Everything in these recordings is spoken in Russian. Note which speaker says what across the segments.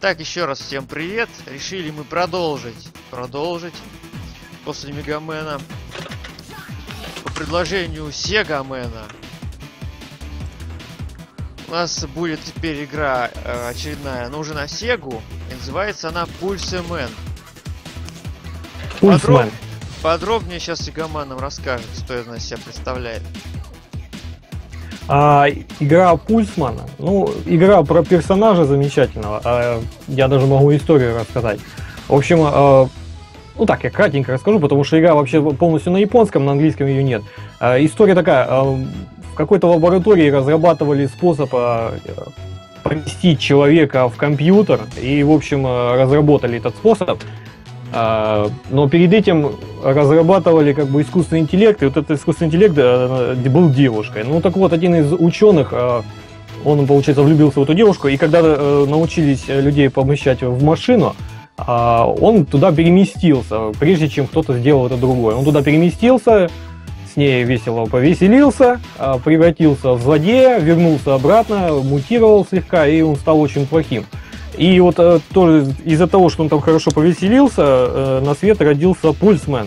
Speaker 1: Итак, еще раз всем привет. Решили мы продолжить после Мегамена. По предложению Сегамена у нас будет теперь игра очередная, но уже на Сегу. И называется она Pulseman. Подробнее сейчас Сегаман нам расскажет, что из себя представляет.
Speaker 2: Игра Пульсмана, ну, игра про персонажа замечательного, я даже могу историю рассказать. В общем, ну так, я кратенько расскажу, потому что игра вообще полностью на японском, на английском ее нет. История такая, в какой-то лаборатории разрабатывали способ поместить человека в компьютер, и, в общем, разработали этот способ. Но перед этим разрабатывали как бы искусственный интеллект, и вот этот искусственный интеллект был девушкой. Ну так вот, один из ученых, он, получается, влюбился в эту девушку, и когда научились людей помещать в машину, он туда переместился, прежде чем кто-то сделал это другое. Он туда переместился, с ней весело повеселился, превратился в злодея, вернулся обратно, мутировал слегка, и он стал очень плохим. И вот тоже из-за того, что он там хорошо повеселился, на свет родился Пульсман.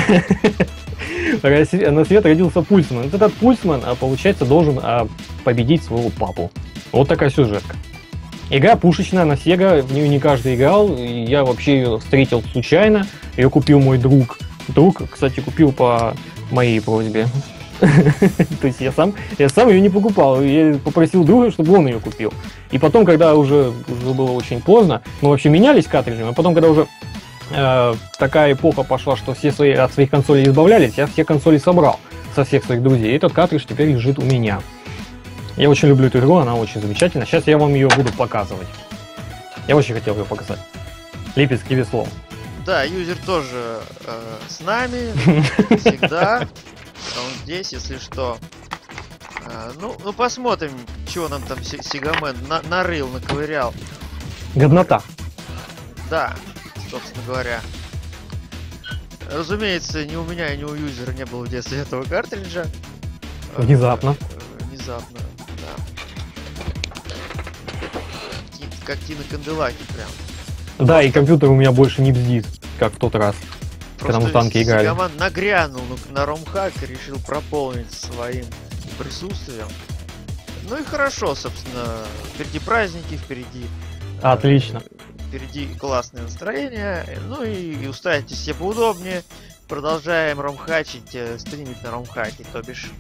Speaker 2: На свет родился Пульсман. Этот Пульсман, получается, должен победить своего папу. Вот такая сюжетка. Игра пушечная на Sega, в нее не каждый играл. Я вообще ее встретил случайно. Ее купил мой друг. Друг, кстати, купил по моей просьбе. То есть я сам ее не покупал, я попросил друга, чтобы он ее купил. И потом, когда уже было очень поздно, мы вообще менялись картриджами, а потом, когда уже такая эпоха пошла, что все от своих консолей избавлялись, я все консоли собрал со всех своих друзей. И этот картридж теперь лежит у меня. Я очень люблю эту игру, она очень замечательная. Сейчас я вам ее буду показывать. Я очень хотел ее показать. Липецкий Веслов.
Speaker 1: Да, юзер тоже с нами, всегда. Он здесь, если что. Ну посмотрим, чего нам там Сегамен нарыл, наковырял.
Speaker 2: Годнота.
Speaker 1: Да, собственно говоря. Разумеется, ни у меня, ни у юзера не было в детстве этого картриджа.
Speaker 2: Внезапно.
Speaker 1: Внезапно, да. Как киноканделаки прям.
Speaker 2: Да, и компьютер у меня больше не бздит, как в тот раз. Когда мы в танки играли.
Speaker 1: Сегаман нагрянул на ромхак и решил прополнить своим присутствием. Ну и хорошо, собственно. Впереди праздники, впереди...
Speaker 2: Отлично.
Speaker 1: Впереди классное настроение. Ну и устраивайтесь все поудобнее. Продолжаем ромхачить, стримить на ромхаке, то бишь.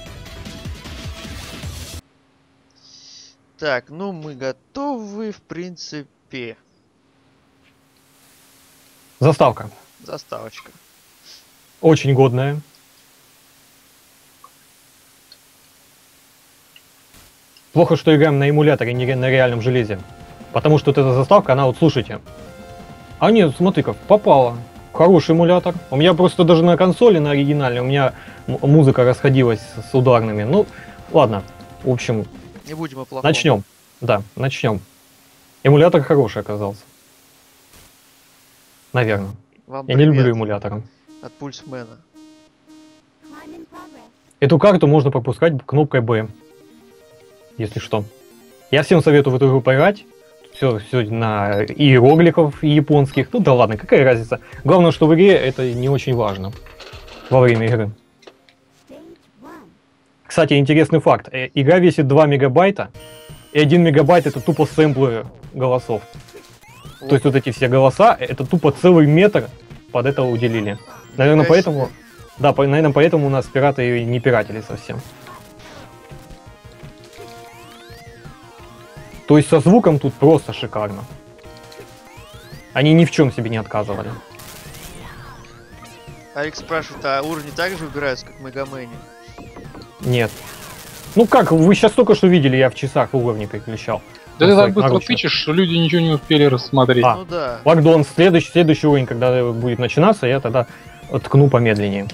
Speaker 1: Так, ну мы готовы, в принципе.
Speaker 2: Заставка.
Speaker 1: Заставочка.
Speaker 2: Очень годная. Плохо, что играем на эмуляторе, не на реальном железе. Потому что вот эта заставка, она вот, слушайте. А нет, смотри как, попала. Хороший эмулятор. У меня просто даже на консоли, на оригинальной, у меня музыка расходилась с ударными. Ну, ладно. В общем,
Speaker 1: не будем о плохом.
Speaker 2: Начнем. Да, начнем. Эмулятор хороший оказался. Наверное.
Speaker 1: Вам
Speaker 2: я не люблю эмуляторы.
Speaker 1: От Пульсмена.
Speaker 2: Эту карту можно пропускать кнопкой B. Если что. Я всем советую в эту игру поиграть. Все на иероглифов японских. Ну да ладно, какая разница. Главное, что в игре это не очень важно. Во время игры. Кстати, интересный факт. Игра весит 2 мегабайта. И 1 мегабайт это тупо сэмплы голосов. То есть вот эти все голоса, это тупо целый метр под это уделили. Наверное, поэтому... Да, наверное, поэтому у нас пираты ее не пиратили совсем. То есть со звуком тут просто шикарно. Они ни в чем себе не отказывали.
Speaker 1: Алекс спрашивает, а уровни также выбираются, как в Мегамене?
Speaker 2: Нет. Ну как, вы сейчас только что видели, я в часах уровни переключал.
Speaker 3: Да ты так быстро тычешь, что люди ничего не успели рассмотреть.
Speaker 1: Ну да.
Speaker 2: Локдаун, следующий уровень, когда будет начинаться, я тогда ткну помедленнее.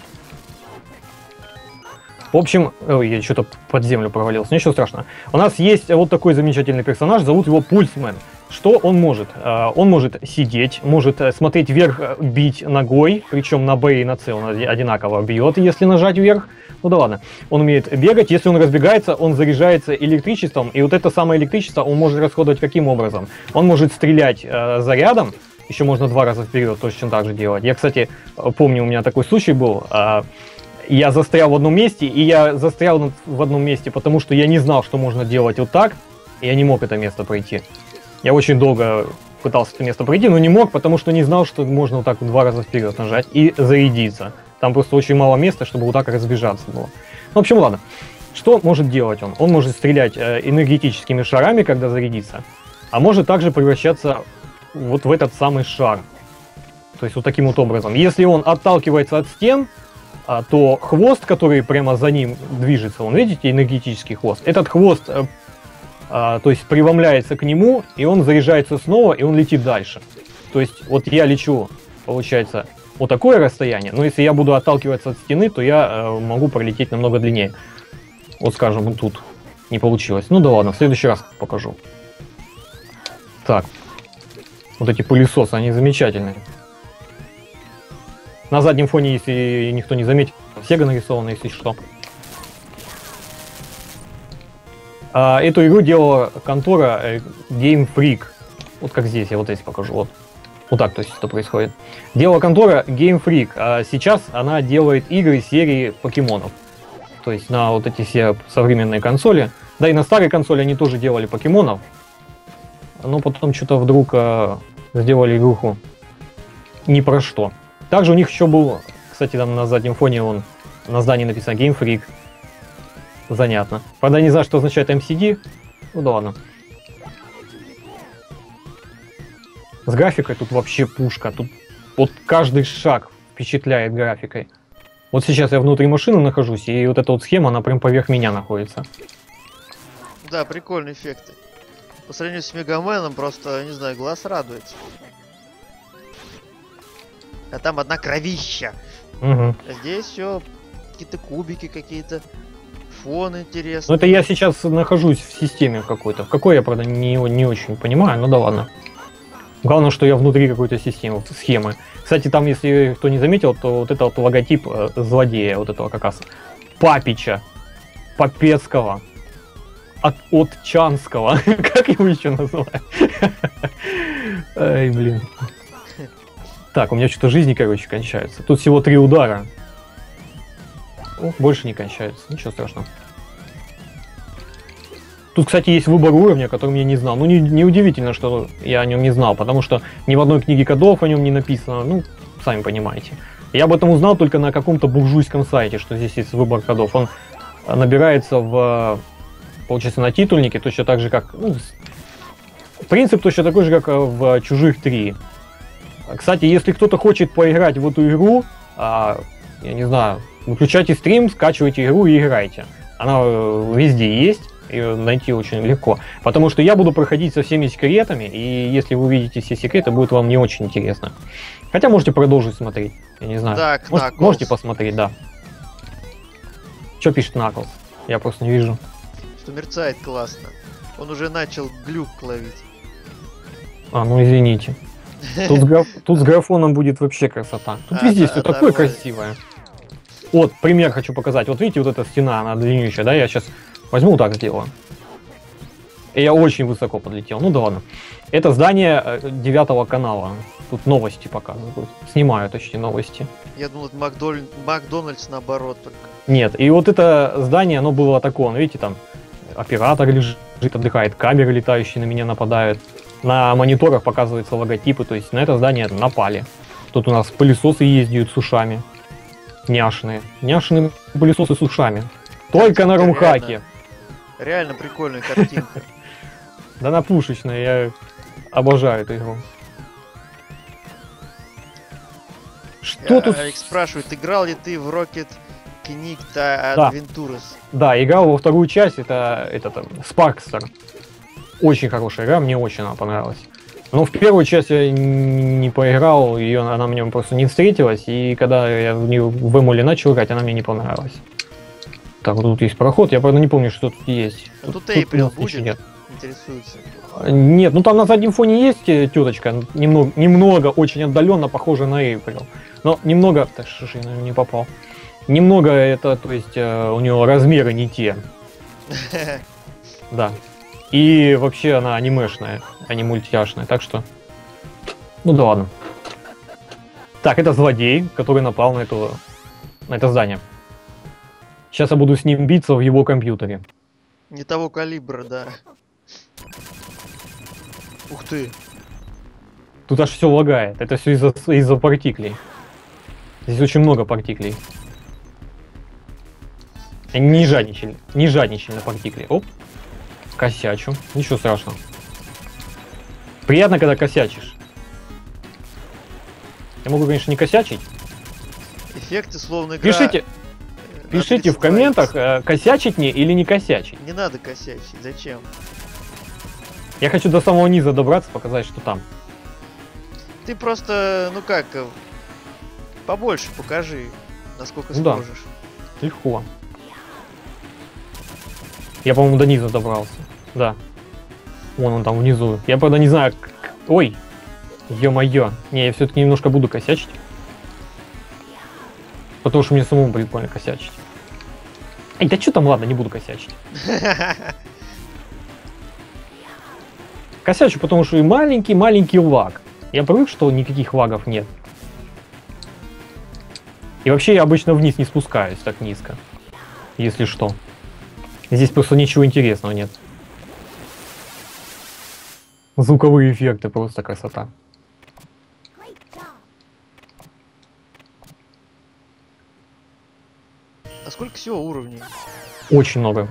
Speaker 2: В общем, я что-то под землю провалился, ничего страшного. У нас есть вот такой замечательный персонаж, зовут его Пульсмен. Что он может? Он может сидеть, может смотреть вверх, бить ногой, причем на Б и на С он одинаково бьет, если нажать вверх. Ну да ладно. Он умеет бегать, если он разбегается, он заряжается электричеством, и вот это самое электричество он может расходовать каким образом? Он может стрелять зарядом, еще можно 2 раза вперед точно так же делать. Я, кстати, помню, у меня такой случай был. Я застрял в одном месте, и я застрял в одном месте, потому что я не знал, что можно делать вот так, и я не мог это место пройти. Я очень долго пытался это место пройти, но не мог, потому что не знал, что можно вот так 2 раза вперед нажать и зарядиться. Там просто очень мало места, чтобы вот так разбежаться было. Ну, в общем, ладно. Что может делать он? Он может стрелять энергетическими шарами, когда зарядится, а может также превращаться вот в этот самый шар. То есть вот таким вот образом. Если он отталкивается от стен, то хвост, который прямо за ним движется, он, видите, энергетический хвост, этот хвост, то есть преломляется к нему, и он заряжается снова, и он летит дальше. То есть вот я лечу, получается, вот такое расстояние, но если я буду отталкиваться от стены, то я могу пролететь намного длиннее. Вот скажем, вот тут не получилось. Ну да ладно, в следующий раз покажу. Так. Вот эти пылесосы, они замечательные. На заднем фоне, если никто не заметит, Sega нарисована, если что. Эту игру делала контора Game Freak. Вот как здесь, я вот здесь покажу. Вот так, то есть, что происходит. Делала контора Game Freak, а сейчас она делает игры серии покемонов. То есть на вот эти все современные консоли. Да и на старой консоли они тоже делали покемонов. Но потом что-то вдруг сделали игруху ни про что. Также у них еще был, кстати, там на заднем фоне на здании написано Game Freak. Занятно. Правда, не знаю, что означает MCD. Ну да ладно. С графикой тут вообще пушка. Тут вот каждый шаг впечатляет графикой. Вот сейчас я внутри машины нахожусь, и вот эта вот схема, она прям поверх меня находится.
Speaker 1: Да, прикольные эффекты. По сравнению с Мегаменом, просто, не знаю, глаз радуется. А там одна кровища.
Speaker 2: Угу.
Speaker 1: А здесь все какие-то кубики, какие-то фон интересный.
Speaker 2: Ну это я сейчас нахожусь в системе какой-то. В какой я, правда, не очень понимаю, но да ладно. Главное, что я внутри какой-то системы, схемы. Кстати, там, если кто не заметил, то вот это вот логотип злодея, вот этого как раз Папича, Попецкого, Отчанского. Как его еще называют? Ай, блин. Так, у меня что-то жизни, короче, кончаются. Тут всего 3 удара. О, больше не кончаются, ничего страшного. Тут, кстати, есть выбор уровня, которым я не знал. Ну, неудивительно, что я о нем не знал, потому что ни в одной книге кодов о нем не написано. Ну, сами понимаете. Я об этом узнал только на каком-то буржуйском сайте, что здесь есть выбор кодов. Он набирается получается, на титульнике, точно так же, как... Ну, принцип точно такой же, как в «Чужих 3». Кстати, если кто-то хочет поиграть в эту игру, я не знаю, выключайте стрим, скачивайте игру и играйте. Она везде есть. Ее найти очень легко. Потому что я буду проходить со всеми секретами, и если вы увидите все секреты, будет вам не очень интересно. Хотя можете продолжить смотреть. Я не знаю.
Speaker 1: Так,
Speaker 2: можете посмотреть, да. Что пишет Knuckles? Я просто не вижу.
Speaker 1: Что мерцает классно. Он уже начал глюк ловить.
Speaker 2: Ну извините. Тут с графоном будет вообще красота. Тут везде все такое красивое. Вот, пример хочу показать. Вот видите, вот эта стена, она длиннющая, да? Я сейчас возьму так сделаю. И я очень высоко подлетел. Ну да ладно. Это здание 9 канала. Тут новости показывают. Снимаю, точнее, новости.
Speaker 1: Я думал, это Макдональдс наоборот только.
Speaker 2: Нет, и вот это здание, оно было такое. Видите, там оператор лежит, отдыхает, камеры летающие на меня нападают. На мониторах показываются логотипы, то есть на это здание напали. Тут у нас пылесосы ездят с ушами. Няшные. Няшные пылесосы с ушами. Только на румхаке.
Speaker 1: Реально прикольная картинка.
Speaker 2: Да на пушечной, я обожаю эту игру. Что тут?
Speaker 1: Алекс спрашивает, играл ли ты в Rocket Knight Adventures?
Speaker 2: Да, играл во вторую часть, это Sparkster. Очень хорошая игра, мне очень она понравилась. Но в первую часть я не поиграл, она мне просто не встретилась, и когда я в нее в эмуле начал играть, она мне не понравилась. Так, вот тут есть проход, я правда не помню, что тут есть.
Speaker 1: Тут Эйприл будет? Нет. интересуются.
Speaker 2: Нет, ну там на заднем фоне есть теточка, немного, очень отдаленно похожа на Эйприл. Но немного, так что же я, наверное, не попал. Немного это, то есть у нее размеры не те. Да. И вообще она анимешная, а не мультяшная, так что... Ну да ладно. Так, это злодей, который напал на это здание. Сейчас я буду с ним биться в его компьютере.
Speaker 1: Не того калибра, да. Ух ты.
Speaker 2: Тут аж все лагает. Это все из-за партиклей. Здесь очень много партиклей. Они не жадничали на партикли. Оп. Косячу. Ничего страшного. Приятно, когда косячишь. Я могу, конечно, не косячить.
Speaker 1: Эффекты словно игра...
Speaker 2: Пишите в комментах, косячить мне или не косячить.
Speaker 1: Не надо косячить, зачем?
Speaker 2: Я хочу до самого низа добраться, показать, что там.
Speaker 1: Ты просто, ну как, побольше покажи, насколько
Speaker 2: Ну да.
Speaker 1: сможешь.
Speaker 2: Легко. Я, по-моему, до низа добрался. Да. Вон он там внизу. Я, правда, не знаю... Ой! Ё-моё. Не, я все-таки немножко буду косячить. Потому что мне самому прикольно косячить. Эй, да что там, ладно, не буду косячить. Косячу, потому что и маленький лаг. Я привык, что никаких лагов нет. И вообще я обычно вниз не спускаюсь так низко. Если что. Здесь просто ничего интересного нет. Звуковые эффекты, просто красота.
Speaker 1: А сколько всего уровней?
Speaker 2: Очень много.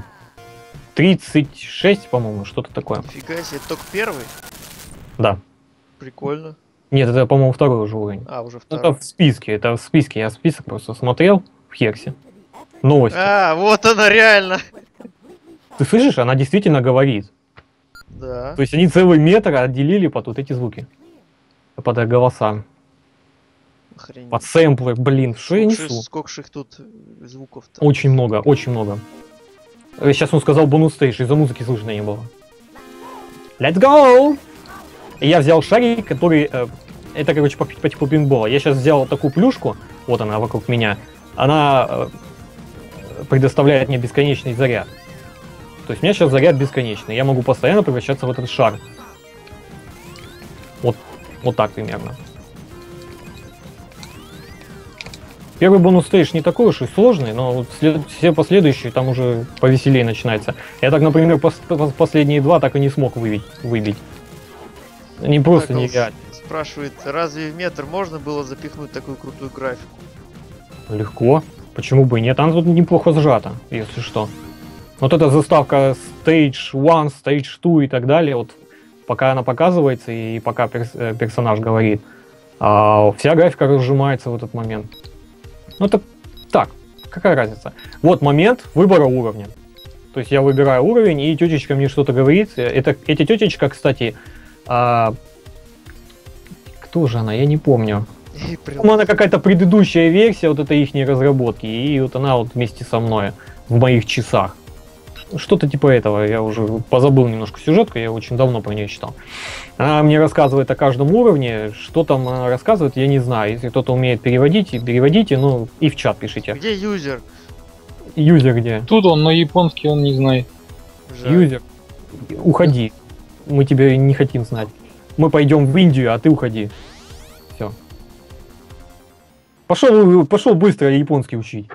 Speaker 2: 36, по-моему, что-то такое.
Speaker 1: Нифига себе, это только первый?
Speaker 2: Да.
Speaker 1: Прикольно.
Speaker 2: Нет, это, по-моему, второй уже уровень.
Speaker 1: А, уже
Speaker 2: Это
Speaker 1: второй.
Speaker 2: в списке, Я список просто смотрел в Хексе. Новости.
Speaker 1: А, вот она реально.
Speaker 2: Ты слышишь, она действительно говорит.
Speaker 1: Да.
Speaker 2: То есть они целый метр отделили под вот эти звуки. Под голоса.
Speaker 1: Охренеть.
Speaker 2: Под сэмплы, блин, что я несу?
Speaker 1: Сколько же их тут звуков-то?
Speaker 2: Очень много, очень много. Сейчас он сказал бонус стейдж, из-за музыки слышно не было. Let's go! И я взял шарик, который... это, короче, по типу пинбола. Я сейчас взял такую плюшку, вот она вокруг меня. Она предоставляет мне бесконечный заряд. То есть у меня сейчас заряд бесконечный. Я могу постоянно превращаться в этот шар. Вот так примерно. Первый бонус стейдж не такой уж и сложный, но вот все последующие там уже повеселее начинается. Я так, например, последние два так и не смог выбить. Они просто
Speaker 1: Наклз
Speaker 2: нереально.
Speaker 1: спрашивает, разве в метр можно было запихнуть такую крутую графику?
Speaker 2: Легко. Почему бы и нет? Она тут неплохо сжата, если что. Вот эта заставка Stage 1, Stage 2 и так далее, вот пока она показывается и пока персонаж говорит, вся графика разжимается в этот момент. Ну это так, какая разница? Вот момент выбора уровня. То есть я выбираю уровень, и тетечка мне что-то говорит. Эти тетечка, кстати, кто же она? Я не помню. Она какая-то предыдущая версия вот этой ихней разработки, и вот она вот вместе со мной в моих часах. Что-то типа этого, я уже позабыл немножко сюжетку, я очень давно про нее читал. Она мне рассказывает о каждом уровне, что там она рассказывает, я не знаю. Если кто-то умеет переводить, переводите, ну и в чат пишите.
Speaker 1: Где юзер?
Speaker 2: Юзер где?
Speaker 3: Тут он, но японский он не знает.
Speaker 1: Жаль.
Speaker 2: Юзер, уходи. Мы тебя не хотим знать. Мы пойдем в Индию, а ты уходи. Все. Пошел быстро японский учить.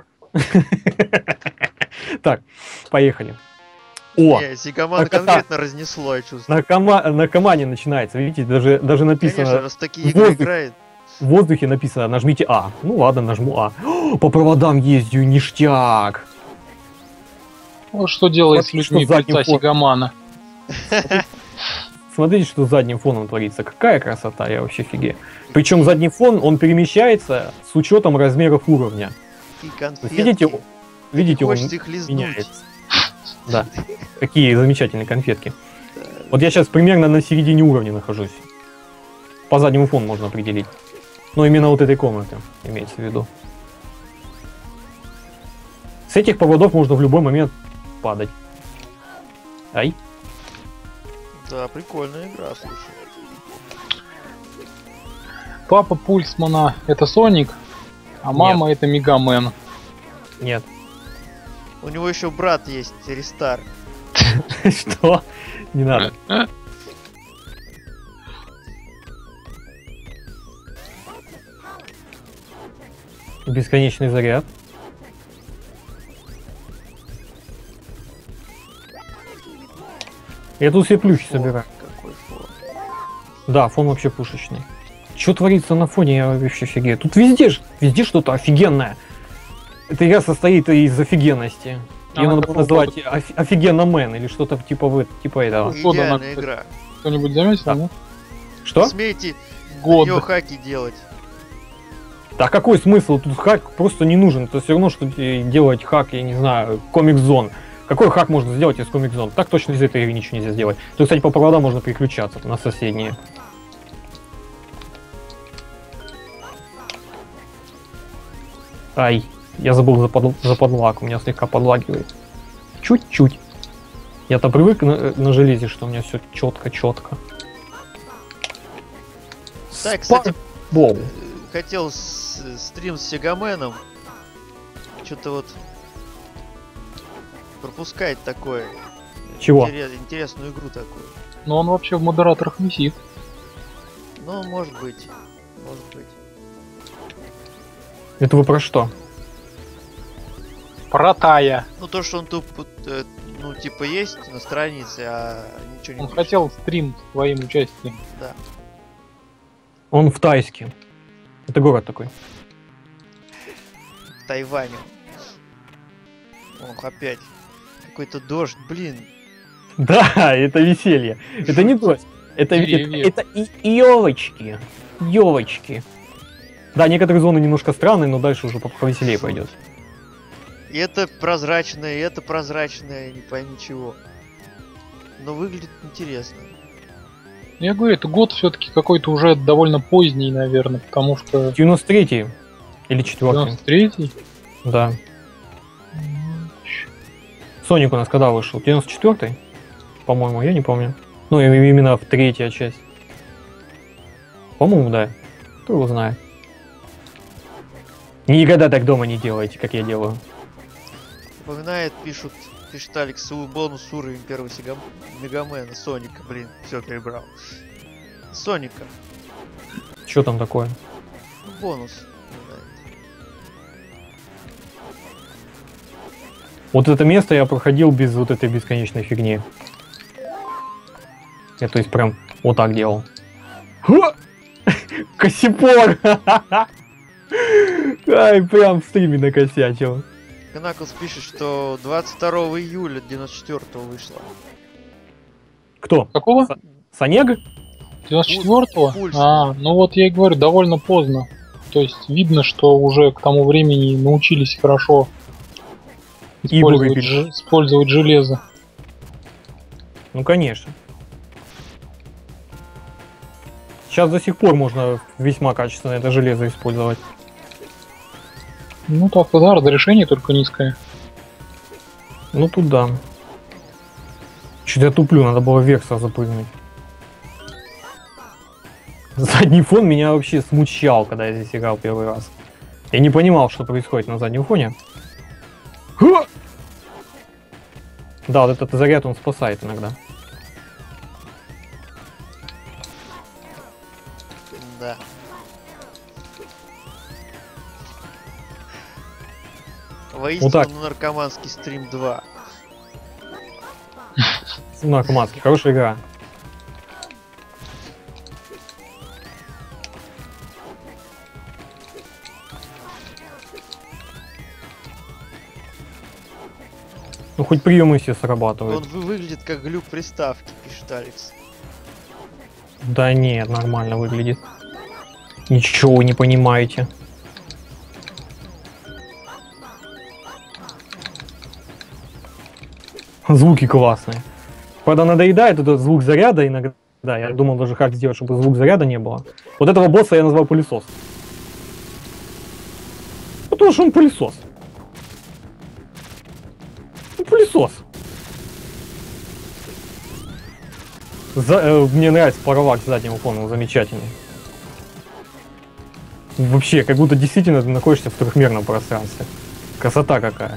Speaker 2: Так, поехали. О!
Speaker 1: Сигаман
Speaker 2: так,
Speaker 1: конкретно разнесло, я чувствую.
Speaker 2: Наркомания начинается. Видите, даже написано...
Speaker 1: Конечно, раз такие игры играет.
Speaker 2: В воздухе написано, нажмите А. Ну ладно, нажму А. По проводам ездю, ништяк.
Speaker 3: Вот что делает
Speaker 2: Смотри,
Speaker 3: с людьми
Speaker 2: что задний
Speaker 3: певца
Speaker 2: фон.
Speaker 3: Сигамана.
Speaker 2: Смотрите, что задним фоном творится. Какая красота, я вообще офигею. Причем задний фон, он перемещается с учетом размеров уровня.
Speaker 1: И конфетки.
Speaker 2: Видите, он
Speaker 1: Хочется их лизнуть.
Speaker 2: меняется. Да, какие замечательные конфетки. Вот я сейчас примерно на середине уровня нахожусь. По заднему фону можно определить. Но именно вот этой комнаты имеется в виду. С этих проводов можно в любой момент падать. Ай.
Speaker 1: Да, прикольная игра, слушай.
Speaker 3: Папа Пульсмана это Соник, а мама это Мегамен.
Speaker 2: Нет.
Speaker 1: У него еще брат есть, Рестар.
Speaker 2: Что? Не надо. Бесконечный заряд. Я тут все плюхи собираю.
Speaker 1: Какой фон.
Speaker 2: Да, фон вообще пушечный. Что творится на фоне, я вообще офигею. Тут везде что-то офигенное. Эта игра состоит из офигенности. Ее надо было назвать офигенно мэн или что-то типа этого.
Speaker 1: Идеальная игра.
Speaker 3: Кто-нибудь заметил,
Speaker 2: Да.
Speaker 3: да?
Speaker 2: Что?
Speaker 1: Смейте
Speaker 3: Год.
Speaker 1: ее хаки делать.
Speaker 2: Да какой смысл? Тут хак просто не нужен. Это все равно, что делать хак, я не знаю, Comic Zone. Какой хак можно сделать из Comic Zone? Так точно из этой игры ничего нельзя сделать. Тут, кстати, по проводам можно переключаться на соседние. Ай, я забыл за подлаг, у меня слегка подлагивает. Чуть-чуть. Я-то привык на железе, что у меня все четко.
Speaker 1: Так, кстати,
Speaker 2: Боу.
Speaker 1: хотел стрим с Сегаменом. Что-то вот пропускать такое.
Speaker 2: Чего?
Speaker 1: Интересную игру такую.
Speaker 3: Но он вообще в модераторах висит.
Speaker 1: Ну, может быть. Может быть.
Speaker 2: Это вы про что?
Speaker 3: Протая.
Speaker 1: Ну, то, что он тут, ну, типа, есть на странице, а ничего не
Speaker 3: Он
Speaker 1: пишет.
Speaker 3: хотел стрим с твоим участием.
Speaker 1: Да.
Speaker 2: Он в Тайске. Это город такой.
Speaker 1: В Тайване. Ох, опять. Какой-то дождь, блин.
Speaker 2: Да, это веселье. Это не дождь. Это
Speaker 3: Деревья.
Speaker 2: елочки. Елочки. Да, некоторые зоны немножко странные, но дальше уже повеселее пойдет.
Speaker 1: И это прозрачное, и это прозрачное, не пойми чего. Но выглядит интересно.
Speaker 3: Я говорю, это год все-таки какой-то уже довольно поздний, наверное, потому что
Speaker 2: 93-й или 4-й.
Speaker 3: 93-й.
Speaker 2: Да. Соник у нас когда вышел? 94-й? По-моему, я не помню. Ну, именно в третья часть. По-моему, да. Кто его знает. Никогда так дома не делайте, как я делаю.
Speaker 1: Напоминает, пишет Алекс, бонус уровень первого Мегамена, Соника, блин, все перебрал. Соника,
Speaker 2: Что там такое?
Speaker 1: бонус.
Speaker 2: Вот это место я проходил без вот этой бесконечной фигни. Я то есть прям вот так делал. Косипор! Ай, прям в стриме накосячил.
Speaker 1: Кнаклс пишет, что 22 июля 94-го вышло.
Speaker 2: Кто?
Speaker 3: Какого?
Speaker 2: Санег?
Speaker 3: 94-го?
Speaker 1: Пульс.
Speaker 3: Ну вот я и говорю, довольно поздно. То есть видно, что уже к тому времени научились хорошо использовать железо.
Speaker 2: Ну конечно. Сейчас до сих пор можно весьма качественно это железо использовать.
Speaker 3: Ну так-то да, разрешение только низкое.
Speaker 2: Ну тут да. Чуть я туплю, надо было вверх сразу прыгнуть. Задний фон меня вообще смущал, когда я здесь играл первый раз. Я не понимал, что происходит на заднем фоне. Да, вот этот заряд он спасает иногда.
Speaker 1: Да. Воистину
Speaker 2: Вот так.
Speaker 1: наркоманский стрим 2.
Speaker 2: Наркоманский, хорошая игра. Ну хоть приемы все срабатывают.
Speaker 1: Он выглядит как глюк приставки, пишет Алекс.
Speaker 2: Да нет, нормально выглядит. Ничего вы не понимаете. Звуки классные. Правда, надоедает этот звук заряда иногда. Я думал даже как сделать, чтобы звук заряда не было. Вот этого босса я назвал пылесос. Потому что он пылесос. Ну, пылесос. Мне нравится паровак с заднего фона, он замечательный. Вообще, как будто действительно ты находишься в трехмерном пространстве. Красота какая.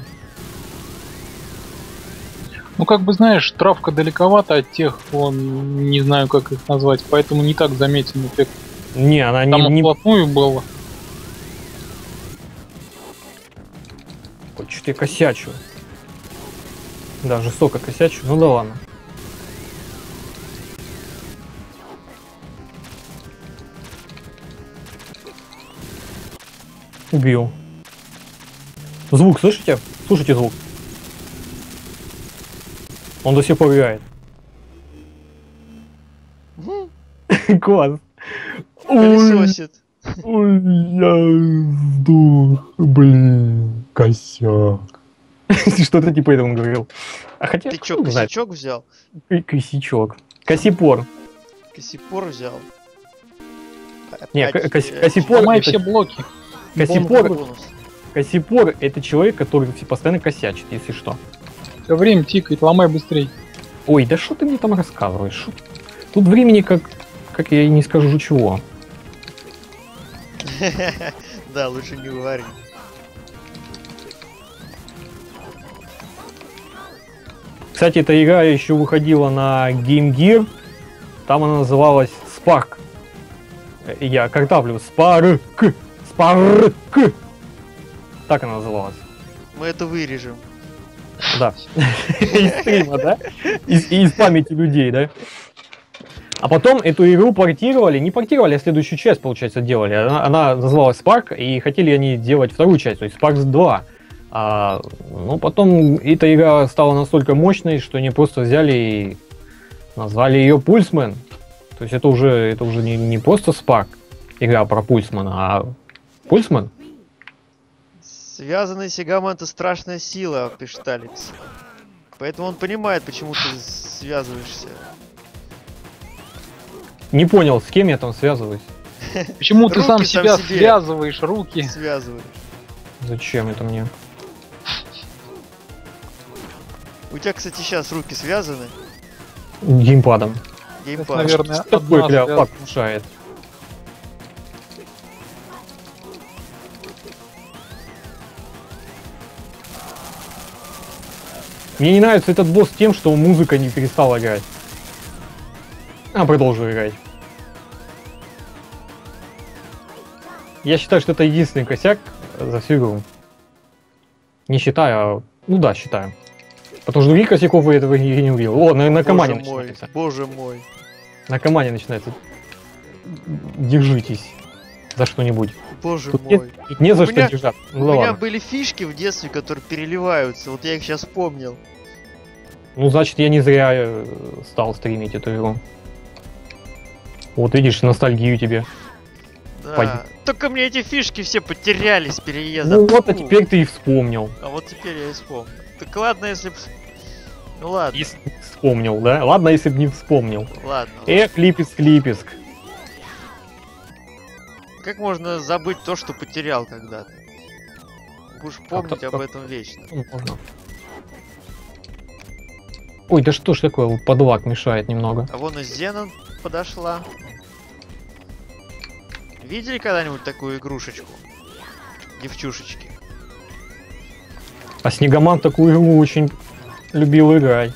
Speaker 3: Ну, как бы, знаешь, травка далековато от тех, вон, не знаю, как их назвать, поэтому не так заметен эффект.
Speaker 2: Не, она
Speaker 3: Там
Speaker 2: не...
Speaker 3: вплотную было.
Speaker 2: Ой, что-то я косячу. Да, жестоко косячу. Ну да ладно. Убил. Звук слышите? Слушайте звук. Он до сих пор играет. Класс.
Speaker 1: Пылесосит.
Speaker 2: Ой, я сдох. Блин, косяк. Что-то типа этого он говорил. А хотя,
Speaker 1: Ты чё,
Speaker 2: кто знает?
Speaker 1: косячок взял?
Speaker 2: Косячок. Косипор.
Speaker 1: Косипор взял.
Speaker 2: Не,
Speaker 1: Опять,
Speaker 2: косипор
Speaker 3: Ломай
Speaker 2: это-
Speaker 3: все блоки.
Speaker 2: Косипор,
Speaker 1: бонус.
Speaker 2: Косипор это человек, который постоянно косячит, если что.
Speaker 3: Все время тикает, ломай быстрей.
Speaker 2: Ой, да что ты мне там рассказываешь? Шо- Тут времени как я и не скажу чего.
Speaker 1: Да, лучше не говори.
Speaker 2: Кстати, эта игра еще выходила на Game Gear. Там она называлась Spark. Я картавлю. Spark. Spark. Так она называлась.
Speaker 1: Мы это вырежем.
Speaker 2: Да. Из стрима, да? Из памяти людей, да? А потом эту игру портировали, не портировали, а следующую часть, получается, делали. Она называлась Spark, и хотели они делать вторую часть, то есть Spark 2. Но потом эта игра стала настолько мощной, что они просто взяли и назвали ее Pulseman. То есть это уже не просто Spark, игра про Pulseman, а Pulseman.
Speaker 1: Связанный Сигама — это страшная сила, пишет Алекс. Поэтому он понимает, почему ты связываешься.
Speaker 2: Не понял, с кем я там связываюсь.
Speaker 3: Почему ты
Speaker 1: Руки
Speaker 3: сам
Speaker 1: сам
Speaker 3: себя
Speaker 1: себе.
Speaker 3: связываешь, руки?
Speaker 1: Связываешь.
Speaker 2: Зачем это мне?
Speaker 1: У тебя, кстати, сейчас руки связаны.
Speaker 2: Геймпадом.
Speaker 1: Геймпад.
Speaker 3: наверное,
Speaker 2: Что такое,
Speaker 3: одна
Speaker 2: бля,
Speaker 3: связана.
Speaker 2: факт мешает? Мне не нравится этот босс тем, что музыка не перестала играть. Продолжу играть. Я считаю, что это единственный косяк за всю игру. Не считаю, а... Ну да, считаю. Потому что других косяков я этого не увидел. О, на команде
Speaker 1: Боже мой,
Speaker 2: начинается.
Speaker 1: боже мой.
Speaker 2: На команде начинается. Держитесь за что-нибудь.
Speaker 1: Боже
Speaker 2: Тут
Speaker 1: мой.
Speaker 2: не за
Speaker 1: У
Speaker 2: что
Speaker 1: меня-
Speaker 2: держаться.
Speaker 1: У
Speaker 2: Ну да
Speaker 1: меня
Speaker 2: ладно.
Speaker 1: были фишки в детстве, которые переливаются. Вот я их сейчас вспомнил.
Speaker 2: Ну, значит, я не зря стал стримить эту игру. Вот видишь, ностальгию тебе.
Speaker 1: Да.
Speaker 2: Пойдем.
Speaker 1: Только мне эти фишки все потерялись с переездом.
Speaker 2: Ну вот, а
Speaker 1: Фу.
Speaker 2: теперь ты и вспомнил.
Speaker 1: А вот теперь я и вспомнил. Так ладно, если б... Ну ладно,
Speaker 2: Если б вспомнил, да? Ладно, если бы не вспомнил.
Speaker 1: ладно.
Speaker 2: Липецк.
Speaker 1: Как можно забыть то, что потерял когда-то? Будешь помнить
Speaker 2: так,
Speaker 1: об этом вечно.
Speaker 2: Ну, можно. Ой, да что ж такое, вот подлак мешает немного.
Speaker 1: А вон и Зенон подошла. Видели когда-нибудь такую игрушечку? Девчушечки.
Speaker 2: А Снегоман такую игру очень любил играть.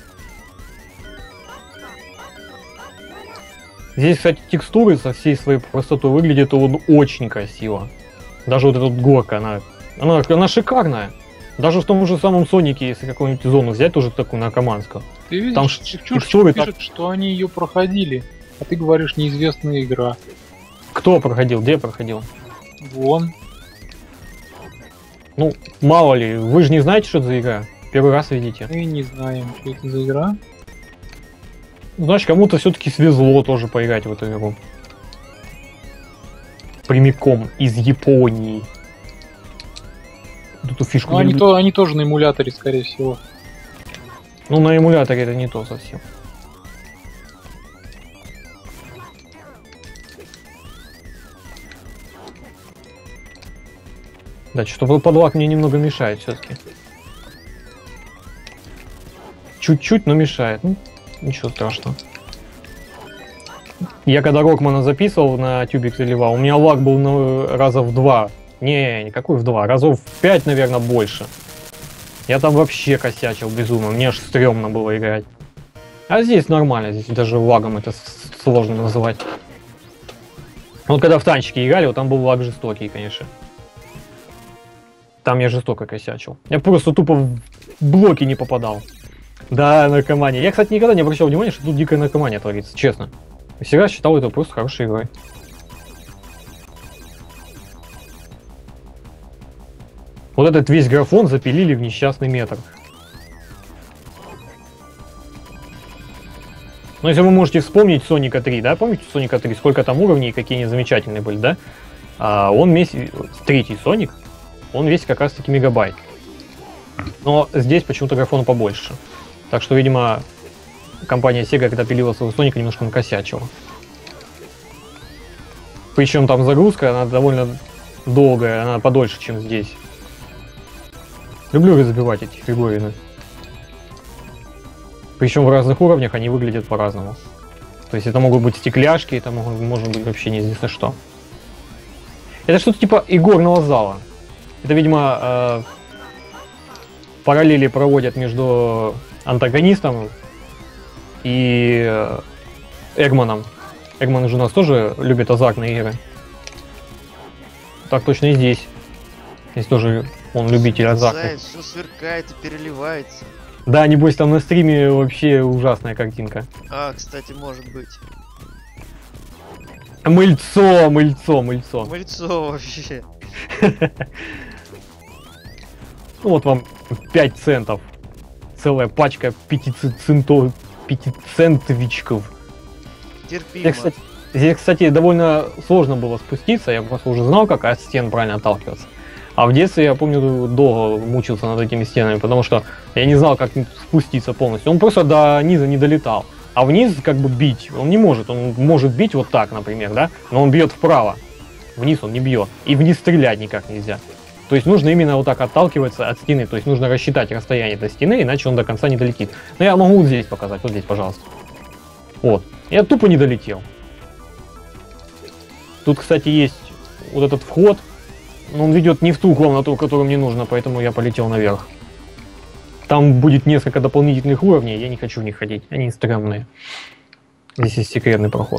Speaker 2: Здесь, кстати, текстуры со всей своей простотой выглядят он очень красиво. Даже вот эта вот горка, она шикарная. Даже в том же самом Сонике, если какую-нибудь зону взять, тоже такую наркоманскую.
Speaker 3: Ты видишь,
Speaker 2: Там
Speaker 3: девчушки
Speaker 2: текстуры там-
Speaker 3: пишут, что они ее проходили. А ты говоришь, неизвестная игра.
Speaker 2: Кто проходил? Где проходил?
Speaker 3: Вон.
Speaker 2: Ну, мало ли, вы же не знаете, что это за игра. Первый раз видите.
Speaker 3: Мы не знаем, что это за игра.
Speaker 2: Значит, кому-то все-таки свезло тоже поиграть в эту игру. Прямиком из Японии. Вот эту фишку
Speaker 3: Ну,
Speaker 2: не люблю.
Speaker 3: они тоже на эмуляторе, скорее всего.
Speaker 2: Ну, на эмуляторе это не то совсем. Да, что-то подлак мне немного мешает все-таки. Чуть-чуть, но мешает. Ну, ничего страшного. Я когда Рокмана записывал на тюбик заливал, у меня лаг был раза в 2. Не, никакой в 2, разов в 5, наверное, больше. Я там вообще косячил безумно, мне аж стрёмно было играть. А здесь нормально, здесь даже лагом это сложно называть. Вот когда в танчики играли, вот там был лаг жестокий, конечно. Там я жестоко косячил. Я просто тупо в блоки не попадал. Да, наркомания. Я, кстати, никогда не обращал внимания, что тут дикая наркомания творится, честно. Я всегда считал это просто хорошей игрой. Вот этот весь графон запилили в несчастный метр. Но если вы можете вспомнить Соника 3, да, помните Соника 3, сколько там уровней и какие они замечательные были, да? Он весь, третий Соник, он весь как раз таки мегабайт. Но здесь почему-то графона побольше. Так что, видимо, компания Sega, когда пилила своего Соника, немножко накосячила. Причем там загрузка, она довольно долгая, она подольше, чем здесь. Люблю разбивать эти фиговины. Причем в разных уровнях они выглядят по-разному. То есть это могут быть стекляшки, это может быть вообще неизвестно что. Это что-то типа игорного зала. Это, видимо, параллели проводят между антагонистом и Эгманом. Эгман же у нас тоже любит азартные игры. Так точно и здесь. Здесь тоже он любитель азартных.
Speaker 1: Все сверкает и переливается.
Speaker 2: Да, небось там на стриме вообще ужасная картинка.
Speaker 1: А, кстати, может быть.
Speaker 2: Мыльцо, мыльцо, мыльцо.
Speaker 1: Мыльцо вообще.
Speaker 2: Ну вот вам 5 центов. Целая пачка 5-центовичков.
Speaker 1: Терпимо.
Speaker 2: Здесь, кстати, довольно сложно было спуститься. Я просто уже знал, как от стен правильно отталкиваться. А в детстве, я помню, долго мучился над этими стенами, потому что я не знал, как спуститься полностью. Он просто до низа не долетал. А вниз как бы бить он не может. Он может бить вот так, например, да? Но он бьет вправо. Вниз он не бьет. И вниз стрелять никак нельзя. То есть нужно именно вот так отталкиваться от стены. То есть нужно рассчитать расстояние до стены, иначе он до конца не долетит. Но я могу вот здесь показать. Вот здесь, пожалуйста. Вот. Я тупо не долетел. Тут, кстати, есть вот этот вход. Но он ведет не в ту комнату, которую мне нужно, поэтому я полетел наверх. Там будет несколько дополнительных уровней, я не хочу в них ходить, они стрёмные. Здесь есть секретный проход.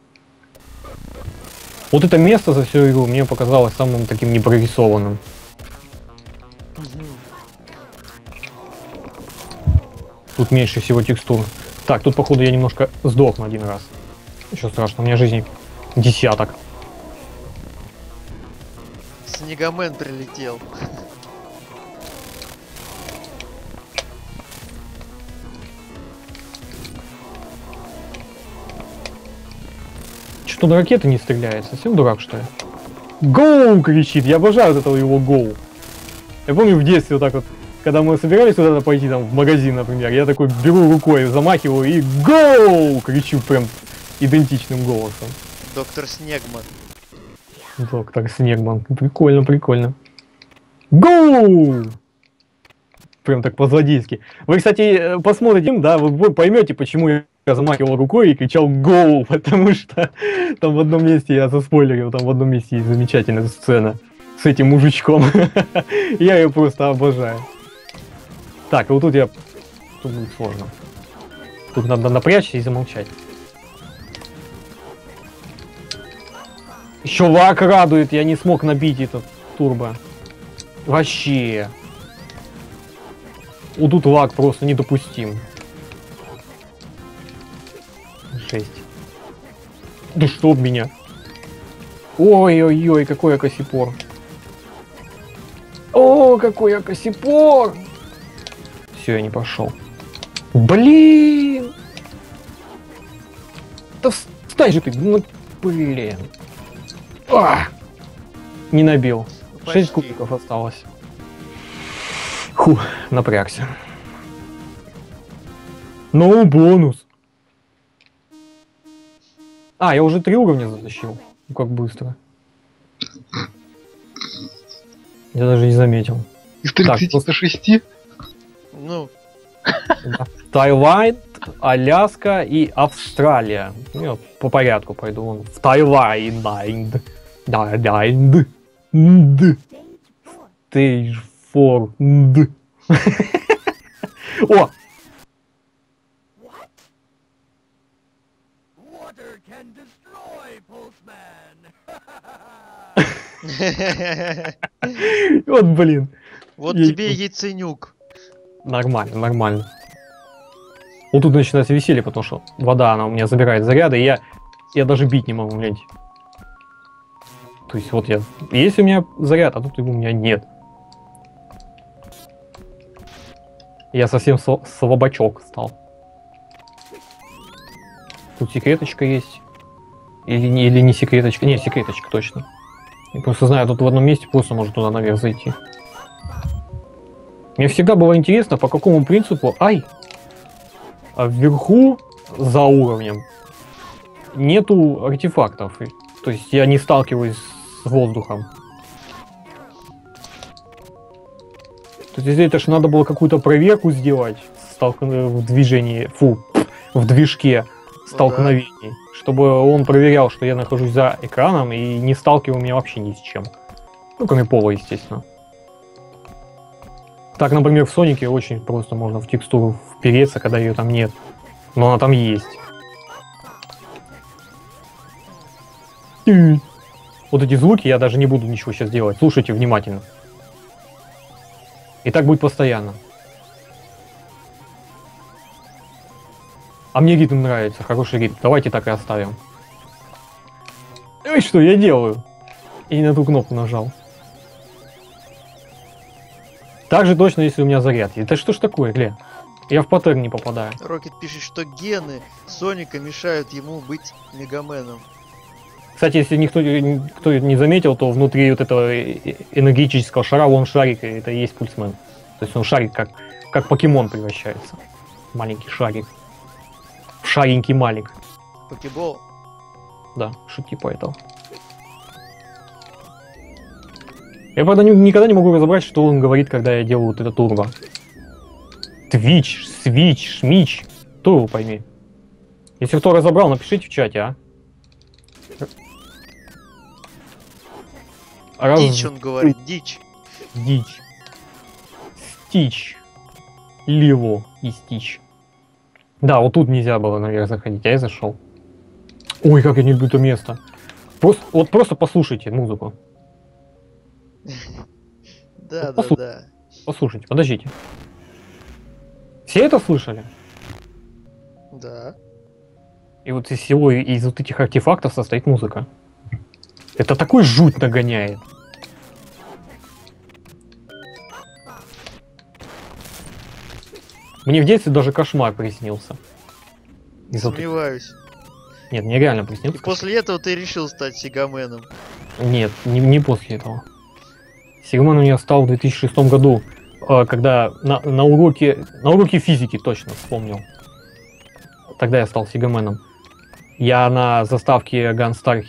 Speaker 2: Вот это место за всю игру мне показалось самым таким непрорисованным. Тут меньше всего текстур. Так, тут походу я немножко сдохну один раз. Ничего страшного, у меня жизни десяток.
Speaker 1: Снегомен прилетел.
Speaker 2: Что-то на ракеты не стреляет, совсем дурак что ли? Гоу! Кричит, я обожаю вот этого его гоу. Я помню в детстве вот так вот, когда мы собирались куда-то пойти, там, в магазин, например, я такой беру рукой, замахиваю и гоу! Кричу прям идентичным голосом.
Speaker 1: Доктор Снегман.
Speaker 2: Доктор Снегман. Прикольно, прикольно. Гоу! Прям так по-злодейски. Вы, кстати, посмотрите, да, вы поймете, почему я замахивал рукой и кричал «Гоу!», потому что там в одном месте, я заспойлерил, там в одном месте есть замечательная сцена с этим мужичком. Я ее просто обожаю. Так, вот тут тут будет сложно. Тут надо напрячься и замолчать. Еще лак радует, я не смог набить этот турбо. Вообще. Вот тут лак просто недопустим. Жесть. Да чтоб меня. Ой-ой-ой, какой я косипор. О, какой я косипор. Все, я не пошел. Блин. Да встань же ты, ну, блин. Не набил. 6 кубиков осталось. Фу, напрягся. Ну, бонус. А, я уже 3 уровня затащил. Ну, как быстро. Я даже не заметил.
Speaker 3: Из 36?
Speaker 1: Ну.
Speaker 2: Twilight Аляска и Австралия. Ну, я по порядку пойду. Вон в Таиланд. Таиланд. Stage 4. О! Вот, блин.
Speaker 1: Вот
Speaker 2: Я-
Speaker 1: тебе яйценюк.
Speaker 2: Нормально, нормально. Вот тут начинается веселье, потому что вода, она у меня забирает заряды, и я даже бить не могу, гляньте. То есть вот есть у меня заряд, а тут его у меня нет. Я совсем слабачок стал. Тут секреточка есть. Или не секреточка? Не, секреточка, точно. Я просто знаю, тут в одном месте просто можно туда наверх зайти. Мне всегда было интересно, по какому принципу... А вверху, за уровнем, нету артефактов. То есть я не сталкиваюсь с воздухом. То есть это же надо было какую-то проверку сделать в движении, в движке столкновений, чтобы он проверял, что я нахожусь за экраном и не сталкивал меня вообще ни с чем. Ну, кроме пола, естественно. Так, например, в Сонике очень просто можно в текстуру впереться, когда ее там нет. Но она там есть. Вот эти звуки я даже не буду ничего сейчас делать. Слушайте внимательно. И так будет постоянно. А мне ритм нравится, хороший ритм. Давайте так и оставим. Ой, что я делаю? И не на ту кнопку нажал. Так же точно, если у меня заряд. Это что ж такое, гля? Я в паттерн не попадаю.
Speaker 1: Рокет пишет, что гены Соника мешают ему быть Мегаменом.
Speaker 2: Кстати, если кто не заметил, то внутри вот этого энергетического шара вон шарик, и это и есть пульсмен. То есть он шарик как покемон превращается. Маленький шарик. В шаренький малик.
Speaker 1: Покебол.
Speaker 2: Да, что типа этого. Я, правда, никогда не могу разобрать, что он говорит, когда я делаю вот это турбо. Твич, свич, шмич. Кто его пойми. Если кто разобрал, напишите в чате, а.
Speaker 1: Дичь он говорит, дичь.
Speaker 2: Дичь. Стич. Ливо и стич. Да, вот тут нельзя было наверх заходить, а я зашел. Ой, как я не люблю это место. Просто послушайте музыку.
Speaker 1: Да.
Speaker 2: Послушайте, подождите. Все это слышали?
Speaker 1: Да.
Speaker 2: И вот из всего, из вот этих артефактов состоит музыка. Это такой жуть нагоняет. Мне в детстве даже кошмар приснился.
Speaker 1: Сомневаюсь.
Speaker 2: Нет, мне реально приснился.
Speaker 1: И после этого ты решил стать Сигаменом.
Speaker 2: Нет, не после этого. Сигменом я стал в 2006 году, когда на уроке физики точно вспомнил. Тогда я стал Сигаменом. Я на заставке Gunstar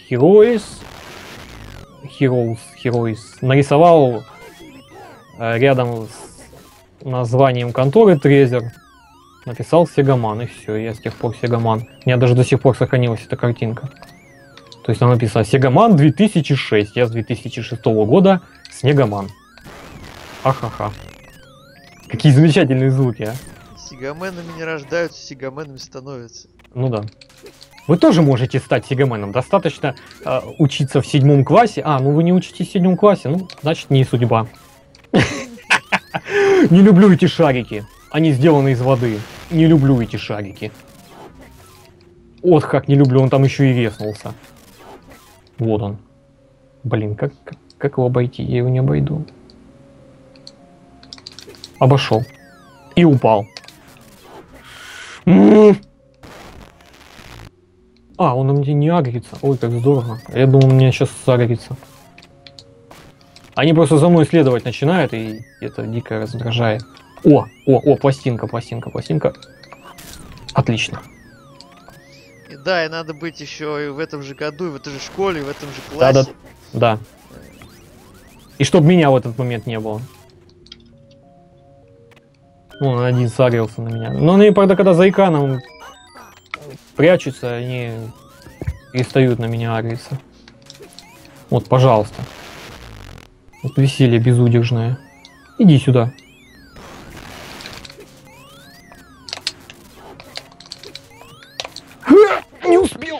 Speaker 2: Heroes нарисовал рядом с названием конторы Трезер. Написал Сегаман, и все, я с тех пор Сегаман. У меня даже до сих пор сохранилась эта картинка. То есть там написано Сегаман 2006. Я с 2006 года Снегоман. Ахаха. Какие замечательные звуки, а.
Speaker 1: Сигаменами не рождаются, Сигаменами становятся.
Speaker 2: Ну да. Вы тоже можете стать Сигаменом. Достаточно учиться в 7 классе. Ну вы не учитесь в 7 классе, ну, значит, не судьба. Не люблю эти шарики. Они сделаны из воды. Не люблю эти шарики. Вот как не люблю, он там еще и резнулся. Вот он. Блин, как его обойти? Я его не обойду. Обошел. И упал. Он на меня не агрится. Ой, как здорово. Я думал, он меня сейчас сагрится. Они просто за мной следовать начинают, и это дико раздражает. О, пластинка. Отлично.
Speaker 1: И да, и надо быть еще и в этом же году, и в этой же школе, и в этом же классе.
Speaker 2: Да. И чтобы меня в этот момент не было. Ну, он один согрелся на меня. Но они, правда, когда за экраном прячутся, они перестают на меня агриться. Вот, пожалуйста. Вот веселье безудержное. Иди сюда. Не успел.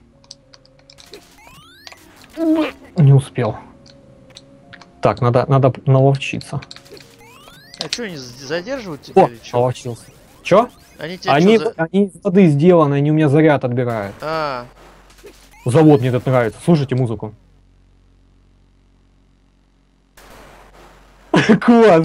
Speaker 2: Не успел. Так, надо наловчиться.
Speaker 1: А что, они задерживают тебя
Speaker 2: О,
Speaker 1: или что?
Speaker 2: наловчился. Чё?
Speaker 1: Они тебя
Speaker 2: Они
Speaker 1: чё
Speaker 2: из воды сделаны, они у меня заряд отбирают.
Speaker 1: А,
Speaker 2: Завод мне этот нравится. Слушайте музыку. Класс.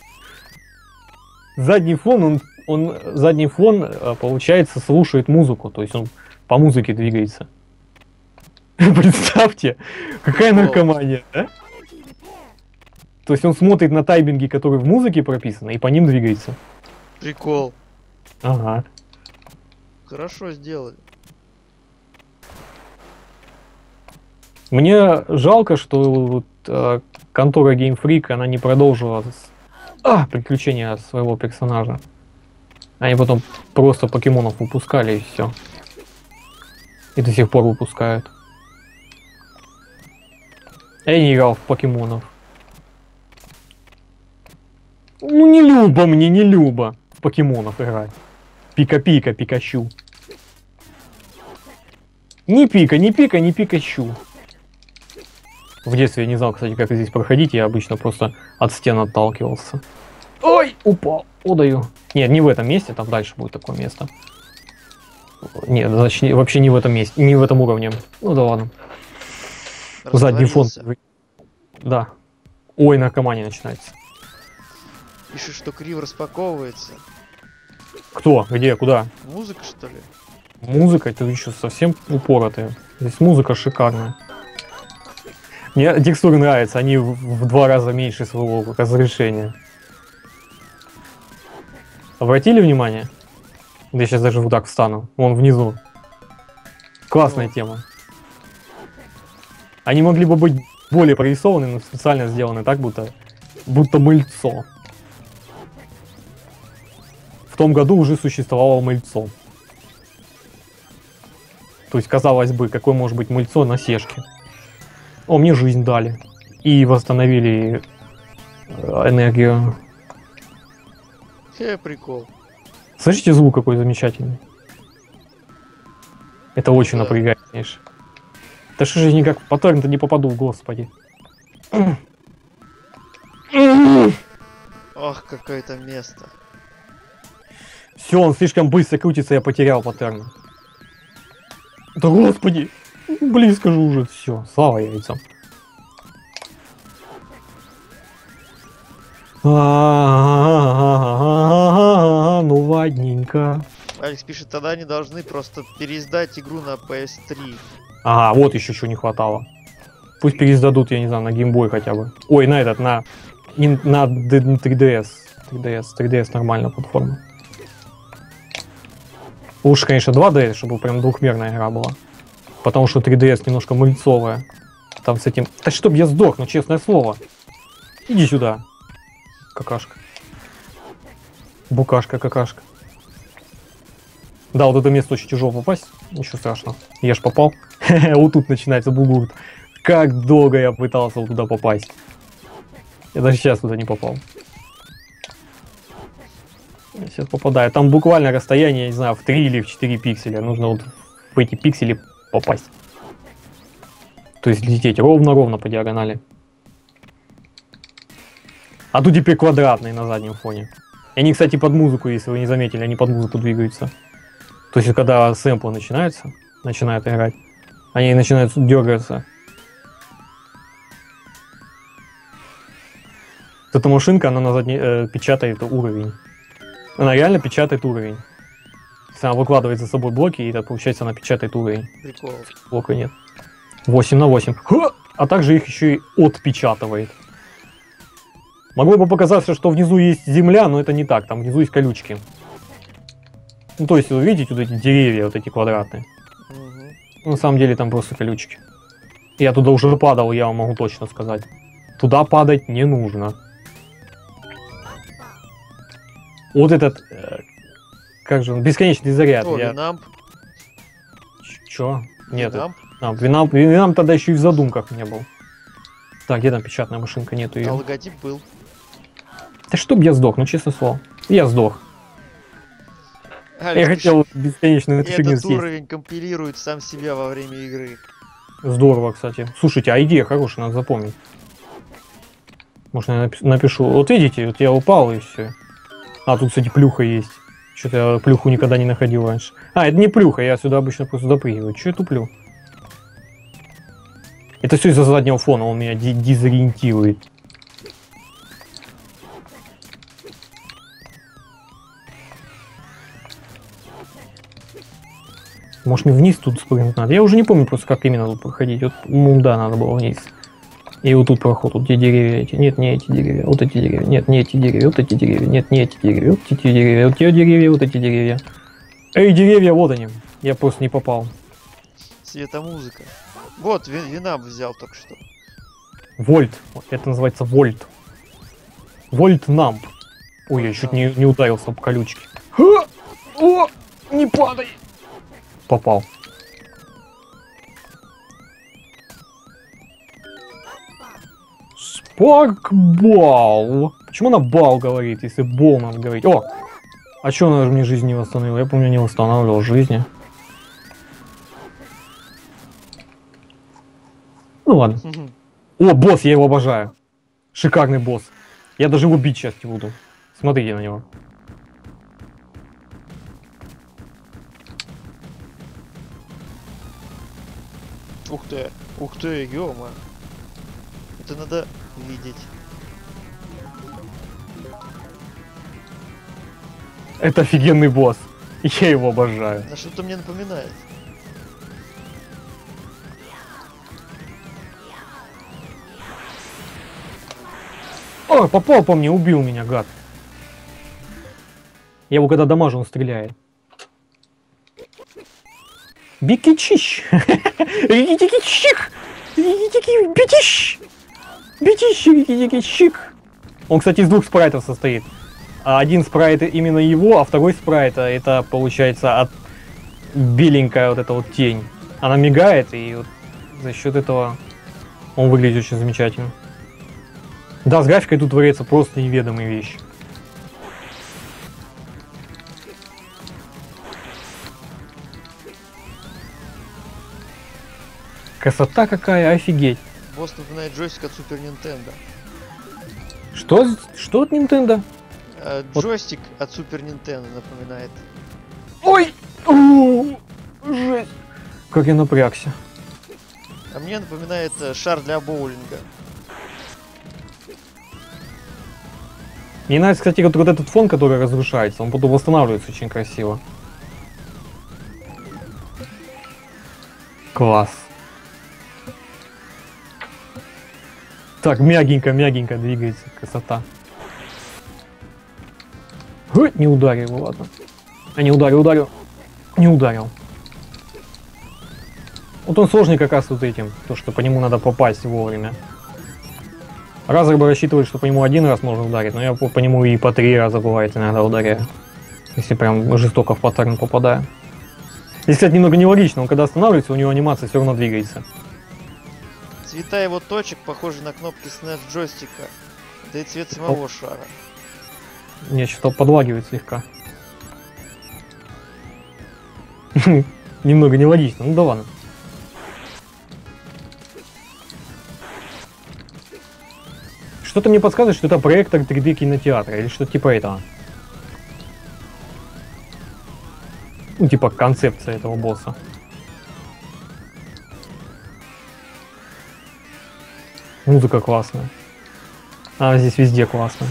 Speaker 2: Задний фон, задний фон, получается, слушает музыку, то есть он по музыке двигается. Представьте, какая наркомания, да? То есть он смотрит на тайминги, которые в музыке прописаны, и по ним двигается.
Speaker 1: прикол.
Speaker 2: Ага.
Speaker 1: Хорошо сделали.
Speaker 2: Мне жалко, что вот, контора Game Freak, она не продолжила приключения своего персонажа. Они потом просто покемонов выпускали и все. И до сих пор выпускают. Я не играл в покемонов. Ну не любо мне, не любо в покемонов играть. Пика-пика, Пикачу. Ни пика, ни пика, ни Пикачу. В детстве я не знал, кстати, как здесь проходить. Я обычно просто от стен отталкивался. Ой, упал. Удаю. Нет, не в этом месте, там дальше будет такое место. Нет, значит, вообще не в этом месте, не в этом уровне. Ну да ладно. Задний фон. Да. Ой, наркомания начинается.
Speaker 1: Пишет, что криво распаковывается.
Speaker 2: Кто? Где? Куда?
Speaker 1: Музыка, что ли?
Speaker 2: Музыка, это еще совсем упоротая. Здесь музыка шикарная. Мне текстуры нравятся, они в 2 раза меньше своего разрешения. Обратили внимание? Да я сейчас даже вот так встану. Вон внизу. Классная тема. Они могли бы быть более прорисованы, но специально сделаны так, будто мыльцо. В том году уже существовало мыльцо. То есть, казалось бы, какое может быть мыльцо на сешке. О, мне жизнь дали. И восстановили энергию.
Speaker 1: Прикол.
Speaker 2: Слышите звук какой замечательный? Это очень
Speaker 1: Да.
Speaker 2: напрягает, конечно. Да что же я никак в паттерн-то не попаду, господи.
Speaker 1: Ох, какое-то место.
Speaker 2: Все, он слишком быстро крутится, я потерял паттерн. Да господи! Близко же уже. Все, слава яйцам. Ну ладненько.
Speaker 1: Алекс пишет, тогда они должны просто переиздать игру на PS3.
Speaker 2: Ага, вот еще чего не хватало. Пусть переиздадут, я не знаю, на геймбой хотя бы. Ой, на этот, на 3DS. 3DS нормальная платформа. Лучше, конечно, 2DS, чтобы прям двухмерная игра была. Потому что 3DS немножко мыльцовая. Там с этим... Да чтоб я сдох, ну честное слово. Иди сюда. Какашка. Букашка, какашка. Да, вот это место очень тяжело попасть. Ничего страшного. Я ж попал. Вот тут начинается бугурт. Как долго я пытался туда попасть. Я даже сейчас туда не попал. Я сейчас попадаю. Там буквально расстояние, я не знаю, в 3 или в 4 пикселя. Нужно вот в эти пиксели попасть. То есть лететь ровно-ровно по диагонали. А тут теперь квадратный на заднем фоне. И они, кстати, под музыку, если вы не заметили, они под музыку двигаются. То есть, когда сэмплы начинают играть, они начинают дергаться. Эта машинка, она на задней печатает уровень. Она реально печатает уровень. Если она выкладывает за собой блоки, и это, получается, она печатает уровень.
Speaker 1: Прикол.
Speaker 2: Блока нет. 8 на 8. А также их еще и отпечатывает. Могло бы показаться, что внизу есть земля, но это не так. Там внизу есть колючки. Ну, то есть, вы видите, вот эти деревья, вот эти квадратные.
Speaker 1: Угу.
Speaker 2: На самом деле там просто колючки. Я туда уже падал, я вам могу точно сказать. Туда падать не нужно. Вот этот, как же он, бесконечный заряд.
Speaker 1: О, Винамп.
Speaker 2: Чё? Нет,
Speaker 1: Винамп.
Speaker 2: Винамп тогда еще и в задумках не был. Так, где там печатная машинка? Нету ее.
Speaker 1: А логотип был.
Speaker 2: Да чтоб я сдох, ну честное слово. Я сдох. Я хотел бесконечно эту фигню
Speaker 1: Этот
Speaker 2: съесть.
Speaker 1: уровень компилирует сам себя во время игры.
Speaker 2: Здорово, кстати. Слушайте, а идея хорошая, надо запомнить. Может, я напишу. Вот видите, вот я упал и все. А, тут, кстати, плюха есть. Что-то я плюху никогда не находил раньше. А, это не плюха, я сюда обычно просто допрыгиваю. Че я туплю? Это все из-за заднего фона, он меня дезориентирует. Может, мне вниз тут спрыгнуть надо? Я уже не помню просто, как именно тут проходить. Вот, ну да, надо было вниз. И вот тут проход, вот где деревья эти. Нет, не эти деревья, вот эти деревья. Нет, не эти деревья, вот эти деревья. Нет, не эти деревья, вот эти деревья. Вот те деревья, вот эти деревья. Эй, деревья, вот они. Я просто не попал.
Speaker 1: Светомузыка. Вот, Винамп взял только что.
Speaker 2: Вольт. Это называется вольт. Вольт-намп. Ой, я чуть не ударился об колючки. О, не падай. Попал. Спаркбал. Почему она бал говорит, если бол надо говорить? О! А что она же мне жизнь не восстановила? Я помню, не восстанавливал жизни. Ну ладно. О, босс, я его обожаю. Шикарный босс. Я даже его бить сейчас не буду. Смотрите на него.
Speaker 1: Ух ты, ё-мо. Это надо видеть.
Speaker 2: Это офигенный босс. Я его обожаю.
Speaker 1: На что-то мне напоминает.
Speaker 2: О, попал по мне, убил меня, гад. Я его когда дамажу, он стреляет. Бикичищ! Рикитикичик! Битищ! Битищ, рикитикичик! Он, кстати, из двух спрайтов состоит. Один спрайт именно его, а второй спрайт это получается от беленькая вот эта вот тень. Она мигает, и вот за счет этого он выглядит очень замечательно. Да, с графикой тут творится просто неведомые вещи. Красота какая, офигеть.
Speaker 1: Босс напоминает джойстик от Супер Нинтендо.
Speaker 2: Что от Nintendo?
Speaker 1: Джойстик от Супер Нинтендо напоминает.
Speaker 2: Ой! Жесть! Как я напрягся.
Speaker 1: А мне напоминает шар для боулинга.
Speaker 2: Мне нравится, кстати, вот этот фон, который разрушается, он потом восстанавливается очень красиво. Класс. Так, мягенько двигается, красота. Не ударил его, ладно. А не ударил. Не ударил. Вот он сложный как раз вот этим, то что по нему надо попасть вовремя. Разер бы рассчитывает, что по нему один раз можно ударить, но я по нему и по 3 раза бывает иногда ударяю. Если прям жестоко в паттерн попадаю. Здесь, кстати, немного нелогично, он когда останавливается, у него анимация все равно двигается.
Speaker 1: Цвета его точек похожи на кнопки SNES джойстика, да и цвет самого шара.
Speaker 2: Мне что-то подлагивает слегка. Немного нелогично, ну да ладно. Что-то мне подсказывает, что это проектор 3D кинотеатра или что-то типа этого. Ну, типа концепция этого босса. Музыка классная. А, здесь везде классно.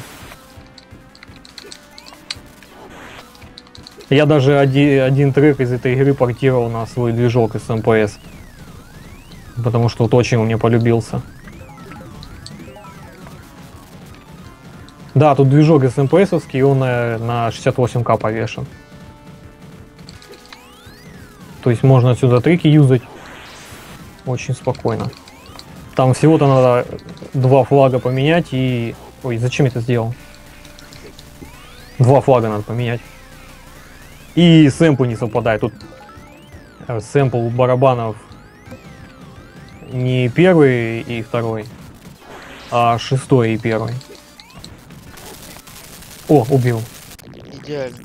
Speaker 2: Я даже один трек из этой игры портировал на свой движок из MPS. Потому что вот очень он мне полюбился. Да, тут движок из MPS-овский, и он на 68К повешен. То есть можно отсюда треки юзать очень спокойно. Там всего-то надо 2 флага поменять и... Ой, зачем я это сделал? 2 флага надо поменять. И сэмпл не совпадает. Тут сэмпл у барабанов не первый и второй, а 6-й и 1-й. О, убил.
Speaker 1: Идеально.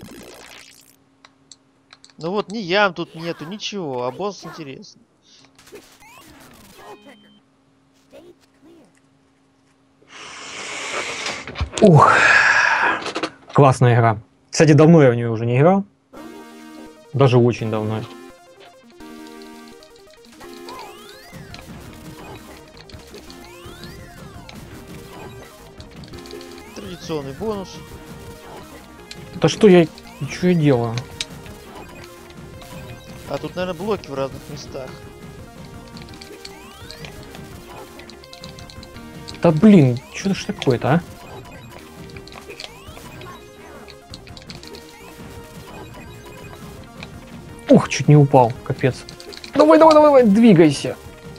Speaker 1: Ну вот ни ям тут нету, ничего, а босс интересный.
Speaker 2: Ух, классная игра. Кстати, давно я в нее уже не играл. Даже очень давно.
Speaker 1: Традиционный бонус.
Speaker 2: Да что я делаю?
Speaker 1: А тут, наверное, блоки в разных местах.
Speaker 2: Да блин, что ж такое-то, а? Ух, чуть не упал, капец. Давай, давай, давай, двигайся.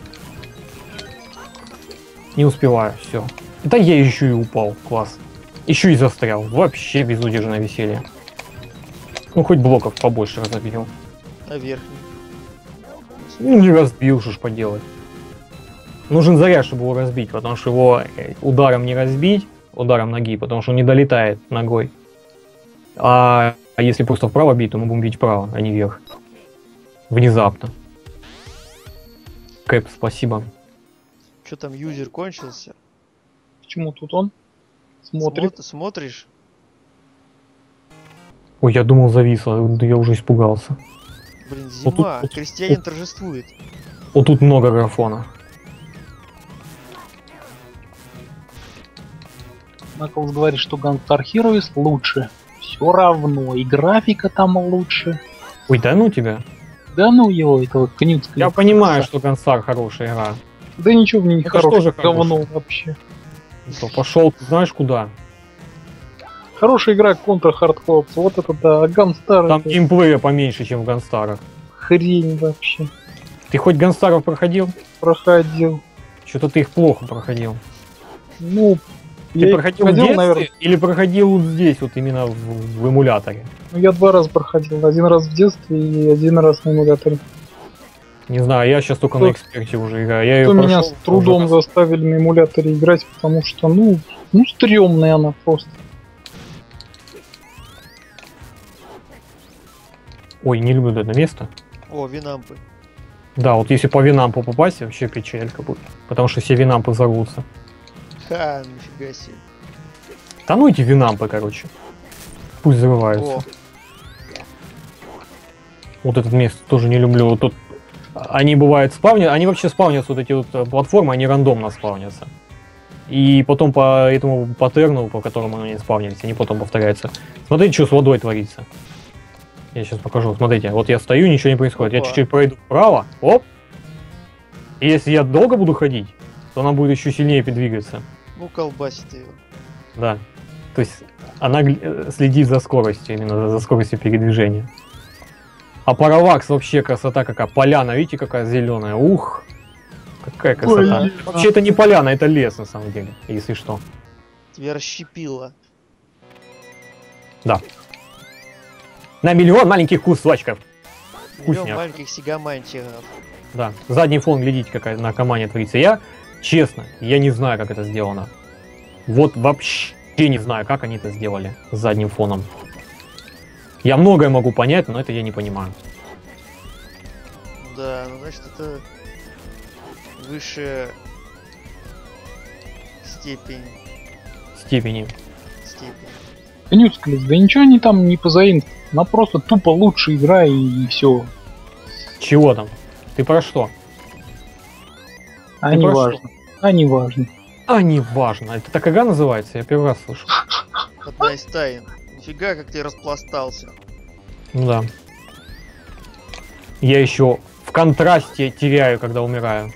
Speaker 2: Не успеваю, все. Да я еще и упал, класс. Еще и застрял, вообще безудержное веселье. Ну хоть блоков побольше разобил.
Speaker 1: А верхний?
Speaker 2: Ну не разбил, что ж поделать. Нужен заряд, чтобы его разбить, потому что его ударом не разбить, ударом ноги, потому что он не долетает ногой. А если просто вправо бить, то мы будем бить вправо, а не вверх. Внезапно. Кэп, спасибо.
Speaker 1: Что там, юзер кончился?
Speaker 3: Почему тут он смотрит?
Speaker 1: Смотришь?
Speaker 2: Ой, я думал зависло, да я уже испугался.
Speaker 1: Блин,
Speaker 2: Вот
Speaker 1: зима,
Speaker 2: тут-
Speaker 1: крестьянин торжествует.
Speaker 2: Вот тут много графона.
Speaker 3: Наклз говорит, что Gunstar Heroes лучше. Все равно, и графика там лучше.
Speaker 2: Ой, да ну тебя.
Speaker 3: Да ну его, этого Кнюцкого.
Speaker 2: Я понимаю, что Гансар хорошая игра.
Speaker 3: Да ничего в ней не
Speaker 2: Это
Speaker 3: хорошее,
Speaker 2: тоже
Speaker 3: говно вообще.
Speaker 2: Что, пошел, ты знаешь куда?
Speaker 3: Хорошая игра Contra Hard Corps, вот это да, а Gunstar
Speaker 2: Там
Speaker 3: это
Speaker 2: геймплея поменьше, чем в Ганстарах.
Speaker 3: хрень вообще.
Speaker 2: Ты хоть Ганстаров проходил?
Speaker 3: Проходил.
Speaker 2: Что-то ты их плохо проходил.
Speaker 3: Ну,
Speaker 2: Ты
Speaker 3: я их
Speaker 2: проходил в детстве
Speaker 3: наверное.
Speaker 2: или проходил вот здесь, вот именно в эмуляторе?
Speaker 3: Ну, я 2 раза проходил. 1 раз в детстве и 1 раз на эмуляторе.
Speaker 2: Не знаю, я сейчас только
Speaker 3: Кто-
Speaker 2: на эксперте уже играю. Я ее
Speaker 3: То меня
Speaker 2: прошел,
Speaker 3: с трудом
Speaker 2: уже-
Speaker 3: заставили на эмуляторе играть, потому что, ну, стрёмная она просто.
Speaker 2: Ой, не люблю это место.
Speaker 1: О, винампы.
Speaker 2: Да, вот если по винампу попасть, вообще печалька будет. Потому что все винампы взорвутся.
Speaker 1: Ха, нифига себе.
Speaker 2: Да ну эти винампы, короче. Пусть взрываются.
Speaker 1: О,
Speaker 2: Вот это место тоже не люблю. Вот тут они бывают спавнят, они вообще спавнятся, вот эти вот платформы, они рандомно спавнятся. И потом по этому паттерну, по которому они спавнились, они потом повторяются. Смотрите, что с водой творится. Я сейчас покажу. Смотрите, вот я стою, ничего не происходит. Я
Speaker 1: Опа.
Speaker 2: чуть-чуть пройду вправо, оп. И если я долго буду ходить, то она будет еще сильнее двигаться.
Speaker 1: ну колбасит ее.
Speaker 2: Да. То есть она следит за скоростью, именно за скоростью передвижения. А Паравакс вообще красота какая. Поляна, видите, какая зеленая. Ух! Какая красота.
Speaker 3: Ой.
Speaker 2: Вообще это не поляна, это лес на самом деле, если что.
Speaker 1: Тебя расщепило.
Speaker 2: На миллион маленьких кусочков.
Speaker 1: Миллион
Speaker 2: Вкусняк.
Speaker 1: маленьких сигамантиков.
Speaker 2: Да. Задний фон, глядите, какая наркомания творится. Я, честно, я не знаю, как это сделано. Вот вообще не знаю, как они это сделали с задним фоном. Я многое могу понять, но это я не понимаю.
Speaker 1: Да, ну значит это высшая степень.
Speaker 2: Степени.
Speaker 3: Кнюцкого, да ничего они там не позаимствуют. Она просто тупо лучше игра и все.
Speaker 2: Чего там? Ты про что?
Speaker 3: А
Speaker 2: Ты
Speaker 3: не
Speaker 2: про
Speaker 3: важно. А не важно.
Speaker 2: А, не важно. Это так игра называется? Я первый раз слышу.
Speaker 1: Одна из тайн. Нифига, как ты распластался.
Speaker 2: Ну да. Я еще в контрасте теряю, когда умираю.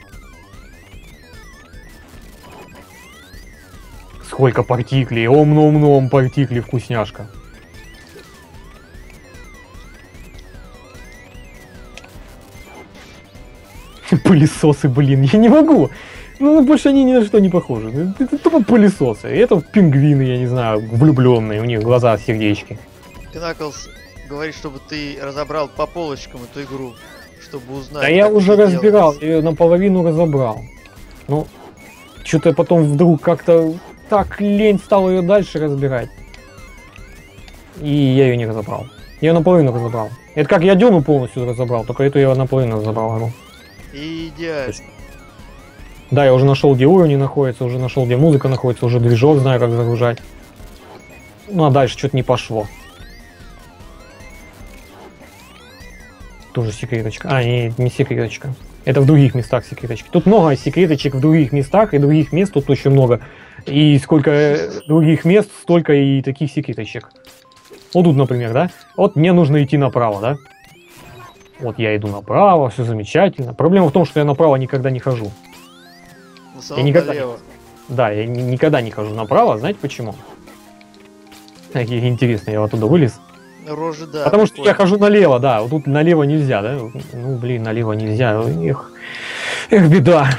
Speaker 2: Сколько партиклей. Ом-ном-ном, партикли, вкусняшка. Пылесосы, блин, я не могу. Ну, больше они ни на что не похожи. Это тупо пылесосы. И это пингвины, я не знаю, влюбленные, у них глаза сердечки.
Speaker 1: Кнаклс говорит, чтобы ты разобрал по полочкам эту игру, чтобы узнать.
Speaker 2: Да я
Speaker 1: как
Speaker 2: уже
Speaker 1: всё
Speaker 2: разбирал,
Speaker 1: делается.
Speaker 2: я ее наполовину разобрал. Ну, что-то потом вдруг как-то так лень стал ее дальше разбирать. И я ее не разобрал. Я ее наполовину разобрал. Это как я Дюну полностью разобрал, только эту я наполовину разобрал. Ну.
Speaker 1: Идеально.
Speaker 2: Да, я уже нашел, где уровни находятся, уже нашел, где музыка находится, уже движок знаю, как загружать. Ну а дальше что-то не пошло. Тоже секреточка. А, не секреточка. Это в других местах секреточки. Тут много секреточек в других местах, и других мест тут очень много. И сколько других мест, столько и таких секреточек. Вот тут, например, да? Вот мне нужно идти направо, да? Вот я иду направо, все замечательно. Проблема в том, что я направо никогда не хожу.
Speaker 1: В основном
Speaker 2: никогда
Speaker 1: налево.
Speaker 2: Да, я никогда не хожу направо, знаете почему? Интересно, я оттуда вылез.
Speaker 1: Рожи, да.
Speaker 2: Потому что
Speaker 1: прикольно.
Speaker 2: я хожу налево, да. Вот тут налево нельзя, да? Ну, блин, налево нельзя. Эх, беда.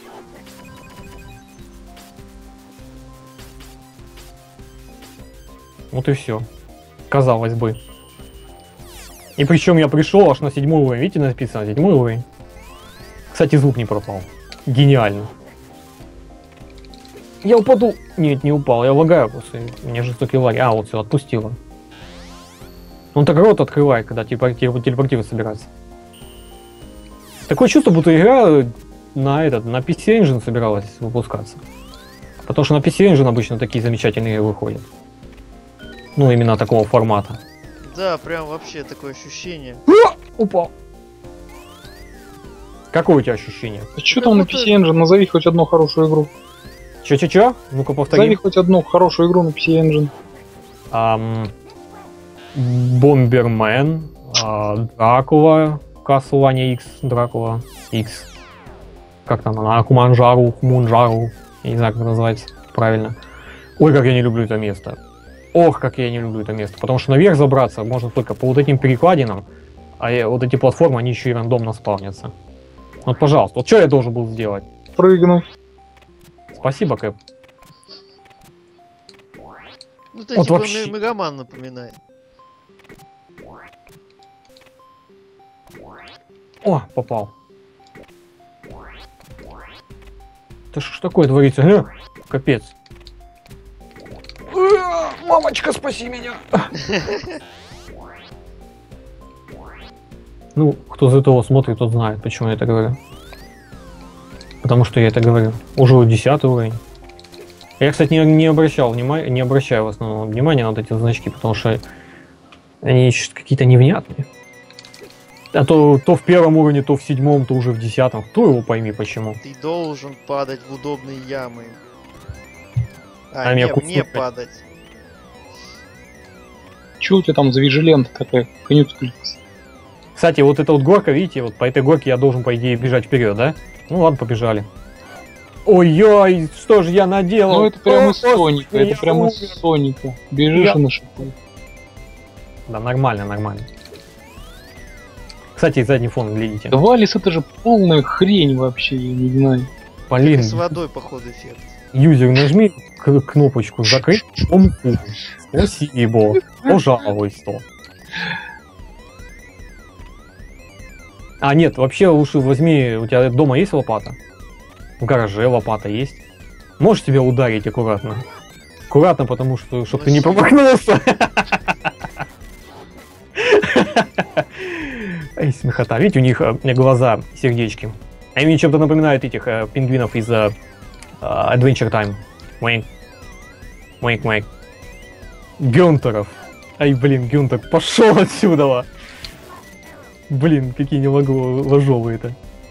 Speaker 2: Вот и все. Казалось бы. И причем я пришел аж на 7 уровень. Видите, написано 7 уровень. Кстати, звук не пропал. Гениально. Я упаду. Нет, не упал. Я лагаю просто. У меня жестокий лагерь. А, вот все, отпустило. Он так рот открывает, когда телепортировать собирается. Такое чувство, будто игра на PC Engine собиралась выпускаться. Потому что на PC Engine обычно такие замечательные игры выходят. Ну, именно такого формата.
Speaker 1: Да, прям вообще такое ощущение.
Speaker 2: Упал. Какое у тебя ощущение?
Speaker 3: А что там на PC Engine? Назови хоть одну хорошую игру.
Speaker 2: Чё? Ну-ка
Speaker 3: Назови
Speaker 2: повтори.
Speaker 3: хоть одну хорошую игру на PC Engine.
Speaker 2: Бомбермен, Дракула, Castlevania X, Дракула X. Как там она? Акуманжару, Хумунжару. Я не знаю, как это называется правильно. Ой, как я не люблю это место. Ох, как я не люблю это место. Потому что наверх забраться можно только по вот этим перекладинам. А вот эти платформы, они еще и рандомно спавнятся. Вот, пожалуйста, вот что я должен был сделать?
Speaker 3: Прыгнуть.
Speaker 2: Спасибо, Кэп.
Speaker 1: Ну ты
Speaker 2: Вот
Speaker 1: типа
Speaker 2: вообще.
Speaker 1: Мегаман напоминает.
Speaker 2: О, попал. Да что ж такое творится? Капец. Мамочка, спаси меня! Ну, кто за этого смотрит, тот знает, почему я это говорю. Потому что я это говорю. Уже 10 уровень. Я, кстати, не обращал внимания, не обращаю в основном внимания на вот эти значки, потому что они какие-то невнятные. А то в первом уровне, то в 7, то уже в 10. Кто его пойми почему.
Speaker 1: Ты должен падать в удобные ямы.
Speaker 2: А меня
Speaker 1: не
Speaker 2: кусают.
Speaker 1: падать.
Speaker 3: Че у тебя там за вижелента такая? Конец-кликс.
Speaker 2: Кстати, вот эта вот горка, видите, вот по этой горке я должен, по идее, бежать вперед, да? Ну ладно, побежали. Ой-ой, что же я наделал?
Speaker 3: Ну это прям из
Speaker 2: О,
Speaker 3: Соника,
Speaker 2: я
Speaker 3: это прям из
Speaker 2: умер.
Speaker 3: Соника. Бежишь
Speaker 2: Я-
Speaker 3: и на шипы.
Speaker 2: Да, нормально. Кстати, задний фон, глядите.
Speaker 3: Да Валис, это же полная хрень вообще, я не знаю.
Speaker 2: Блин,
Speaker 1: С водой, походу, эффект.
Speaker 2: юзер, нажми кнопочку «Закрыть комку». Спасибо. Пожалуйста. А, нет, вообще лучше возьми, у тебя дома есть лопата? В гараже лопата есть? Можешь тебя ударить аккуратно? Аккуратно, потому что, чтобы ты не промахнулся. Эй, смехота. Видите, у них глаза сердечки. Они мне чем-то напоминают этих пингвинов из Adventure Time. Мэнк. Гюнтеров. Ай, блин, Гюнтер, пошел отсюда! Блин, какие не ложовые-то.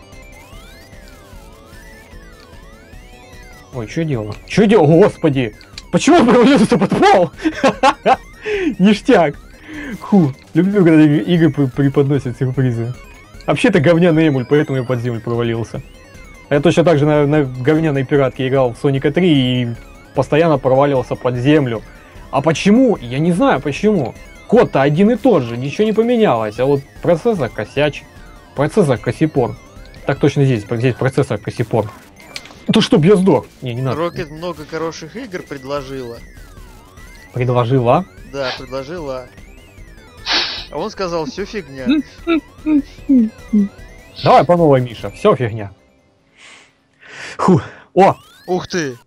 Speaker 2: Ой, что делал? Что делал? Господи! Почему он провалился под пол? Ништяк! Ху, люблю, когда игры преподносят сюрпризы. Вообще-то говняный эмуль, поэтому я под землю провалился. Я точно так же на говняной пиратке играл в Соника 3 и постоянно проваливался под землю. А почему? Я не знаю почему. Код-то один и тот же, ничего не поменялось, а вот процессор косячит. Процессор косипор. Так точно здесь процессор косипор. Да чтоб я сдох. Не надо.
Speaker 1: Рокет много хороших игр предложила.
Speaker 2: Предложила.
Speaker 1: Да, предложила. А он сказал, все фигня.
Speaker 2: Давай по новой, Миша. Все фигня. Фу. О!
Speaker 1: Ух ты!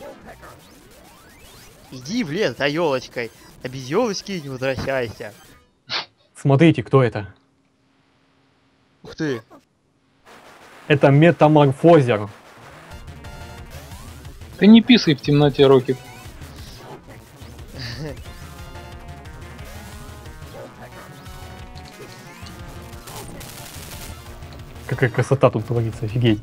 Speaker 1: Иди в лес за елочкой. А без елочки не возвращайся.
Speaker 2: Смотрите, кто это.
Speaker 1: Ух ты!
Speaker 2: Это метаморфозер.
Speaker 3: Ты не писай в темноте, Рокет.
Speaker 2: Какая красота тут творится, офигеть.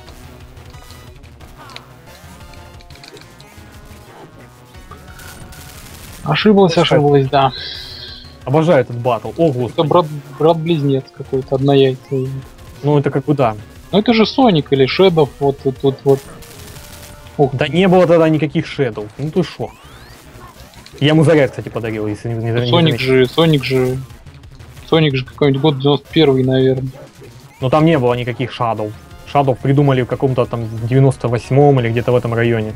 Speaker 3: Ошиблась, да.
Speaker 2: Обожаю этот батл. О,
Speaker 3: Это
Speaker 2: господи.
Speaker 3: брат-близнец какой-то, однояйцевый.
Speaker 2: Ну это как бы да.
Speaker 3: Ну это же Соник или Шедов, вот тут вот. Ух,
Speaker 2: Да не было тогда никаких шедов. Ну ты шо. Я ему заряд, кстати, подарил, если не
Speaker 3: Соник же какой-нибудь год 91-й, наверное.
Speaker 2: Но там не было никаких шадов. Шадов придумали в каком-то там 98-м или где-то в этом районе.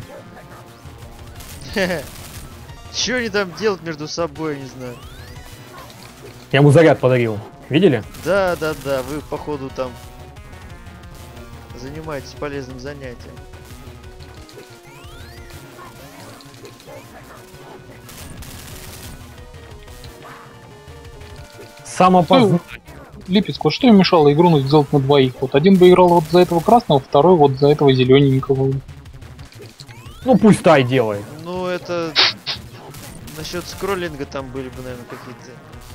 Speaker 1: Что они там делают между собой, не знаю.
Speaker 2: Я ему заряд подарил. Видели?
Speaker 1: Да, вы походу там занимаетесь полезным занятием.
Speaker 2: Самопознание.
Speaker 3: Липецк, вот что им мешало игру сделать на двоих? Вот один бы играл вот за этого красного, второй вот за этого зелененького.
Speaker 2: Ну пусть Тай делает.
Speaker 1: Ну это... Насчет скроллинга там были бы, наверное, какие-то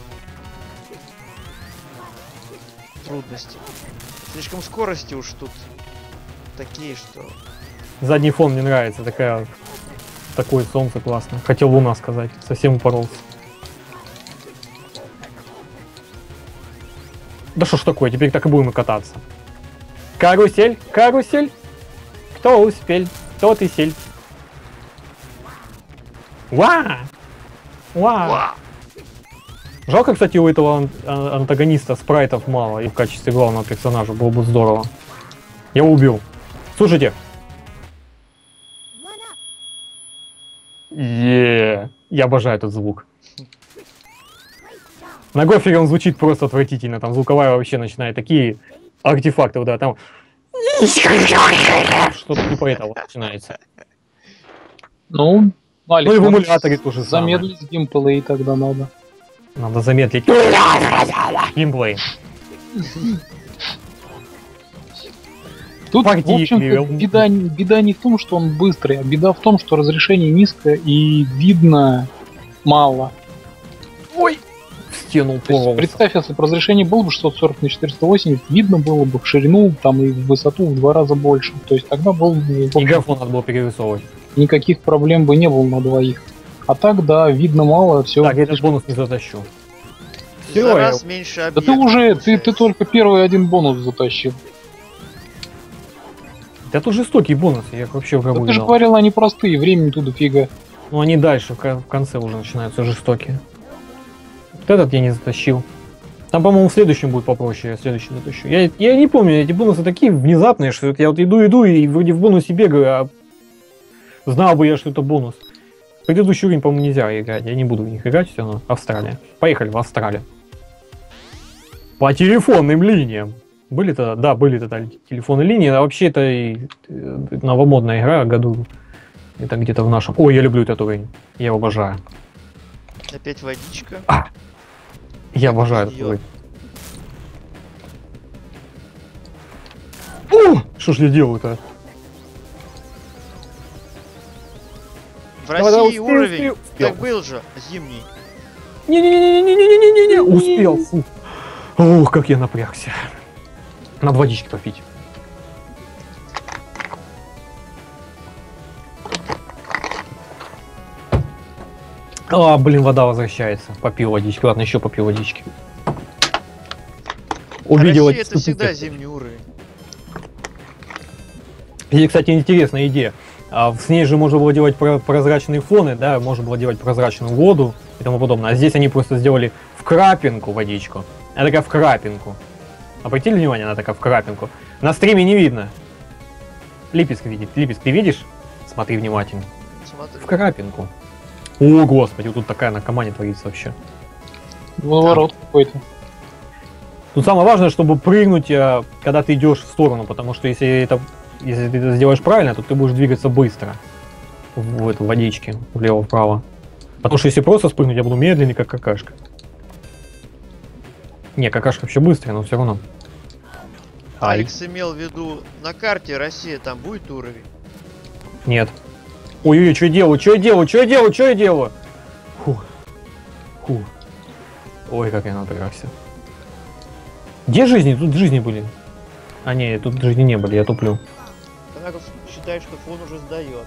Speaker 1: трудности. Слишком скорости уж тут такие, что...
Speaker 2: Задний фон мне нравится, такое солнце классно. Хотел Луна сказать, совсем упоролся. Да что ж такое, теперь так и будем и кататься. Карусель, карусель. Кто успел, тот и сель. Уа! Уа! Жалко, кстати, у этого антагониста спрайтов мало, и в качестве главного персонажа было бы здорово. Я его убил. Слушайте. Я обожаю этот звук. На Гофере он звучит просто отвратительно, там звуковая вообще начинает такие артефакты, да, там что-то типа этого начинается.
Speaker 3: Ну, Алик,
Speaker 2: Ну и в эмуляторе тоже самое.
Speaker 3: замедлить геймплей тогда надо.
Speaker 2: Надо замедлить геймплей.
Speaker 3: Тут,
Speaker 2: Партии
Speaker 3: в общем-то,
Speaker 2: привел.
Speaker 3: беда не в том, что он быстрый, а беда в том, что разрешение низкое и видно мало.
Speaker 2: Ой! В стену
Speaker 3: То есть,
Speaker 2: упоролся.
Speaker 3: представь, если бы разрешение было бы 640 на 480, видно было бы в ширину там и в высоту в 2 раза больше. То есть тогда был
Speaker 2: И графон надо было перерисовывать.
Speaker 3: никаких проблем бы не было на двоих. А так, да, видно мало, все.
Speaker 2: Так, я этот бонус не затащу.
Speaker 1: За
Speaker 2: Всё,
Speaker 1: раз меньше
Speaker 3: Да
Speaker 1: объектов.
Speaker 3: ты уже, ты
Speaker 1: получается.
Speaker 3: только первый один бонус затащил.
Speaker 2: Да тут жестокий бонус, я их вообще в
Speaker 3: Да
Speaker 2: гробу
Speaker 3: ты же
Speaker 2: видал.
Speaker 3: говорил, они простые, времени туда фига.
Speaker 2: Ну они дальше, в конце уже начинаются жестокие. Вот этот я не затащил. Там, по-моему, в следующем будет попроще, я следующий затащу. Я не помню, эти бонусы такие внезапные, что я вот иду и вроде в бонусе бегаю, а знал бы я, что это бонус. В предыдущий уровень, по-моему, нельзя играть, я не буду в них играть, все равно. Австралия. Поехали в Австралию. По телефонным линиям. Были тогда? Да, были тогда телефонные линии, а вообще это и новомодная игра году. Это где-то в нашем. Ой, я люблю этот уровень. Я его обожаю.
Speaker 1: Опять водичка.
Speaker 2: Я обожаю этот
Speaker 1: Ёп.
Speaker 2: уровень. О! Что ж я делаю-то?
Speaker 1: В
Speaker 2: Давай,
Speaker 1: России
Speaker 2: успел,
Speaker 1: уровень,
Speaker 2: успел.
Speaker 1: как был же, зимний.
Speaker 2: Не-не-не-не-не-не-не-не-не! Успел, фу. Ух, как я напрягся. Надо водички попить. А, блин, вода возвращается. Попил водички. Ладно, еще попил водички. Увидел
Speaker 1: Россия
Speaker 2: эти
Speaker 1: это всегда
Speaker 2: ступеньки.
Speaker 1: зимний уровень.
Speaker 2: И, кстати, интересная идея. С ней же можно было делать прозрачные фоны, да, можно было делать прозрачную воду и тому подобное. А здесь они просто сделали в крапинку водичку. Она такая в крапинку. Обратили внимание, она такая в крапинку. На стриме не видно. Липецк видит. Липецк, ты видишь? Смотри внимательно.
Speaker 1: Смотри.
Speaker 2: В крапинку. О, господи, вот тут такая наркомания творится вообще.
Speaker 3: Выворот какой-то.
Speaker 2: Тут самое важное, чтобы прыгнуть, когда ты идешь в сторону, потому что если ты это сделаешь правильно, то ты будешь двигаться быстро в эту водичке, влево-вправо. Потому что если просто спрыгнуть, я буду медленный, как какашка. Не, какашка вообще быстрая, но все равно. Ай,
Speaker 1: Алекс имел в виду, на карте Россия там будет уровень?
Speaker 2: нет. Ой-ой-ой, что я делаю, что я делаю, что я делаю, что я делаю? Фу. Фу. Ой, как я напрягся. Где жизни? Тут жизни были. А не, тут жизни не были, я туплю.
Speaker 1: Канаков считает, что фон уже сдает.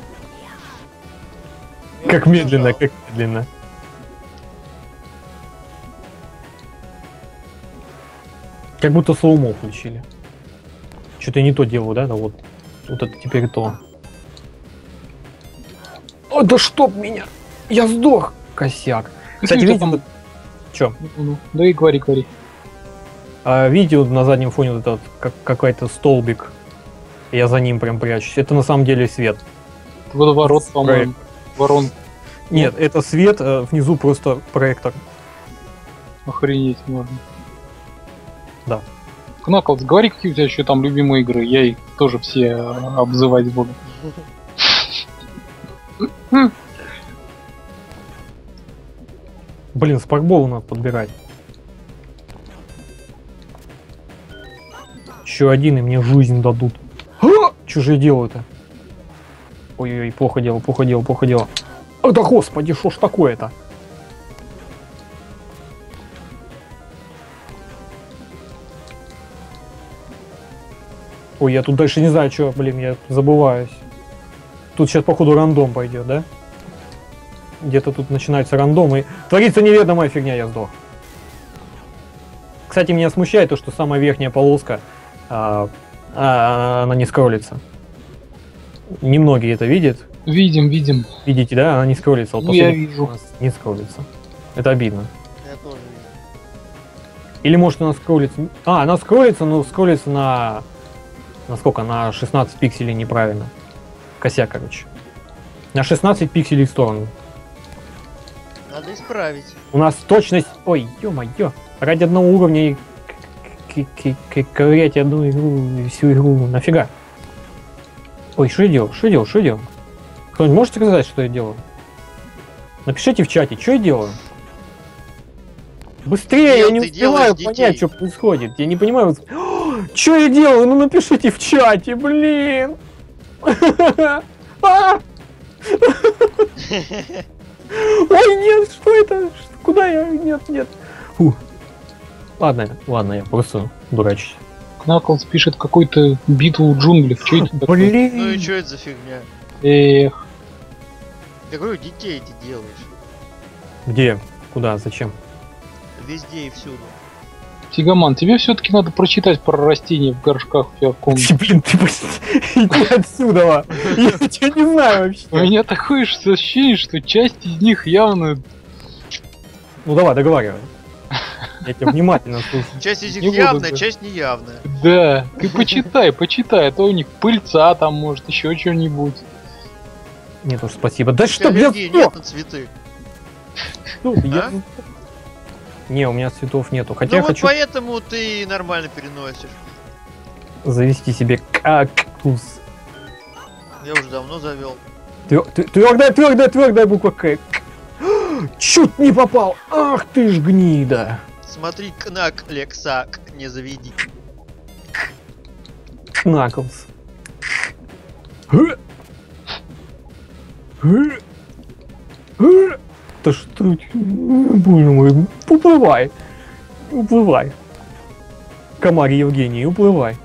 Speaker 2: Как медленно, как медленно. Как будто слоумо включили. Что-то я не то делаю, да? Да вот. Вот это теперь то. О, да чтоб меня! Я сдох! Косяк. Кстати,
Speaker 3: Какие-то
Speaker 2: видите,
Speaker 3: там-
Speaker 2: вот... Чё?
Speaker 3: Ну, да и говори, говори.
Speaker 2: Видите, вот на заднем фоне вот этот какой-то столбик. Я за ним прям прячусь. Это на самом деле свет.
Speaker 3: Водоворот, по-моему. Ворон.
Speaker 2: Нет, это свет, внизу просто проектор.
Speaker 3: Охренеть можно.
Speaker 2: Да.
Speaker 3: Кнаклс, говори, какие у тебя еще там любимые игры. Я их тоже все обзывать буду.
Speaker 2: Блин, спаркбол надо подбирать. Еще один, и мне жизнь дадут. Что же я делаю-то? Ой-ой-ой, плохо дело, плохо дело, плохо дело. Ой, да господи, что ж такое-то? Ой, я тут дальше не знаю, что, блин, я забываюсь. Тут сейчас, походу, рандом пойдет, да? Где-то тут начинается рандом, и творится неведомая фигня, я сдох. Кстати, меня смущает то, что самая верхняя полоска, она не скроллится. Немногие это видят.
Speaker 3: Видим, видим.
Speaker 2: Видите, да? Она не скроллится. Вот
Speaker 3: Ну, я
Speaker 2: последний
Speaker 3: вижу.
Speaker 2: у нас не скроллится. Это обидно.
Speaker 1: Я тоже вижу.
Speaker 2: Или может она скроллится... она скроллится, но скроллится на... На сколько? На 16 пикселей неправильно. Косяк, короче. На 16 пикселей в сторону.
Speaker 1: Надо исправить.
Speaker 2: У нас точность... Ой, ё-моё. Ради одного уровня и... ковырять одну игру, всю игру. Нафига? Ой, что я делал? Что я делал? Что я делал? Кто-нибудь можете сказать, что я делаю? Напишите в чате, что я делаю? Быстрее, я не
Speaker 1: Ты
Speaker 2: успеваю
Speaker 1: делаешь
Speaker 2: понять,
Speaker 1: детей.
Speaker 2: что происходит. Я не понимаю. Что я делаю? Ну напишите в чате, блин. А! Ой, нет, что это? Куда я? Нет, нет. Фу. Ладно, я просто дурачусь.
Speaker 3: Кнаклс пишет какую-то битву в джунглях. Че это такое?
Speaker 1: Ну и
Speaker 2: Блин.
Speaker 1: что это за фигня?
Speaker 3: Эх,
Speaker 1: Я говорю, детей ты делаешь.
Speaker 2: Где? Куда? Зачем?
Speaker 1: Везде и всюду.
Speaker 3: Тигаман, тебе все-таки надо прочитать про растения в горшках у тебя в комнате.
Speaker 2: Блин, ты иди отсюда. Я тебя не знаю
Speaker 3: У
Speaker 2: вообще.
Speaker 3: меня такое же ощущение, что часть из них явно...
Speaker 2: Ну давай, договаривай. Я тебя внимательно слушаю.
Speaker 1: Часть из них
Speaker 3: Не буду,
Speaker 1: явная,
Speaker 3: да.
Speaker 1: часть неявная.
Speaker 3: Да, ты почитай, почитай, а то у них пыльца там, может, еще что-нибудь.
Speaker 2: Нет уж, спасибо. Да
Speaker 1: У тебя
Speaker 2: чтоб я
Speaker 1: аллергии
Speaker 2: сдох!
Speaker 1: нет на цветы.
Speaker 2: Ну, я- Не, у меня цветов нету. Хотя
Speaker 1: Ну
Speaker 2: я
Speaker 1: вот
Speaker 2: хочу
Speaker 1: поэтому ты нормально переносишь.
Speaker 2: завести себе кактус.
Speaker 1: Я уже давно завел.
Speaker 2: Твердая буква К. Чуть не попал. Ах ты ж гнида.
Speaker 1: Смотри, кнак Лексак, не заведи.
Speaker 2: Кнаклс. Да что? Боже мой, уплывай. Уплывай. Комар Евгений, уплывай.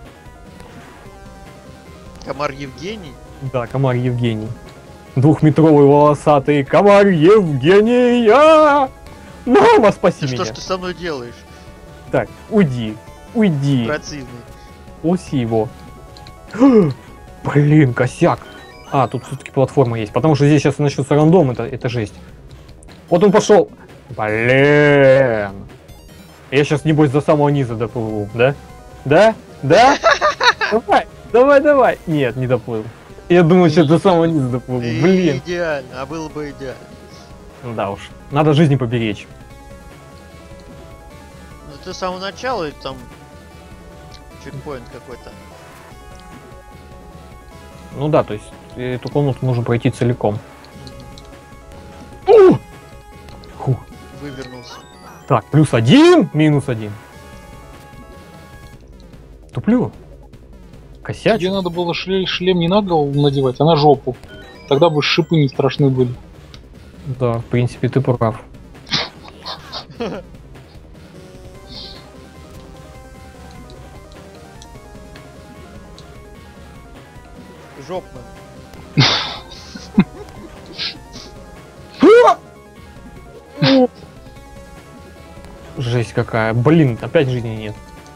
Speaker 1: Комар Евгений?
Speaker 2: Да, комар Евгений. Двухметровый волосатый комар Евгения. Мама, спаси
Speaker 1: Ты
Speaker 2: меня.
Speaker 1: что ж ты со мной делаешь?
Speaker 2: Так, уйди. Уйди.
Speaker 1: Противный.
Speaker 2: Оси его. Блин, косяк. Тут все-таки платформа есть. Потому что здесь сейчас начнется рандом, это жесть. Вот он пошел. Блин. Я сейчас, небось, до самого низа доплыву, да? Да? Да? Давай. Давай, давай. Нет, не доплыл. Я думал, сейчас до самого низа доплыл. Блин.
Speaker 1: Идеально, а было бы идеально.
Speaker 2: Да уж. Надо жизни поберечь.
Speaker 1: Ну ты с самого начала или там чекпоинт какой-то?
Speaker 2: Ну да, то есть эту комнату можно пройти целиком. Фу.
Speaker 1: Вывернулся.
Speaker 2: Так, +1, -1. Туплю. Косячу.
Speaker 3: Тебе надо было шлем не на голову надевать, а на жопу. Тогда бы шипы не страшны были.
Speaker 2: Да, в принципе, ты прав.
Speaker 1: Жопно.
Speaker 2: Жесть какая. Блин, опять жизни нет.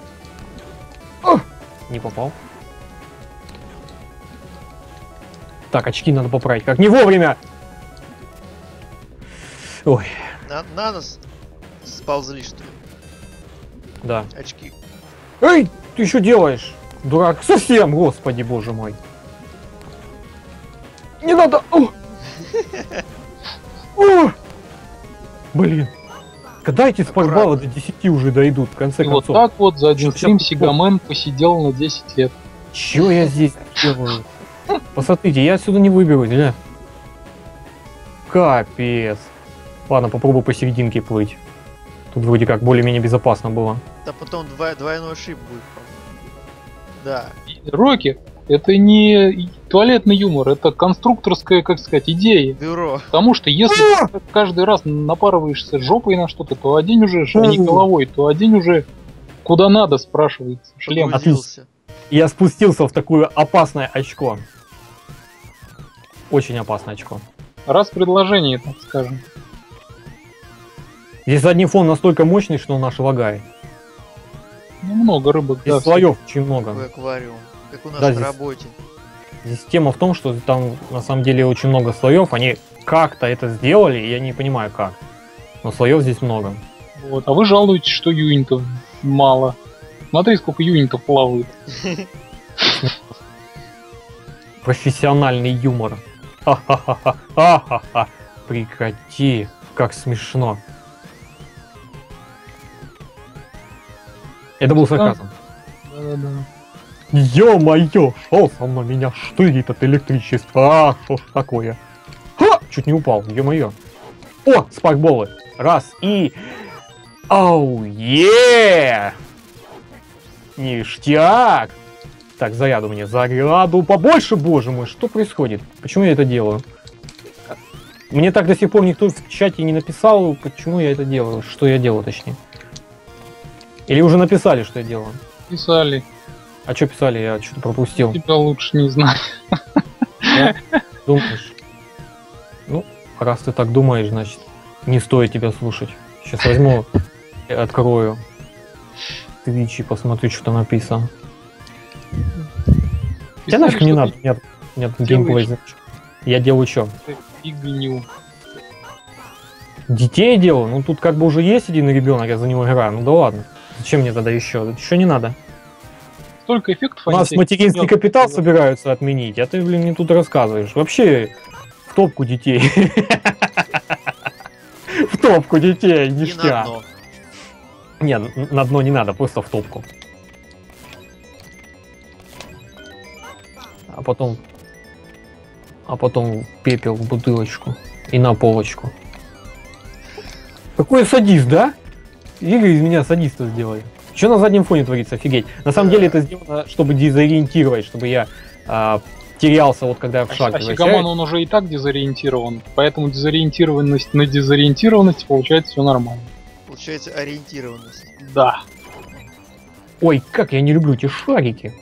Speaker 2: Не попал. Так, очки надо поправить. Как не вовремя! Ой,
Speaker 1: На нас сползли, что ли?
Speaker 2: да.
Speaker 1: Очки.
Speaker 2: Эй, ты что делаешь? Дурак. Совсем, господи, боже мой. Не надо. О! Блин. Когда эти спортбаллы до 10 уже дойдут, в конце
Speaker 3: И вот
Speaker 2: концов?
Speaker 3: так вот за один
Speaker 2: Что
Speaker 3: стрим
Speaker 2: сейчас-
Speaker 3: Сигамен посидел на 10 лет.
Speaker 2: Чё я здесь делаю? Посмотрите, я отсюда не выберусь, да? Капец. Ладно, попробую посерединке плыть. Тут вроде как более-менее безопасно было.
Speaker 1: Да потом двойной шип будет, по-моему. Да.
Speaker 3: Рокки, это не туалетный юмор, это конструкторская, как сказать, идея.
Speaker 1: Бюро.
Speaker 3: Потому что если ты каждый раз напарываешься жопой на что-то, то одень уже, а не головой, то одень уже куда надо, спрашивается. Шлем.
Speaker 1: Погрузился.
Speaker 2: Я спустился в такое опасное очко. Очень опасное очко.
Speaker 3: Раз предложение, так скажем.
Speaker 2: Здесь задний фон настолько мощный, что он аж лагает.
Speaker 3: Ну, много рыбок,
Speaker 2: Здесь
Speaker 3: да.
Speaker 2: слоев очень много.
Speaker 1: Такой аквариум. Как у нас
Speaker 2: Да,
Speaker 1: на
Speaker 2: здесь-
Speaker 1: работе.
Speaker 2: Здесь тема в том, что там на самом деле очень много слоев. Они как-то это сделали, я не понимаю как. Но слоев здесь много.
Speaker 3: Вот. А вы жалуетесь, что юнитов мало. Смотри, сколько юнитов плавает.
Speaker 2: Профессиональный юмор. Ха-ха-ха. Ха-ха-ха. Прекрати. Как смешно. Это был сарказм.
Speaker 3: Да-да-да.
Speaker 2: Ё-моё, шо со мной меня штырит от электричества. А, что ж такое? Ха! Чуть не упал, ё-моё. О, спаркболы. Раз и... Оу, е! Ништяк! Так, заряду мне, заряду побольше, боже мой, что происходит? Почему я это делаю? Мне так до сих пор никто в чате не написал, почему я это делаю, что я делаю, точнее. Или уже написали, что я делаю.
Speaker 3: Писали.
Speaker 2: А что писали, я что-то пропустил.
Speaker 3: Тебя лучше не знать.
Speaker 2: Да? Думаешь? Ну, раз ты так думаешь, значит, не стоит тебя слушать. Сейчас возьму, открою Twitch и посмотрю, что там написано. Тебе нафиг не надо, нет геймплей. Я делаю что?
Speaker 3: Фигню.
Speaker 2: Детей делаю? Ну тут как бы уже есть один ребенок, я за него играю. Ну да ладно. Зачем мне тогда еще? Еще не надо.
Speaker 3: Столько эффектов.
Speaker 2: У нас
Speaker 3: они
Speaker 2: материнский
Speaker 3: себе
Speaker 2: капитал
Speaker 3: делают.
Speaker 2: собираются отменить, а ты, блин, мне тут рассказываешь. Вообще, в топку детей. В топку детей,
Speaker 1: И на
Speaker 2: ништяк.
Speaker 1: дно.
Speaker 2: Не, на дно не надо, просто в топку. А потом пепел в бутылочку и на полочку. Какой садист, да? Игорь из меня садиста сделали. Что на заднем фоне творится, офигеть. На самом деле это сделано, чтобы дезориентировать, чтобы я терялся, вот когда я в шаг
Speaker 3: А Сигаман, он уже и так дезориентирован, поэтому дезориентированность на дезориентированность получается все нормально.
Speaker 1: Получается ориентированность.
Speaker 3: Да.
Speaker 2: Ой, как я не люблю эти шарики.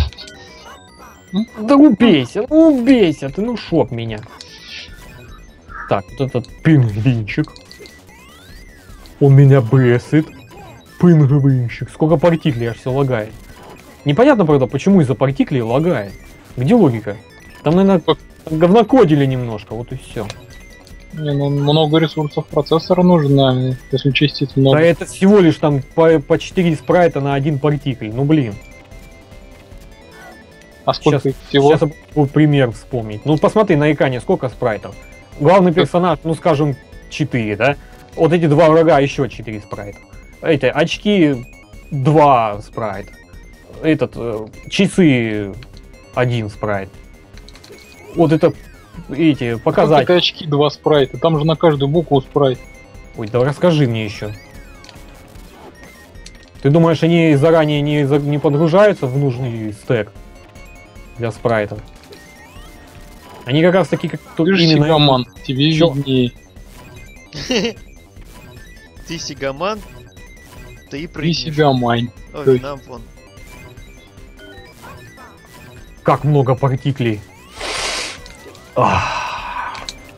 Speaker 2: Да убейся, ну убейся ты, ну шоп меня. Так, вот этот пингвинчик. Он меня бесит. Пингвинчик. Сколько партиклей, аж все лагает. Непонятно, правда, почему из-за партиклей лагает. Где логика? Там, наверное, говнокодили немножко, вот и все.
Speaker 3: Не, ну много ресурсов процессора нужно, если чистить много.
Speaker 2: Да это всего лишь там по 4 спрайта на один партикль. Ну блин.
Speaker 3: А сколько
Speaker 2: Сейчас,
Speaker 3: их всего?
Speaker 2: сейчас я попробую пример вспомнить. Ну, посмотри, на экране сколько спрайтов. Главный персонаж, ну, скажем, 4, да? Вот эти два врага еще 4 спрайта. Эти очки 2 спрайта. Часы 1 спрайт. Вот это эти
Speaker 3: Как
Speaker 2: показатели.
Speaker 3: это очки 2 спрайта? Там же на каждую букву спрайт.
Speaker 2: Ой, да расскажи мне еще. Ты думаешь, они заранее не подгружаются в нужный стек для спрайтов? Они как раз таки как
Speaker 3: Ты же
Speaker 2: именно...
Speaker 3: сигаман, тебе
Speaker 2: Чё?
Speaker 3: виднее.
Speaker 1: Ты сигаман, ты и
Speaker 3: Ты
Speaker 1: прыгнешь.
Speaker 3: сигамань.
Speaker 1: Ой, нам вон.
Speaker 2: Как много партиклей. Ах.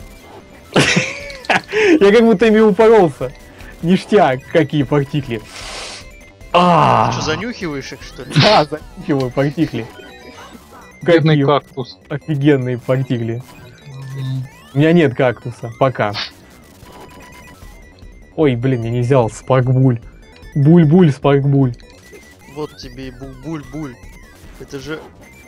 Speaker 2: Я как будто ими упоролся. Ништяк, какие партикли.
Speaker 1: Ты что, занюхиваешь их, что ли?
Speaker 2: Да, занюхиваю партикли.
Speaker 3: Бедный
Speaker 2: Какие
Speaker 3: кактус.
Speaker 2: офигенные партикли. У меня нет кактуса, пока. Ой, блин, я не взял спаркбуль. Буль-буль, спаркбуль.
Speaker 1: Вот тебе и буль-буль. Это же...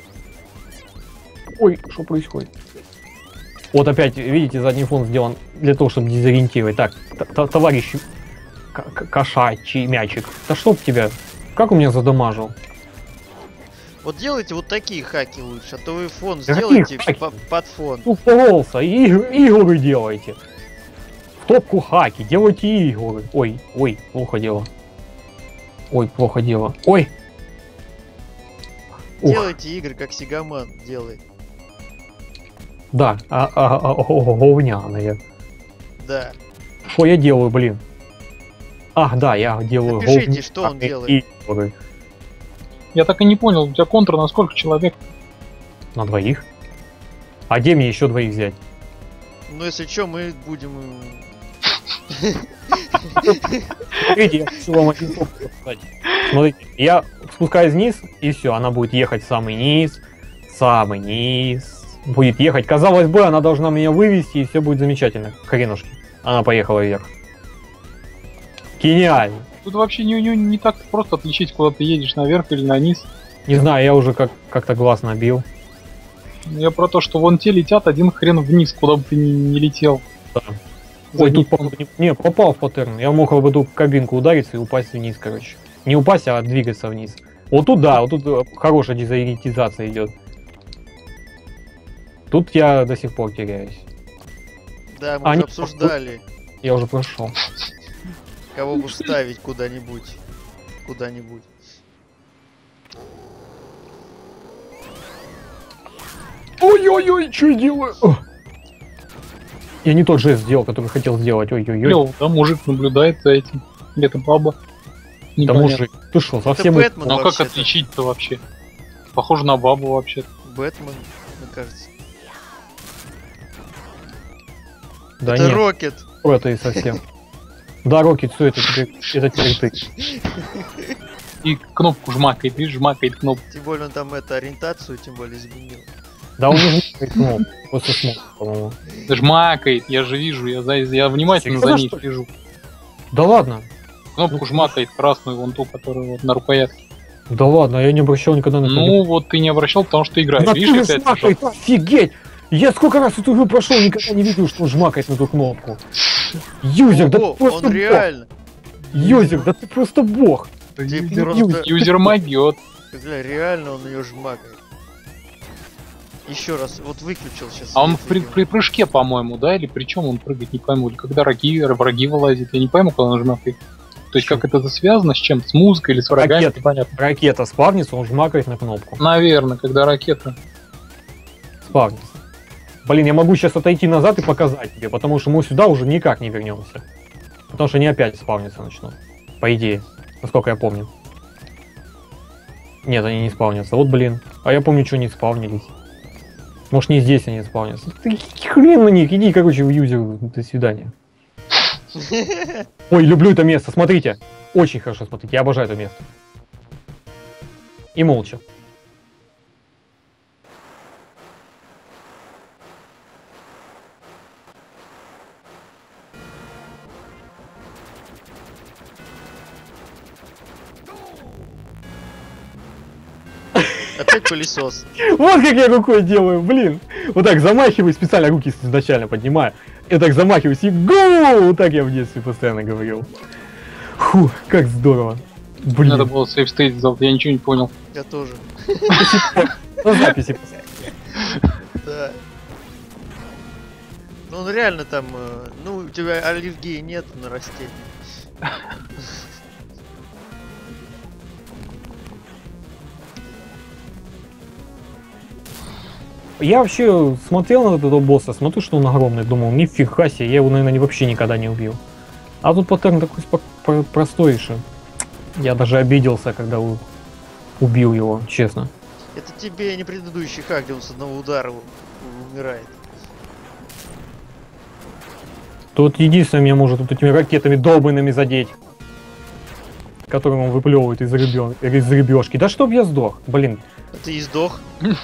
Speaker 2: Ой, что происходит? Вот опять, видите, задний фон сделан для того, чтобы дезориентировать. Так, товарищ кошачий мячик. Да чтоб тебя. Как он меня задамажил?
Speaker 1: Вот делайте вот такие хаки лучше, а то вы фон
Speaker 2: Какие
Speaker 1: сделайте
Speaker 2: хаки?
Speaker 1: под фон.
Speaker 2: Упоролся, игры делайте. В топку хаки, делайте игры. Ой, плохо дело. Ой, плохо дело. Ой. Ух,
Speaker 1: Делайте игры, как Сигаман делает.
Speaker 2: да, говняные.
Speaker 1: Да.
Speaker 2: Что я делаю, блин? Ах, да, я делаю
Speaker 1: Напишите, что он делает.
Speaker 2: игры.
Speaker 3: Я так и не понял, у тебя контур на сколько человек?
Speaker 2: На 2. А где мне еще 2 взять?
Speaker 1: Ну если что, мы будем...
Speaker 2: Смотрите, я хочу вам один топ показать. Смотрите, я спускаюсь вниз, и все, она будет ехать в самый низ. Будет ехать. Казалось бы, она должна меня вывести, и все будет замечательно. Хренушки. Она поехала вверх. Гениально.
Speaker 3: Тут вообще не так просто отличить, куда ты едешь, наверх или на низ.
Speaker 2: Не знаю, я уже как-то глаз набил.
Speaker 3: Я про то, что вон те летят один хрен вниз, куда бы ты ни летел.
Speaker 2: Да. Ой, тут попал в паттерн. Я мог в эту кабинку удариться и упасть вниз, короче. Не упасть, а двигаться вниз. Вот тут да, вот тут хорошая дезориентизация идет. Тут я до сих пор теряюсь.
Speaker 1: Да, мы уже
Speaker 2: нет,
Speaker 1: обсуждали,
Speaker 2: Я уже прошел.
Speaker 1: кого бы вставить куда-нибудь. Куда-нибудь.
Speaker 2: Ой-ой-ой, что я делаю? Я не тот жест сделал, который хотел сделать. Ой-ой-ой.
Speaker 3: Клёво, да, мужик наблюдает за этим. Или это баба?
Speaker 2: Да
Speaker 3: Непонятно.
Speaker 2: мужик, ты что, совсем...
Speaker 1: Бэтмен.
Speaker 3: Ну а как
Speaker 1: вообще-то.
Speaker 3: отличить-то вообще? Похоже на бабу вообще.
Speaker 1: Бэтмен, мне кажется.
Speaker 2: Да
Speaker 1: это
Speaker 2: нет,
Speaker 1: Рокет.
Speaker 2: это и совсем. Да, Рокет, все это теперь ты.
Speaker 3: И кнопку жмакает, видишь, жмакает кнопку.
Speaker 1: Тем более он там ориентацию, тем более изменил.
Speaker 2: Да он не знает кнопку, просто смотрит, по-моему.
Speaker 3: Жмакает, я же вижу, я внимательно за
Speaker 2: Серьезно,
Speaker 3: ней
Speaker 2: что ли?
Speaker 3: слежу.
Speaker 2: Да ладно,
Speaker 3: Кнопку жмакает красную, вон ту, которая вот на рукоятке.
Speaker 2: да ладно, я не обращал никогда на
Speaker 3: Ну вот ты не обращал, потому что ты играешь.
Speaker 2: Да
Speaker 3: Видишь,
Speaker 2: ты
Speaker 3: опять
Speaker 2: жмакает, офигеть! Я сколько раз эту игру прошел, никогда не видел, что он жмакает на эту кнопку. Юзер, да ты
Speaker 1: О,
Speaker 2: просто
Speaker 1: он
Speaker 2: бог!
Speaker 1: реально.
Speaker 2: Юзер, да ты просто бог!
Speaker 1: Ты
Speaker 2: Юзер,
Speaker 1: просто...
Speaker 3: юзер могет.
Speaker 1: Бля, реально он ее жмакает. Еще раз, вот выключил сейчас.
Speaker 3: А он при прыжке, по-моему, да? Или при чем он прыгает, не пойму. Или когда враги вылазят, я не пойму, когда он жмакает. То есть как это связано с чем? С музыкой или с врагами?
Speaker 2: Ракета.
Speaker 3: Непонятно.
Speaker 2: Ракета спавнится, он жмакает на кнопку.
Speaker 3: Наверное, когда ракета.
Speaker 2: Спавнится. Блин, я могу сейчас отойти назад и показать тебе, потому что мы сюда уже никак не вернемся. Потому что они опять спавниться начнут. По идее, насколько я помню. Нет, они не спавнятся. Вот блин. А я помню, что не спавнились. Может, не здесь они спавнятся. Ты хрен на них, иди, короче, в юзер. До свидания. Ой, люблю это место, смотрите. Очень хорошо смотрите, я обожаю это место. И молча.
Speaker 1: Опять пылесос.
Speaker 2: Вот как я рукой делаю, блин. Вот так замахиваюсь, специально руки изначально поднимаю. И так замахиваюсь и гоу! Вот так я в детстве постоянно говорил. Фу, как здорово. Блин.
Speaker 3: Надо было сейф-стейт сделать, я ничего не понял.
Speaker 1: Я тоже.
Speaker 2: На записи поставь.
Speaker 1: Да. Ну реально там, ну у тебя аллергии нет на растения.
Speaker 2: Я вообще смотрел на этого босса, смотрю, что он огромный, думал, нифига себе, я его, наверное, вообще никогда не убил. А тут паттерн такой простой, что я даже обиделся, когда убил его, честно.
Speaker 1: Это тебе не предыдущий хак, где он с одного удара умирает.
Speaker 2: Тут единственное меня может вот этими ракетами долбанными задеть, которым он выплевывает из рыбешки. Да чтоб я сдох, блин.
Speaker 1: А ты и сдох.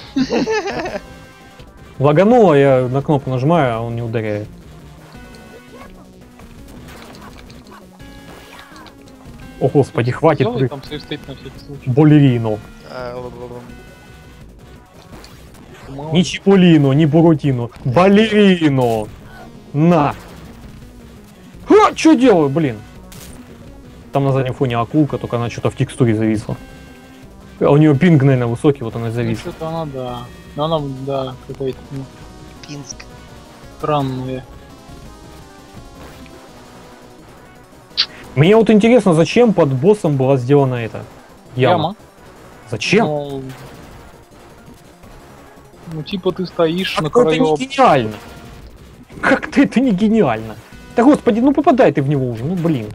Speaker 2: Лагануло, я на кнопку нажимаю, а он не ударяет. О господи, хватит.
Speaker 3: Сделай там сейф-стейт на всякий случай.
Speaker 2: Балерину.
Speaker 3: Мало.
Speaker 2: Ни Чиполлино, ни Бурутино. Балерину. На. А, что делаю, блин? Там на заднем фоне акулка, только она что-то в текстуре зависла. А у нее пинг, наверное, высокий, вот она и
Speaker 3: Ну,
Speaker 2: зависла.
Speaker 3: что-то она, да. Но она, да, какая-то
Speaker 1: Пинск.
Speaker 3: странная.
Speaker 2: Мне вот интересно, зачем под боссом была сделана эта яма? Зачем?
Speaker 3: Ну, типа ты стоишь на
Speaker 2: Как это
Speaker 3: краю...
Speaker 2: не гениально? Как-то это не гениально. Да господи, ну попадай ты в него уже, ну блин.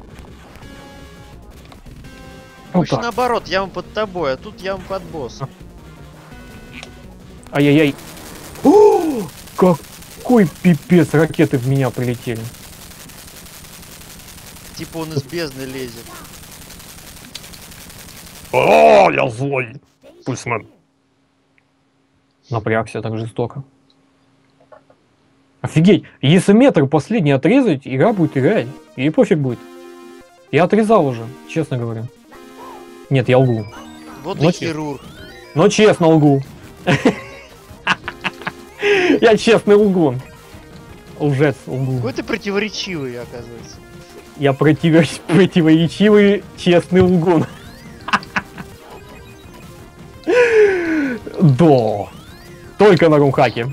Speaker 2: Вот
Speaker 1: Вообще
Speaker 2: так.
Speaker 1: наоборот, яма под тобой, а тут яма под босса.
Speaker 2: Ай-яй-яй. О, какой пипец, ракеты в меня прилетели.
Speaker 1: Типа он из бездны лезет.
Speaker 2: О, я злой. Пульсмен. Напрягся так жестоко. Офигеть, если метр последний отрезать, игра будет играть. И пофиг будет. Я отрезал уже, честно говоря. Нет, я лгу.
Speaker 1: Вот
Speaker 2: Ну,
Speaker 1: и хирург.
Speaker 2: Но честно лгу. Я честный лгун. Лжец лгун.
Speaker 1: Какой ты противоречивый, оказывается.
Speaker 2: Я противоречивый честный лгун. Да. Только на румхаке.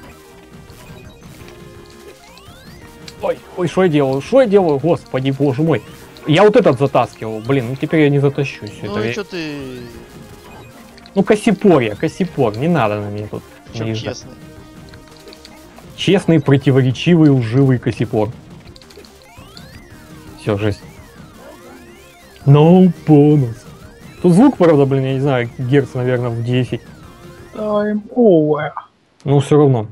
Speaker 2: Ой, ой, что я делаю? Что я делаю? Господи, боже мой. Я вот этот затаскивал. Блин, ну теперь я не затащу все
Speaker 1: Ну
Speaker 2: это.
Speaker 1: и что ты...
Speaker 2: Ну косипор я, косипор. Не надо на меня тут
Speaker 1: Чем
Speaker 2: наезжать.
Speaker 1: честный?
Speaker 2: Честный, противоречивый, лживый косипор. Все, жесть. No bonus. Тут звук, правда, блин, я не знаю, герц, наверное, в 10.
Speaker 3: Time over.
Speaker 2: Ну, все равно.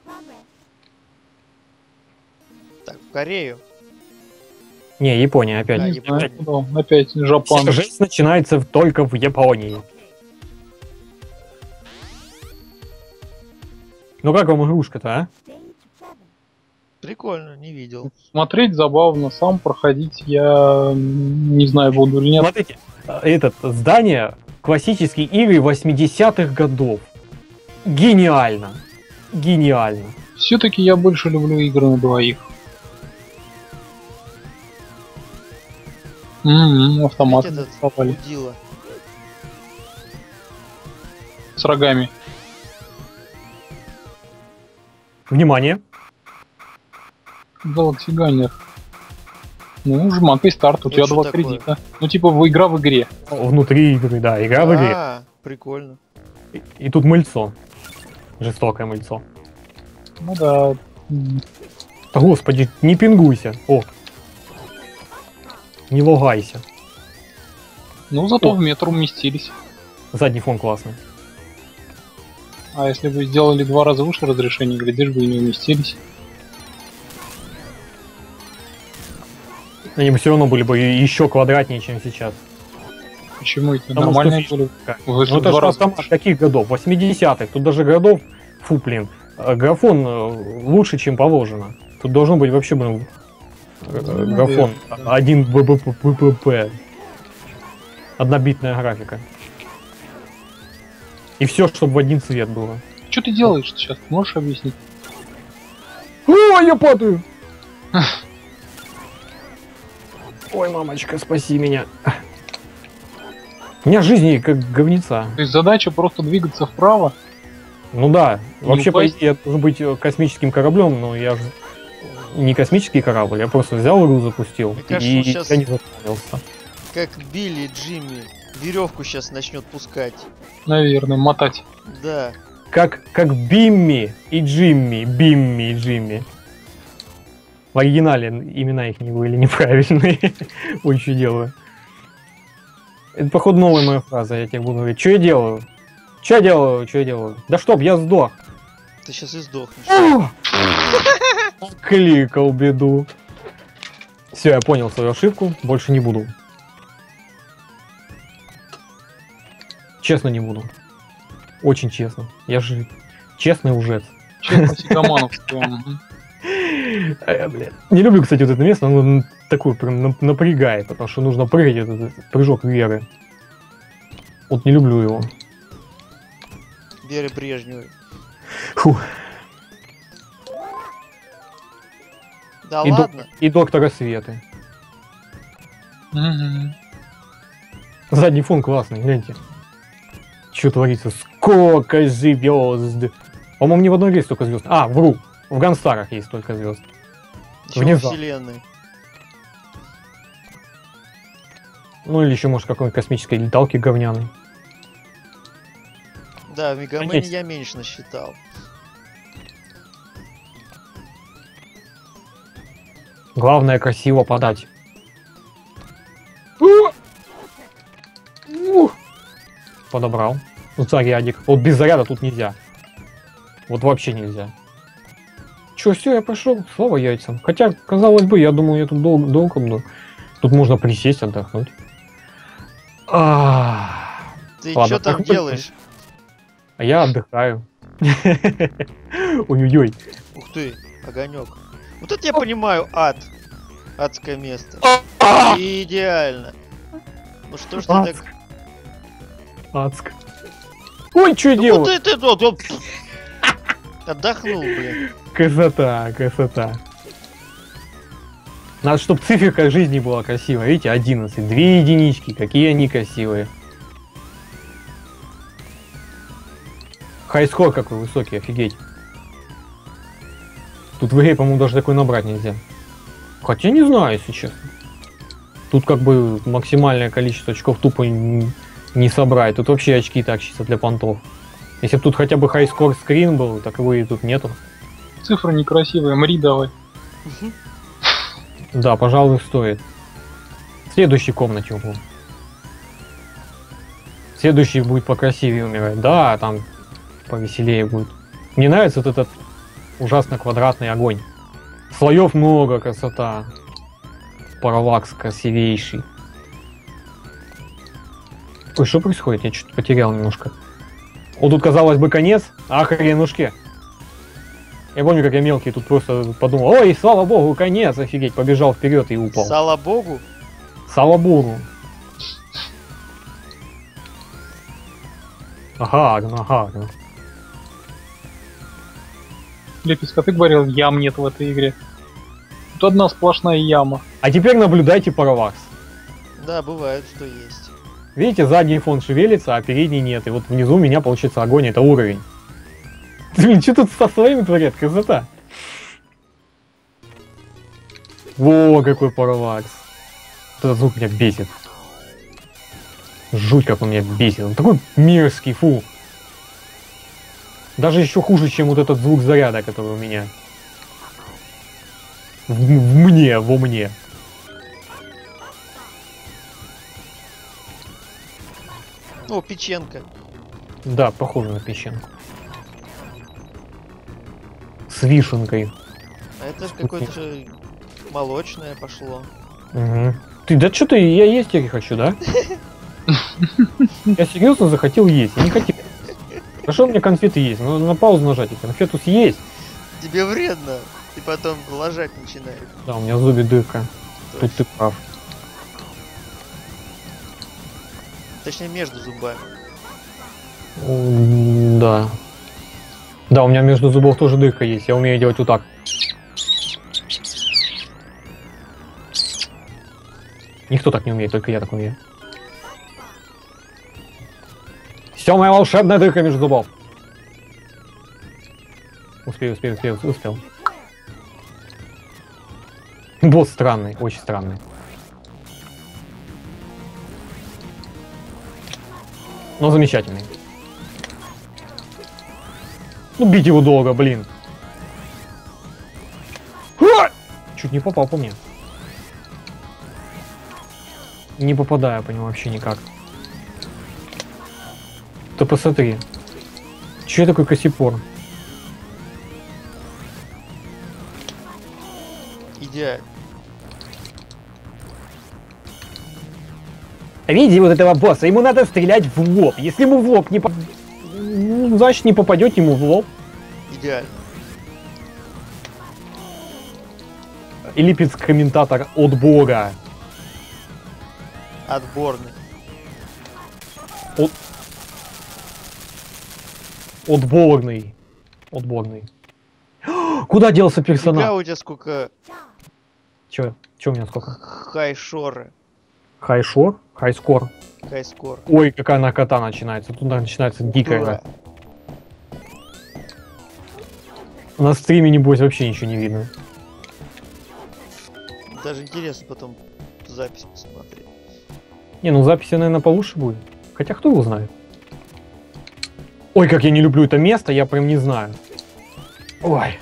Speaker 1: Так, в Корею.
Speaker 2: Не, Япония опять.
Speaker 1: Да,
Speaker 3: Не
Speaker 1: Япония.
Speaker 3: знаю, куда. Опять Жапан.
Speaker 2: Вся жизнь начинается только в Японии. Ну как вам игрушка-то, а?
Speaker 1: Прикольно, не видел.
Speaker 3: Смотреть забавно, сам проходить я не знаю, буду или нет.
Speaker 2: Смотрите, этот здание классические игры 80-х годов. Гениально. Гениально.
Speaker 3: Все-таки я больше люблю игры на двоих. Автомат
Speaker 1: Опять этот
Speaker 3: попали
Speaker 1: удила.
Speaker 3: с рогами.
Speaker 2: Внимание.
Speaker 3: Galaxy Gunner. Ну, жмак и старт, у
Speaker 1: Это
Speaker 3: тебя
Speaker 1: что
Speaker 3: 2
Speaker 1: такое?
Speaker 3: кредита. Ну, типа, игра в игре.
Speaker 2: Внутри игры, да, игра в игре.
Speaker 1: А, прикольно.
Speaker 2: И тут мыльцо. Жестокое мыльцо.
Speaker 3: Ну да.
Speaker 2: Да господи, не пингуйся. О. Не логайся.
Speaker 3: Ну, зато
Speaker 2: О.
Speaker 3: в метр уместились.
Speaker 2: Задний фон классный.
Speaker 3: А если бы сделали 2 раза выше разрешение, глядишь бы и не уместились.
Speaker 2: Они бы все равно были бы еще квадратнее, чем сейчас.
Speaker 3: Почему это
Speaker 2: Потому
Speaker 3: нормально
Speaker 2: что
Speaker 3: были?
Speaker 2: Как?
Speaker 3: Выше
Speaker 2: Ну это
Speaker 3: в 2
Speaker 2: же
Speaker 3: раза.
Speaker 2: автомат каких годов? 80-х. Тут даже городов, фу, блин, графон лучше, чем положено. Тут должно быть вообще, блин, графон 1 ББП. Однобитная графика. И все, чтобы в один цвет было.
Speaker 3: Что ты делаешь сейчас? Можешь объяснить?
Speaker 2: О, я падаю! Ой, мамочка, спаси меня. У меня жизни как говнеца.
Speaker 3: То есть задача просто двигаться вправо.
Speaker 2: Ну да, вообще, по
Speaker 3: упасть.
Speaker 2: идее, я должен быть космическим кораблем, но я же не космический корабль, я просто взял игру, запустил,
Speaker 1: Мне кажется,
Speaker 2: и
Speaker 1: он щас-
Speaker 2: я не запомнился.
Speaker 1: Как Билли и Джимми веревку сейчас начнет пускать.
Speaker 3: Наверное, мотать.
Speaker 1: Да.
Speaker 2: Как Бимми и Джимми, Бимми и Джимми. В оригинале имена их не были неправильные. Ой, что делаю. Это, походу, новая моя фраза, я тебе буду говорить. Что я делаю? Что я делаю? Что я делаю? Да чтоб, я сдох.
Speaker 1: Ты сейчас и сдохнешь.
Speaker 2: Кликал беду. Все, я понял свою ошибку, больше не буду. Честно не буду. Очень честно. Я же честный лжец.
Speaker 3: Честно, сигамановская. Мгм.
Speaker 2: Блин. Не люблю, кстати, вот это место, оно такое прям напрягает, потому что нужно прыгать, этот прыжок веры. Вот не люблю его.
Speaker 1: Веры Брежневой.
Speaker 2: Фу.
Speaker 1: Да
Speaker 2: И,
Speaker 1: ладно.
Speaker 2: и доктора Светы.
Speaker 3: Мгм.
Speaker 2: Задний фон классный, гляньте. Что творится? Сколько звезд! По-моему, ни в одной игре столько звезд. А, вру. В Ганстарах есть столько звезд.
Speaker 1: Еще
Speaker 2: Внезапно.
Speaker 1: вселенной.
Speaker 2: Ну или еще, может, какой-нибудь космической леталки говняной.
Speaker 1: Да, в Мегамене
Speaker 2: Конечно.
Speaker 1: я меньше насчитал.
Speaker 2: Главное красиво подать. Подобрал. Ну, зарядик. Вот без заряда тут нельзя. Вот вообще нельзя. Че, все, я пошел. Слава яйцам. Хотя, казалось бы, я думаю, я тут долго буду. Тут можно присесть, отдохнуть.
Speaker 1: Ты
Speaker 2: Ладно,
Speaker 1: что там
Speaker 2: так
Speaker 1: делаешь?
Speaker 2: А я отдыхаю. Ой-ой-ой.
Speaker 1: Ух ты, огонек. Вот это я понимаю, ад. Адское место. Идеально. Ну что ж ты так...
Speaker 2: Адск. Ой, что я
Speaker 1: Ну
Speaker 2: делаю?
Speaker 1: вот ты тут... Отдохнул, блин.
Speaker 2: Красота, красота. Надо, чтобы циферка жизни была красивая. Видите, 11. 2 единички. Какие они красивые. Хайскор какой высокий, офигеть. Тут в игре, по-моему, даже такой набрать нельзя. Хотя не знаю, если честно. Тут как бы максимальное количество очков тупо не собрать. Тут вообще очки так чисто для понтов. Если бы тут хотя бы хайскор скрин был, так его и тут нету.
Speaker 3: Цифра некрасивая, мри давай.
Speaker 2: Да, пожалуй, стоит. В следующей комнате угу. Следующий будет покрасивее умирать. Да, там повеселее будет. Мне нравится вот этот ужасно квадратный огонь. Слоев много, красота. Параллакс красивейший. Ой, что происходит? Я что-то потерял немножко. Вот тут, казалось бы, конец, а хренушки. Я помню, как я мелкий тут просто подумал, ой, слава богу, конец, офигеть, побежал вперед и упал.
Speaker 1: Слава богу.
Speaker 2: Слава богу. Ага.
Speaker 3: Леписка, ты говорил, ям нет в этой игре. Тут одна сплошная яма.
Speaker 2: А теперь наблюдайте параллакс.
Speaker 1: Да, бывает, что есть.
Speaker 2: Видите, задний фон шевелится, а передний нет. И вот внизу у меня получится огонь, это уровень. Блин, что тут со своими творят? Красота. Во, какой параллакс. Этот звук меня бесит. Жуть, как он меня бесит. Он такой мерзкий, фу. Даже еще хуже, чем вот этот звук заряда, который у меня. Во мне.
Speaker 1: О, печенка.
Speaker 2: Да, похоже на песчинку. С вишенкой.
Speaker 1: А это ж какое-то молочное пошло.
Speaker 2: Угу. Ты, да что ты, я есть теперь хочу, да? Я серьезно захотел есть, я не хотел. Хорошо, у меня конфеты есть, но на паузу нажать и конфету съесть.
Speaker 1: Тебе вредно. Ты потом лажать начинаешь.
Speaker 2: Да, у меня в зубе дырка. Тут ты прав.
Speaker 1: Точнее, между зубами.
Speaker 2: Да. Да, у меня между зубов тоже дырка есть. Я умею делать вот так. Никто так не умеет, только я так умею. Все, моя волшебная дырка между зубов. Успел. Босс странный, очень странный. Но замечательный. Ну, бить его долго, блин. Чуть не попал по мне. Не попадаю по нему вообще никак. Ты посмотри. Че такой косипор?
Speaker 1: Идеально.
Speaker 2: Видите вот этого босса? Ему надо стрелять в лоб. Если ему в лоб не попадет, значит не попадет ему в лоб.
Speaker 1: Идеально.
Speaker 2: И липец комментатор отбора.
Speaker 1: Отборный.
Speaker 2: Отборный. Куда делся
Speaker 1: Фига
Speaker 2: персонаж?
Speaker 1: у тебя сколько
Speaker 2: Че у меня сколько?
Speaker 1: хайшоры.
Speaker 2: Хайшор? Хайскор?
Speaker 1: Хайскор.
Speaker 2: Ой, какая накота начинается. Тут начинается дикая.
Speaker 1: Ура.
Speaker 2: На стриме, небось, вообще ничего не видно.
Speaker 1: Даже интересно потом запись посмотреть.
Speaker 2: Не, ну запись, наверное, получше будет. Хотя кто его знает. Ой, как я не люблю это место, я прям не знаю. Ой.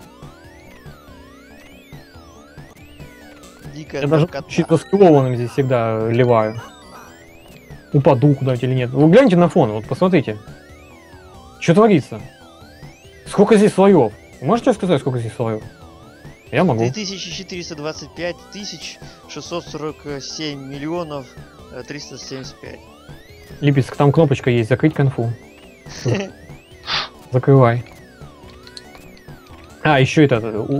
Speaker 1: Дикая
Speaker 2: Я даже
Speaker 1: наркота.
Speaker 2: чисто скиллованным здесь всегда ливаю. Упаду куда-нибудь или нет. Вы гляньте на фон, вот посмотрите. Что творится? Сколько здесь слоев? Вы можете сказать, сколько здесь слоев? Я могу.
Speaker 1: 2425 647 миллионов 375.
Speaker 2: Липец, там кнопочка есть, закрыть конфу. Закрывай. А, еще это...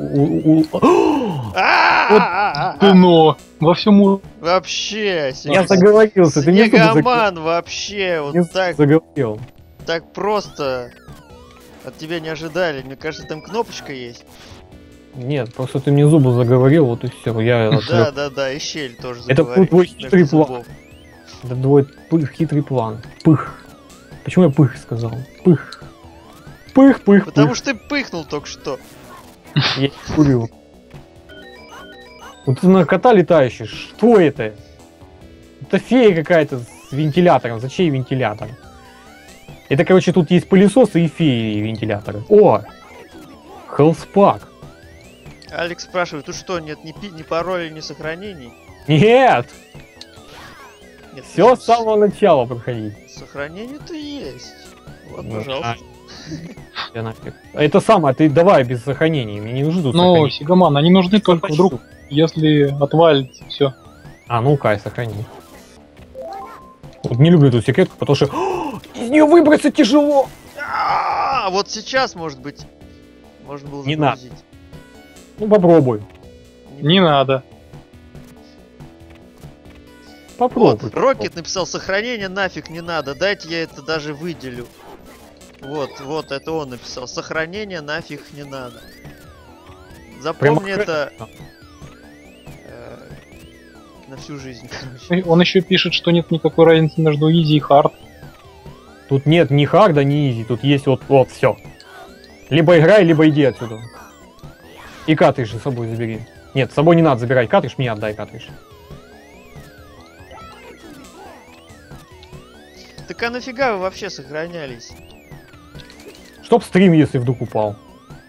Speaker 3: Ты но! Во всем
Speaker 1: Вообще,
Speaker 2: Я заговорился, ты не
Speaker 1: Снегоман вообще, вот
Speaker 2: заговорил.
Speaker 1: так просто от тебя не ожидали. Мне кажется, там кнопочка есть.
Speaker 2: Нет, просто ты мне зубы заговорил, вот и все. Я
Speaker 1: Да, и щель тоже
Speaker 2: это
Speaker 1: заговорил.
Speaker 2: твой
Speaker 1: между
Speaker 2: хитрый план.
Speaker 1: зубов.
Speaker 2: Это твой хитрый план. Пых. Почему я пых сказал? Пых. Пых.
Speaker 1: Потому что ты пыхнул только что.
Speaker 2: Я не курю. Вот ты на кота летающий. Что это? Это фея какая-то с вентилятором. Зачем вентилятор? Это, короче, тут есть пылесосы и феи вентиляторы. О! Хелспак.
Speaker 1: Алекс спрашивает, тут что, нет ни пароля, ни сохранений?
Speaker 2: Нет!
Speaker 1: Нет,
Speaker 2: Все с самого начала проходить.
Speaker 1: Сохранение-то есть. Вот,
Speaker 2: Ну,
Speaker 1: пожалуйста.
Speaker 2: Я нафиг. Это самое, ты давай без сохранений. Мне не нужны тут
Speaker 3: Ну,
Speaker 2: сохранения.
Speaker 3: Сигаман, они нужны только
Speaker 2: Почему?
Speaker 3: вдруг, если отвалится все.
Speaker 2: А, ну Кай, сохрани. Вот не люблю эту секретку, потому что из нее выбраться тяжело.
Speaker 1: Вот сейчас, может быть, можно было
Speaker 2: Не надо.
Speaker 1: загрузить.
Speaker 2: Ну попробуй.
Speaker 3: Не надо.
Speaker 2: Попробуй.
Speaker 1: Вот, Рокет написал, сохранение нафиг не надо, дайте я это даже выделю. Вот, это он написал, сохранение нафиг не надо. Запомни
Speaker 2: Прямо
Speaker 1: это на всю жизнь, короче.
Speaker 3: Он еще пишет, что нет никакой разницы между изи и хард.
Speaker 2: Тут нет ни харда, ни изи. Тут есть вот все. Либо играй, либо иди отсюда. И картридж с собой забери. Нет, с собой не надо забирать картридж, мне отдай картридж.
Speaker 1: Так а нафига вы вообще сохранялись?
Speaker 2: Чтоб стрим, если вдруг упал.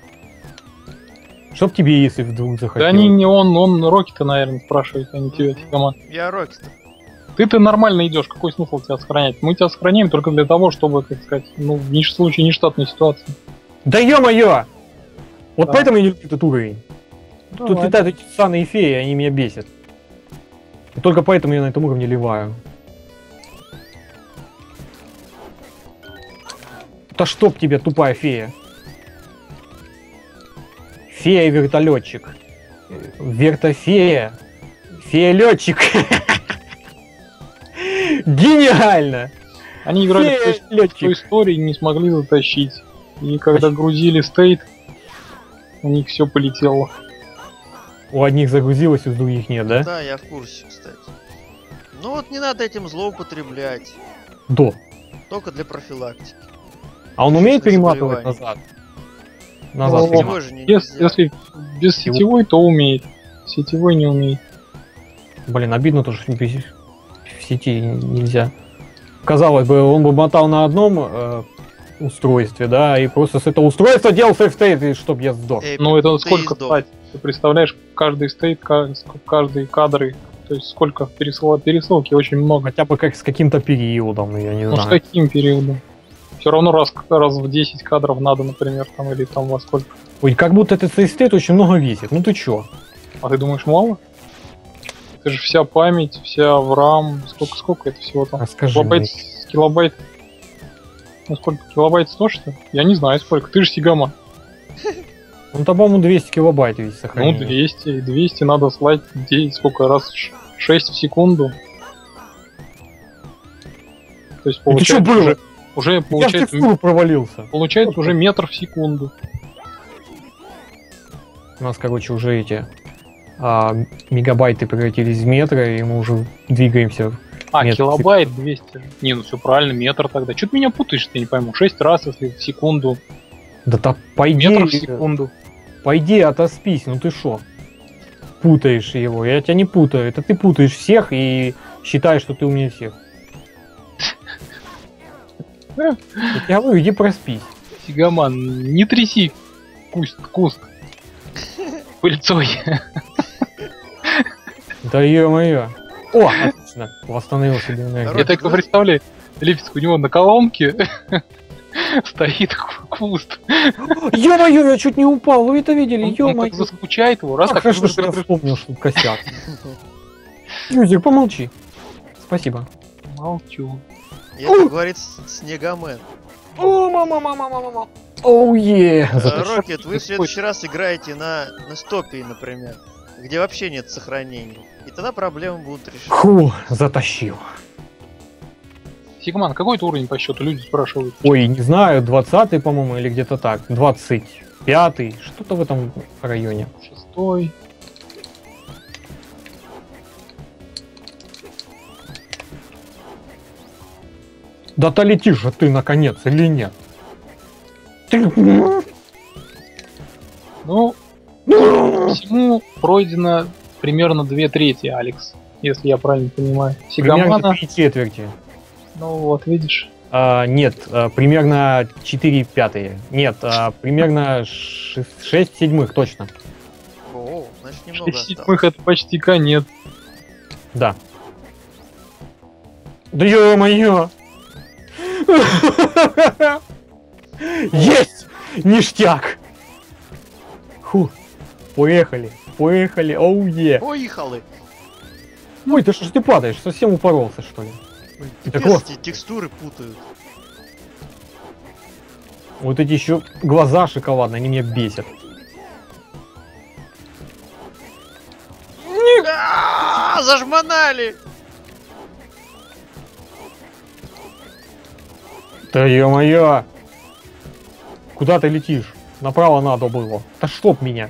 Speaker 2: Чтоб тебе, если вдруг захотелось.
Speaker 3: Да они не он Рокета, наверное, спрашивает, а не тебя, Сигаман.
Speaker 1: Я Рокет.
Speaker 3: Ты нормально идешь, какой смысл тебя сохранять? Мы тебя сохраняем только для того, чтобы, так сказать, ну, в случае нештатной ситуации.
Speaker 2: Да ё-моё! Вот
Speaker 3: Да.
Speaker 2: поэтому я не люблю этот уровень. Тут
Speaker 3: Давай.
Speaker 2: летают эти ссаные феи, они меня бесят. И только поэтому я на этом уровне ливаю. Да чтоб тебе, тупая фея. Фея-вертолетчик. Вертофея. Фея-летчик. Гениально!
Speaker 3: Они играли в той истории и не смогли затащить. И когда грузили стейт, у них все полетело.
Speaker 2: У одних загрузилось, у других нет, да?
Speaker 1: Да, я в курсе, кстати. Ну вот не надо этим злоупотреблять.
Speaker 2: Да.
Speaker 1: Только для профилактики.
Speaker 2: А он умеет
Speaker 1: Заболеваний.
Speaker 2: перематывать назад? Назад
Speaker 3: Ну,
Speaker 2: перематывать.
Speaker 1: Сетевой же
Speaker 3: Если без сетевой, то умеет. Сетевой не умеет.
Speaker 2: Блин, обидно то, что в сети нельзя. Казалось бы, он бы мотал на одном устройстве, да, и просто с этого устройства делал сейф-стейт, и чтоб я сдох.
Speaker 3: Ну это
Speaker 1: ты
Speaker 3: сколько
Speaker 1: сдох.
Speaker 3: платить? Ты представляешь, каждый стейт, каждый кадры, то есть сколько пересылки, очень много.
Speaker 2: Хотя бы как с каким-то периодом, я не
Speaker 3: Ну с
Speaker 2: знаю.
Speaker 3: каким периодом? Все равно раз в 10 кадров надо, например, там или там во сколько.
Speaker 2: Ой, как будто этот сейф-стейт очень много весит. Ну ты чё?
Speaker 3: А ты думаешь, мало? Это же вся память, вся в RAM. Сколько это всего там?
Speaker 2: Расскажи
Speaker 3: Килобайт,
Speaker 2: мне.
Speaker 3: килобайт. Ну сколько? Килобайт 100, что ли? Я не знаю сколько. Ты же Сигама.
Speaker 2: Он там, по-моему, 200 килобайт ведь
Speaker 3: Ну
Speaker 2: сохранил.
Speaker 3: 200 надо слать 9, сколько раз? 6 в секунду. То есть
Speaker 2: Это что
Speaker 3: получается
Speaker 2: было?
Speaker 3: уже
Speaker 2: Я в
Speaker 3: получается,
Speaker 2: текстуру провалился.
Speaker 3: получается уже метр в секунду.
Speaker 2: У нас, короче, уже эти мегабайты превратились в метры, и мы уже двигаемся.
Speaker 3: А,
Speaker 2: Метр в
Speaker 3: килобайт 200. Не, ну все правильно, метр тогда. Что ты меня путаешь, я не пойму. 6 раз, если в секунду.
Speaker 2: Да по
Speaker 3: Метр в
Speaker 2: идее,
Speaker 3: секунду.
Speaker 2: по идее, отоспись, ну ты шо? Путаешь его, я тебя не путаю, это ты путаешь всех и считаешь, что ты умнее всех. Я говорю, иди проспись.
Speaker 3: Сигаман, не тряси куст пыльцой.
Speaker 2: Да ё-моё. О, отлично, восстановил себе энергию.
Speaker 3: Я так и представляю, Липецк у него на колонке стоит куст.
Speaker 2: Ё-моё, я чуть не упал, вы это видели?
Speaker 3: Он так
Speaker 2: Ё-моё.
Speaker 3: заскучает его, раз
Speaker 2: А,
Speaker 3: так
Speaker 2: хорошо, что я вспомнил, что тут косяк. Юзик, помолчи. Спасибо.
Speaker 3: молчу.
Speaker 1: И это говорит Снегомен.
Speaker 2: О, мама. Оу, е.
Speaker 1: Рокет, вы в следующий раз играете на стопе, например, где вообще нет сохранений. И тогда проблемы будут решены.
Speaker 2: Фу, затащил.
Speaker 3: Сигман, какой ты уровень по счету? Люди спрашивают.
Speaker 2: Ой, не знаю, 20-й, по-моему, или где-то так. 25-й, что-то в этом районе.
Speaker 3: 6-й.
Speaker 2: Да то летишь же ты, наконец, или нет? Ты...
Speaker 3: Ну, всему пройдено примерно 2/3, Алекс. Если я правильно понимаю.
Speaker 2: Примерно
Speaker 3: Сигамана.
Speaker 2: 3/4.
Speaker 3: Ну вот, видишь.
Speaker 2: Нет, примерно 4/5. Нет, примерно 6/7 точно.
Speaker 1: О, значит немного
Speaker 3: 6
Speaker 1: осталось.
Speaker 3: седьмых это почти конец.
Speaker 2: Да. Да ё-моё! Есть! Ништяк! Фу. Поехали, оу е.
Speaker 1: Поехали!
Speaker 2: Ой, ты что ж ты падаешь? Совсем упоролся, что ли? Так
Speaker 1: Пипец,
Speaker 2: вот.
Speaker 1: эти текстуры путают.
Speaker 2: Вот эти еще глаза шоколадные, они меня бесят.
Speaker 1: Зажманали!
Speaker 2: Да ё-моё! Куда ты летишь? Направо надо было. Да чтоб меня.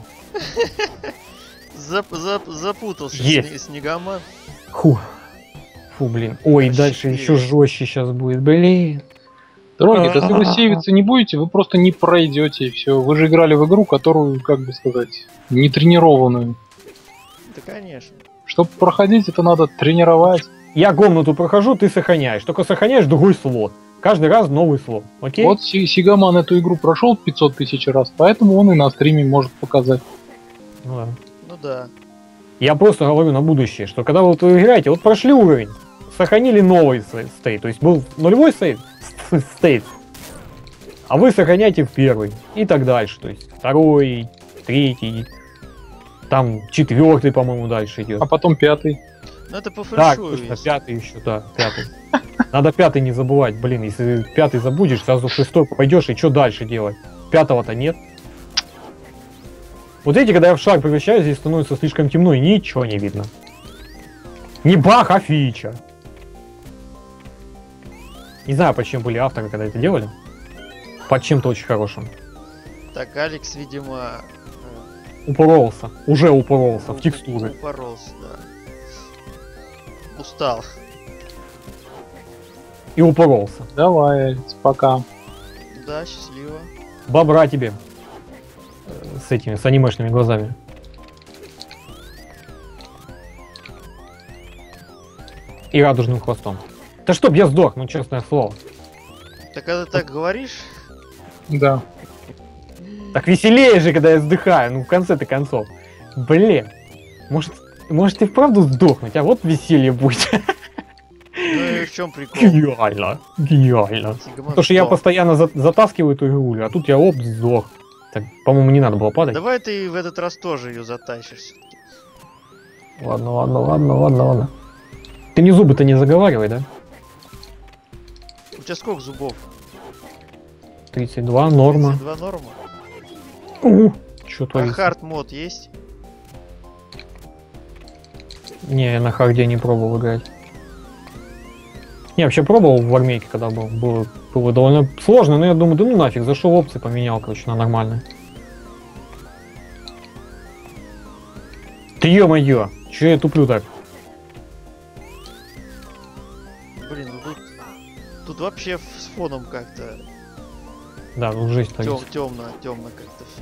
Speaker 1: Запутался
Speaker 2: Есть.
Speaker 1: Снегоман.
Speaker 2: Фу, блин. Ой, дальше
Speaker 1: Ошибись.
Speaker 2: еще жестче сейчас будет. Блин.
Speaker 3: Рокет, если вы сейвиться не будете, вы просто не пройдете и все. Вы же играли в игру, которую, как бы сказать, не тренированную.
Speaker 1: Да, конечно.
Speaker 3: Чтобы проходить, это надо тренировать.
Speaker 2: Я комнату прохожу, ты сохраняешь. Только сохраняешь другой слот. Каждый раз новый слот. Окей?
Speaker 3: Вот Сигаман эту игру прошел 500 тысяч раз, поэтому он и на стриме может показать.
Speaker 2: Ну да.
Speaker 1: Ну да.
Speaker 2: Я просто говорю на будущее, что когда вот вы играете, вот прошли уровень, сохранили новый стейт, то есть был нулевой стейт, а вы сохраняете в первый и так дальше, то есть второй, третий, там 4-й, по-моему, дальше идет.
Speaker 3: А потом 5-й.
Speaker 1: Ну это по
Speaker 2: Так,
Speaker 1: фэншую.
Speaker 2: точно, 5-й еще, да, 5-й. Надо 5-й не забывать, блин, если 5-й забудешь, сразу в 6-й пойдешь, и что дальше делать? 5-го-то нет. Вот эти, когда я в шар превращаюсь, здесь становится слишком темно и ничего не видно. Не баг, а фича. Не знаю, почему были авторы, когда это делали. Под чем-то очень хорошим.
Speaker 1: Так, Алекс, видимо,
Speaker 2: Упоролся. Уже упоролся в текстуры.
Speaker 1: упоролся, да. Устал.
Speaker 2: И упоролся.
Speaker 3: Давай, Алекс, пока.
Speaker 1: Да, счастливо.
Speaker 2: Бобра тебе. С этими, с анимешными глазами. И радужным хвостом. Да чтоб я сдох, ну честное слово.
Speaker 1: Так когда ты так говоришь,
Speaker 3: Да.
Speaker 2: Так веселее же, когда я вздыхаю, ну в конце-то концов. Блин. Может и вправду сдохнуть, а вот веселье будет.
Speaker 1: ну и в чем прикол?
Speaker 2: Гениально. Гениально.
Speaker 1: Сигмон,
Speaker 2: Потому что я
Speaker 1: что?
Speaker 2: постоянно затаскиваю эту игру, а тут я оп, сдох. Так, по-моему, не надо было падать.
Speaker 1: Давай ты в этот раз тоже ее затащишь все-таки.
Speaker 2: Ладно. Ты мне зубы-то не заговаривай, да?
Speaker 1: У тебя сколько зубов?
Speaker 2: 32, норма.
Speaker 1: 32 норма.
Speaker 2: Чё
Speaker 1: А
Speaker 2: творится?
Speaker 1: хард мод есть?
Speaker 2: Не, я на харде не пробовал играть. Не, вообще пробовал в армейке, когда был. Было довольно сложно, но я думаю, да ну нафиг, зашел опции, поменял, короче, на нормальное. Ты ё-моё, чё я туплю так?
Speaker 1: Блин, ну тут вообще с фоном как-то
Speaker 2: Да, ну жизнь творится.
Speaker 1: темно как-то все.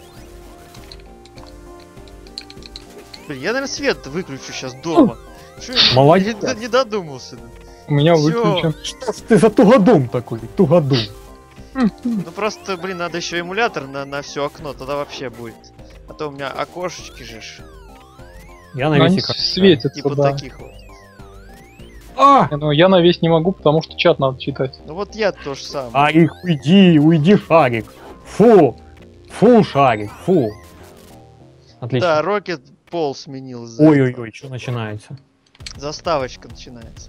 Speaker 1: Блин, я, наверное, свет выключу сейчас дома. Чё я
Speaker 2: Молодец.
Speaker 1: не додумался.
Speaker 3: У меня
Speaker 1: Всё.
Speaker 3: выключен.
Speaker 2: Что ж ты за тугодум такой? Тугодум.
Speaker 1: Ну просто, блин, надо еще эмулятор на все окно, тогда вообще будет. А то у меня окошечки же
Speaker 2: Я на
Speaker 3: Но они
Speaker 2: весь экран.
Speaker 3: светятся,
Speaker 1: типа
Speaker 3: да.
Speaker 1: таких вот.
Speaker 2: А!
Speaker 3: Но я на весь не могу, потому что чат надо читать.
Speaker 1: Ну вот я тоже сам.
Speaker 2: Шарик, уйди, Шарик. Фу, Шарик, фу. Отлично.
Speaker 1: Да, Рокет пол сменил. из-за
Speaker 2: Ой-ой-ой,
Speaker 1: этого.
Speaker 2: что начинается?
Speaker 1: Заставочка начинается.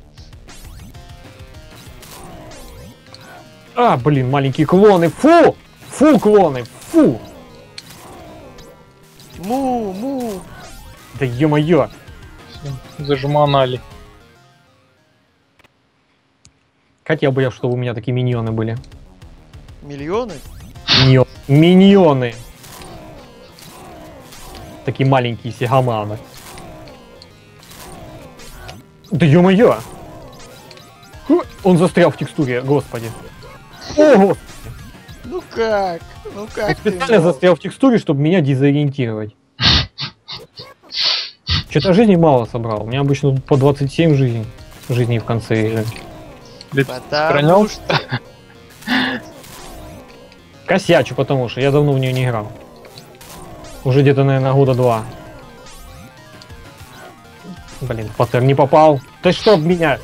Speaker 2: А, блин, маленькие клоны, фу! Фу, клоны, фу!
Speaker 1: Му.
Speaker 2: Да ё-моё!
Speaker 3: Всё, зажиманали.
Speaker 2: Хотел бы я, чтобы у меня такие миньоны были.
Speaker 1: Миллионы?
Speaker 2: Миньоны! Такие маленькие сигаманы. Да ё-моё! Он застрял в текстуре, господи. О, господи.
Speaker 1: Ну как? Ну
Speaker 2: Он
Speaker 1: как ты
Speaker 2: специально
Speaker 1: мог?
Speaker 2: застрял в текстуре, чтобы меня дезориентировать. Что-то жизни мало собрал. У меня обычно по 27 жизней в конце игры.
Speaker 1: Потому
Speaker 3: Сохранял?
Speaker 1: что...
Speaker 2: Косячу, потому что я давно в нее не играл. Уже где-то, наверное, года 2. Блин, Паттер не попал. Ты что в меня?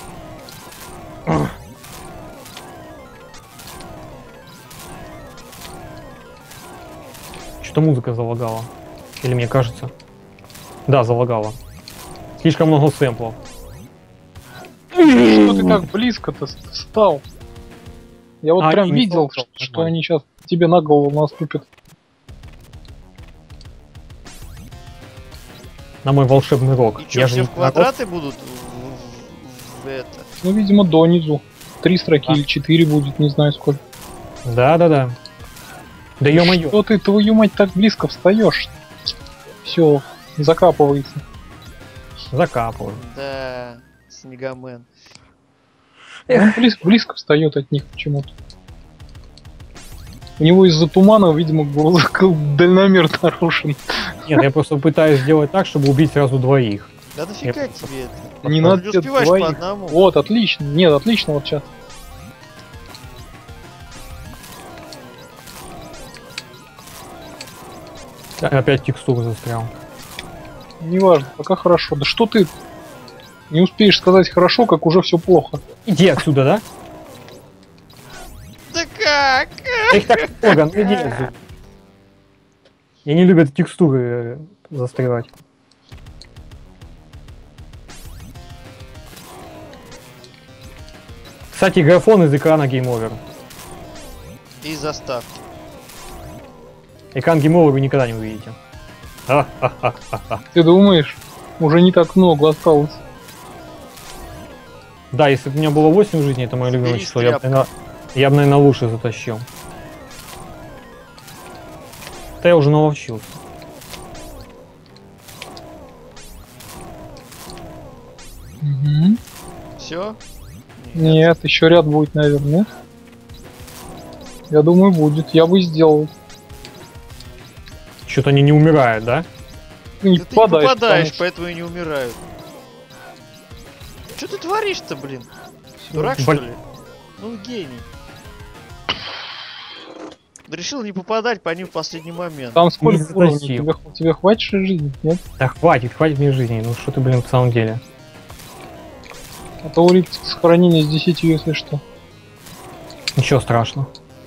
Speaker 2: Что-то музыка залагала. Или мне кажется? Да, залагала. Слишком много сэмплов.
Speaker 3: Что ты так близко-то стал? Я вот
Speaker 2: А,
Speaker 3: прям
Speaker 2: не
Speaker 3: видел,
Speaker 2: стал,
Speaker 3: что
Speaker 2: нормально.
Speaker 3: они сейчас тебе на голову наступят.
Speaker 2: На мой волшебный рог.
Speaker 1: И что,
Speaker 2: Я же
Speaker 1: все
Speaker 2: не
Speaker 1: в квадраты будут в это?
Speaker 3: Ну, видимо, донизу. 3 строки
Speaker 2: А.
Speaker 3: или 4 будет, не знаю сколько.
Speaker 2: Да. Да ё-моё.
Speaker 3: Что ты, твою мать, так близко встаешь? Все, закапывается.
Speaker 2: Закапываю.
Speaker 1: Да, Снегомен.
Speaker 3: Близко встает от них почему-то. У него из-за тумана, видимо, был дальномер нарушен.
Speaker 2: Нет, я просто пытаюсь сделать так, чтобы убить сразу двоих.
Speaker 1: Да нафига тебе это?
Speaker 3: Не
Speaker 1: Ты
Speaker 3: надо
Speaker 1: не
Speaker 3: тебе
Speaker 1: успеваешь по
Speaker 3: двоих.
Speaker 1: одному.
Speaker 3: Вот, отлично. Нет, отлично вот сейчас.
Speaker 2: Опять текстуру застрял.
Speaker 3: Неважно, пока хорошо. Да что ты не успеешь сказать хорошо, как уже все плохо.
Speaker 2: Иди отсюда, да?
Speaker 1: Да как?
Speaker 2: Да их так много, ну иди отсюда. Я не любят текстуры застревать. Кстати, графон из экрана Game Over.
Speaker 1: И заставки.
Speaker 2: Экран Game Over вы никогда не увидите.
Speaker 3: Ты думаешь, уже не так много осталось.
Speaker 2: Да, если бы у меня было 8 жизней, это мое любимое
Speaker 1: Забери
Speaker 2: число, я бы,
Speaker 1: стряпку.
Speaker 2: наверное, лучше затащил. Да я уже наловчился.
Speaker 3: Мгм.
Speaker 1: Все?
Speaker 3: Нет, еще ряд будет, наверное, нет? Я думаю, будет. Я бы сделал.
Speaker 2: Что-то они не умирают, да?
Speaker 3: Не
Speaker 1: Да ты не
Speaker 3: попадаешь,
Speaker 1: попадаешь,
Speaker 3: потому
Speaker 1: поэтому и не умирают. Что ты творишь-то, блин?
Speaker 3: что-
Speaker 1: Дурак,
Speaker 2: Блин.
Speaker 1: что ли? Ну, гений. Решил не попадать по ним в последний момент.
Speaker 3: Там сколько
Speaker 2: Не
Speaker 3: уровней?
Speaker 2: затащил.
Speaker 3: Тебе хватит жизни, нет?
Speaker 2: Да хватит мне жизни, ну что ты, блин, в самом деле.
Speaker 3: А то у Рипцик сохранение с 10, если что.
Speaker 2: Ничего страшного.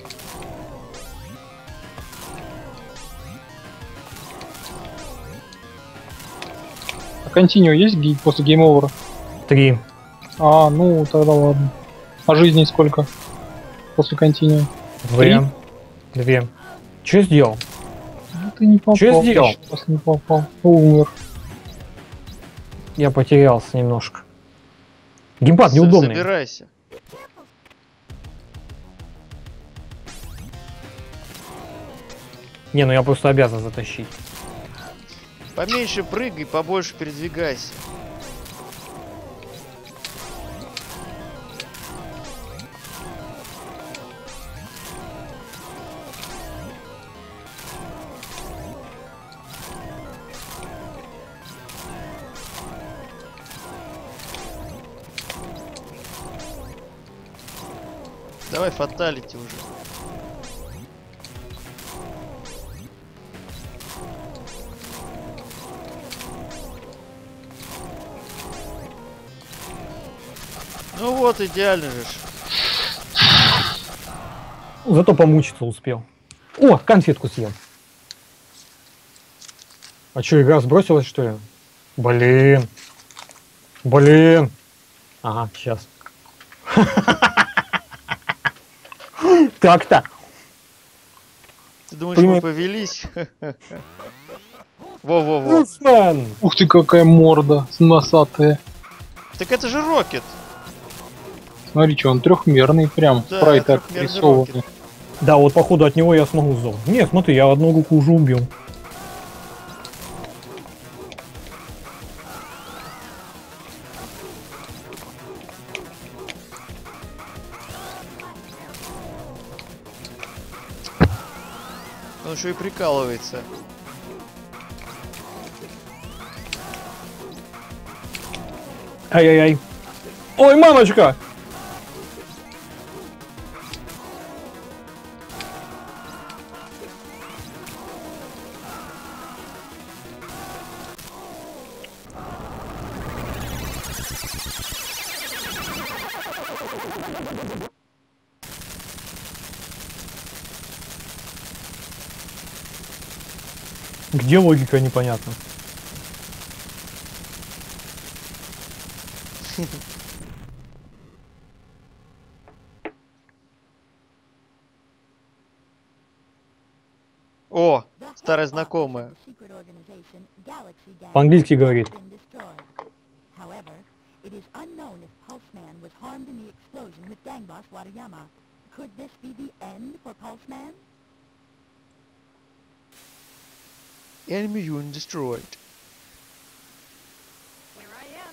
Speaker 3: А континью есть после гейм-овера?
Speaker 2: 3.
Speaker 3: А, ну тогда ладно. А жизней сколько? После континью?
Speaker 2: 2. 2. Че сделал?
Speaker 3: Ну ты не попал.
Speaker 2: Чё сделал?
Speaker 3: Еще раз не попал. Умер.
Speaker 2: Я потерялся немножко. Геймпад неудобный.
Speaker 1: Собирайся.
Speaker 2: Не, ну я просто обязан затащить.
Speaker 1: Поменьше прыгай, побольше передвигайся. Давай фаталити уже. Ну вот, идеально же.
Speaker 2: Зато помучиться успел. О, конфетку съел. А что, игра сбросилась, что ли? Блин. Блин. Ага, сейчас. Так-то.
Speaker 1: Ты думаешь, мы
Speaker 2: Пример-
Speaker 1: повелись? Во-во-во.
Speaker 2: Пулсман.
Speaker 3: Ух ты, какая морда носатая.
Speaker 1: Так это же Рокет.
Speaker 3: Смотри, что он трехмерный, прям
Speaker 1: Да,
Speaker 3: спрайт
Speaker 1: трёхмерный
Speaker 3: отрисованный.
Speaker 2: Да, вот походу от него я смогу зол. Не, смотри, я одну руку уже убил.
Speaker 1: Он еще и прикалывается.
Speaker 2: Ай-яй-яй. Ой, мамочка! Где логика, непонятно.
Speaker 1: О, старая знакомая.
Speaker 2: По-английски говорит.
Speaker 4: However, it is unknown if Pulseman was harmed in the explosion with Gang Boss Watayama. Could this be the end for Pulseman?
Speaker 1: Enemy unit destroyed.
Speaker 4: Here I am.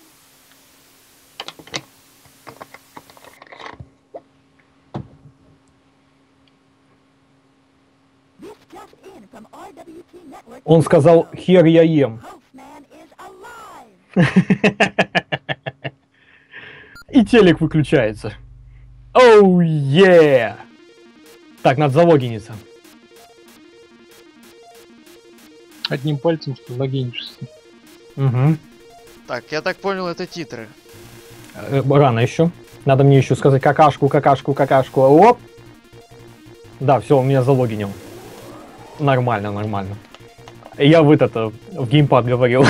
Speaker 4: This just in from RWT Network.
Speaker 2: Он сказал, хер я ем.
Speaker 4: Pulseman is alive.
Speaker 2: И телек выключается. Оу, е! Так, надо залогиниться.
Speaker 3: Одним пальцем, что логинишься.
Speaker 2: Угу.
Speaker 1: Так, я так понял, это титры.
Speaker 2: Рано еще. Надо мне еще сказать какашку, какашку, какашку. Оп! Да, все, он меня залогинил. Нормально, нормально. Я в геймпад говорил.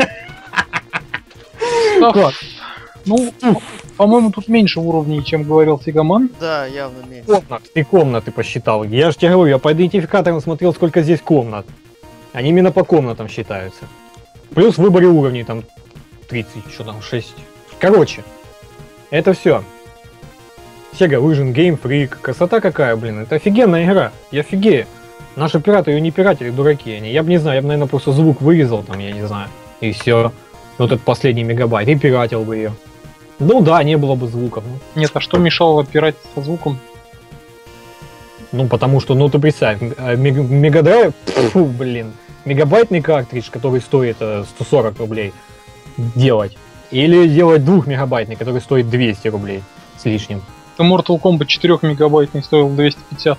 Speaker 3: Так, ну, по-моему, тут меньше уровней, чем говорил Сигаман.
Speaker 1: Да, явно меньше.
Speaker 2: Комнат. Ты комнаты посчитал. Я же тебе говорю, я по идентификаторам смотрел, сколько здесь комнат. Они именно по комнатам считаются. Плюс в выборе уровней там 30, что там, 6. Короче, Это все. Sega Vision, Game Freak. Красота какая, блин. Это офигенная игра. Я офигею. Наши пираты ее не пиратели, дураки они. Я бы не знаю, я бы, наверное, просто звук вырезал там, я не знаю. И все. Вот этот последний мегабайт. И пиратил бы ее. Ну да, не было бы звуков.
Speaker 3: Нет, а что мешало пиратить со звуком?
Speaker 2: Ну, потому что, ну ты представь, мегадрайв, блин, мегабайтный картридж, который стоит 140 рублей делать. Или делать 2 мегабайтный, который стоит 200 рублей с лишним.
Speaker 3: Mortal Kombat 4 мегабайтный стоил 250.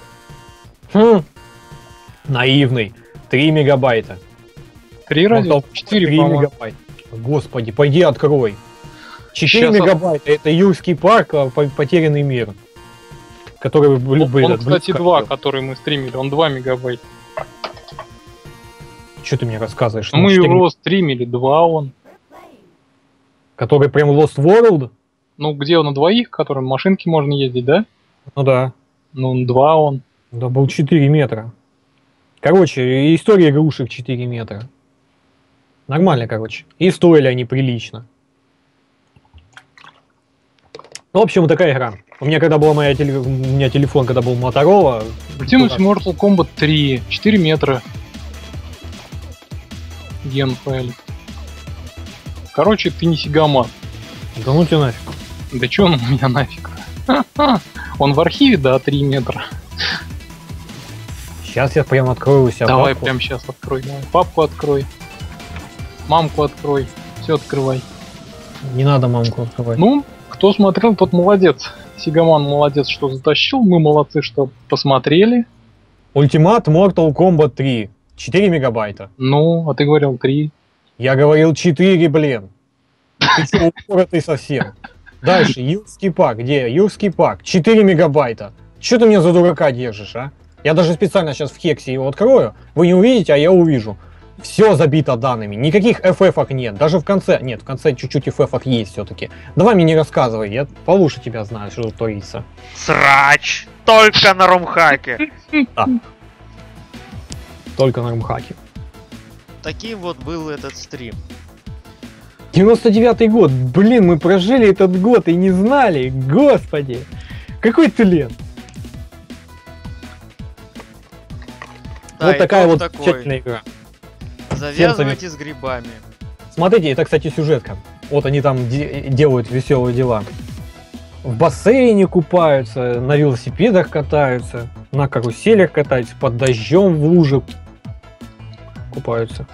Speaker 2: Наивный. 3 мегабайта.
Speaker 3: 3 разве? 4,
Speaker 2: 3
Speaker 3: по-моему.
Speaker 2: мегабайта. Господи, пойди открой. 4
Speaker 3: Сейчас
Speaker 2: мегабайта, это Юрский парк, потерянный мир. Который
Speaker 3: Он, кстати, 2, который мы стримили, он 2 мегабайта.
Speaker 2: Что ты мне рассказываешь?
Speaker 3: Мы
Speaker 2: 4...
Speaker 3: его стримили, 2 он.
Speaker 2: Который прям Lost World?
Speaker 3: Ну, где он на двоих, которым машинки можно ездить, да?
Speaker 2: Ну да.
Speaker 3: Ну, 2 он.
Speaker 2: Да был 4 метра. Короче, история игрушек 4 метра. Нормально, короче. И стоили они прилично. Ну, в общем, вот такая игра. У меня когда была у меня телефон, когда был Motorola.
Speaker 3: Ultimate Mortal Kombat 3, 4 метра. Генфайл. Короче, ты не сигамат.
Speaker 2: Да ну тебе нафиг.
Speaker 3: Да чё он у меня нафиг? Он в архиве, да, 3 метра.
Speaker 2: Сейчас я прям открою у себя
Speaker 3: Давай
Speaker 2: папку.
Speaker 3: прям сейчас открой. Давай. Папку открой. Мамку открой. Все открывай.
Speaker 2: Не надо мамку открывать.
Speaker 3: Ну, кто смотрел, тот молодец. Сигаман молодец, что затащил. Мы молодцы, что посмотрели.
Speaker 2: Ultimate Mortal Kombat 3. 4 мегабайта.
Speaker 3: Ну, а ты говорил 3.
Speaker 2: Я говорил 4, блин. Ты что, упоротый совсем? Дальше, Юрский парк. Где? Юрский парк. 4 мегабайта. Че ты меня за дурака держишь, а? Я даже специально сейчас в хексе его открою. Вы не увидите, а я увижу. Все забито данными. Никаких FF-ок нет. Даже в конце... Нет, в конце чуть-чуть FF-ок есть все-таки. Давай мне не рассказывай. Я получше тебя знаю, что тут творится.
Speaker 1: Срач! Только на румхаке!
Speaker 2: Да. Только на румхаке.
Speaker 1: Таким вот был этот стрим.
Speaker 2: 99-й год. Блин, мы прожили этот год и не знали. Господи. Какой ты лет.
Speaker 1: Да,
Speaker 2: Вот такая вот
Speaker 1: такой.
Speaker 2: замечательная игра.
Speaker 1: Завязывайте с грибами.
Speaker 2: Смотрите, это, кстати, сюжетка. Вот они там делают веселые дела. В бассейне купаются, на велосипедах катаются, на каруселях катаются, под дождем в луже купаются.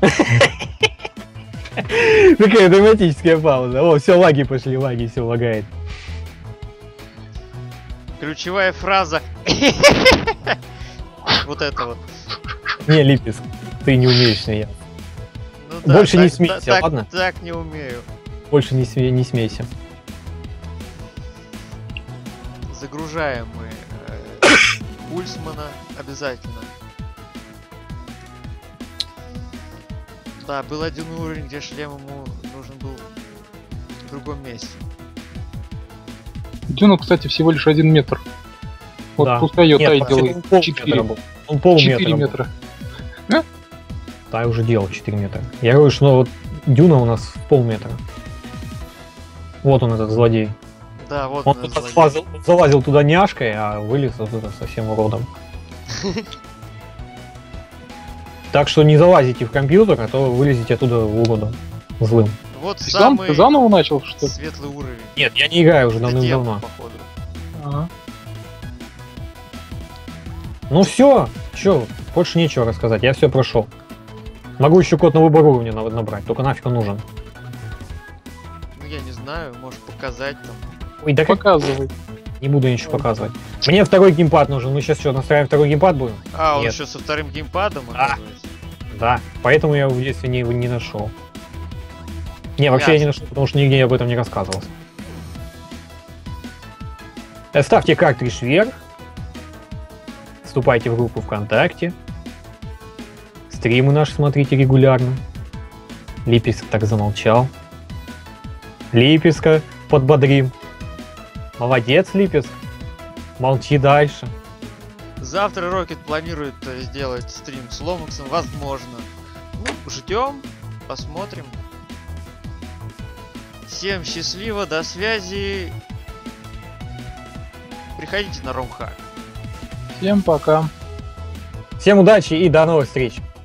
Speaker 2: Такая драматическая пауза. О, все, лаги пошли, лаги, все лагает.
Speaker 1: Ключевая фраза. Вот это вот.
Speaker 2: Не, Липецк, ты не умеешь смеяться.
Speaker 1: Ну
Speaker 2: Больше не смейся, ладно?
Speaker 1: Так не умею.
Speaker 2: Больше не смейся.
Speaker 1: Загружаем мы Ульсмана обязательно. Да, был один уровень, где шлем ему нужен был в другом месте.
Speaker 3: Дюна, кстати, всего лишь 1 метр. Вот
Speaker 2: Да.
Speaker 3: пускай ее
Speaker 2: Нет,
Speaker 3: Тай
Speaker 2: вообще-то
Speaker 3: делает
Speaker 2: он полметра
Speaker 3: 4.
Speaker 2: был. Он полметра
Speaker 3: 4
Speaker 2: был.
Speaker 3: метра.
Speaker 2: Тай уже делал 4 метра. Я говорю, что вот Дюна у нас в полметра. Вот он, этот злодей.
Speaker 1: Да, вот
Speaker 2: Он
Speaker 1: он,
Speaker 2: тут
Speaker 1: злодей.
Speaker 2: залазил туда няшкой, а вылез оттуда совсем уродом. Так что не залазите в компьютер, а то вылезете оттуда уродом. Злым.
Speaker 1: Вот
Speaker 3: Ты сам
Speaker 1: самый
Speaker 3: ты заново начал, что ли?
Speaker 1: светлый уровень.
Speaker 2: Нет, я не играю уже
Speaker 1: Где
Speaker 2: давным-давно.
Speaker 1: походу.
Speaker 3: Ага.
Speaker 2: Ну все, чё, больше нечего рассказать, я все прошел. Могу еще код на выбор уровня набрать, только нафиг он нужен.
Speaker 1: Ну я не знаю, может показать там.
Speaker 2: Ой, да как
Speaker 3: Показывай.
Speaker 2: не буду ничего показывать. Мне второй геймпад нужен, мы сейчас что, настраиваем второй геймпад будем?
Speaker 1: А, он
Speaker 2: Нет.
Speaker 1: еще со вторым геймпадом,
Speaker 2: Да.
Speaker 1: оказывается.
Speaker 2: Да, поэтому я в детстве не нашел. Не, вообще я не
Speaker 1: Ясно.
Speaker 2: нашел, потому что нигде об этом не рассказывал. Ставьте картридж вверх. Вступайте в группу ВКонтакте. Стримы наши смотрите регулярно. Липецк так замолчал. Липецка подбодрим. Молодец, Липецк. Молчи дальше.
Speaker 1: Завтра Рокет планирует сделать стрим с Ломаксом, возможно. Ну, ждем, посмотрим. Всем счастливо, до связи. Приходите на Ромхак.
Speaker 3: Всем пока.
Speaker 2: Всем удачи и до новых встреч.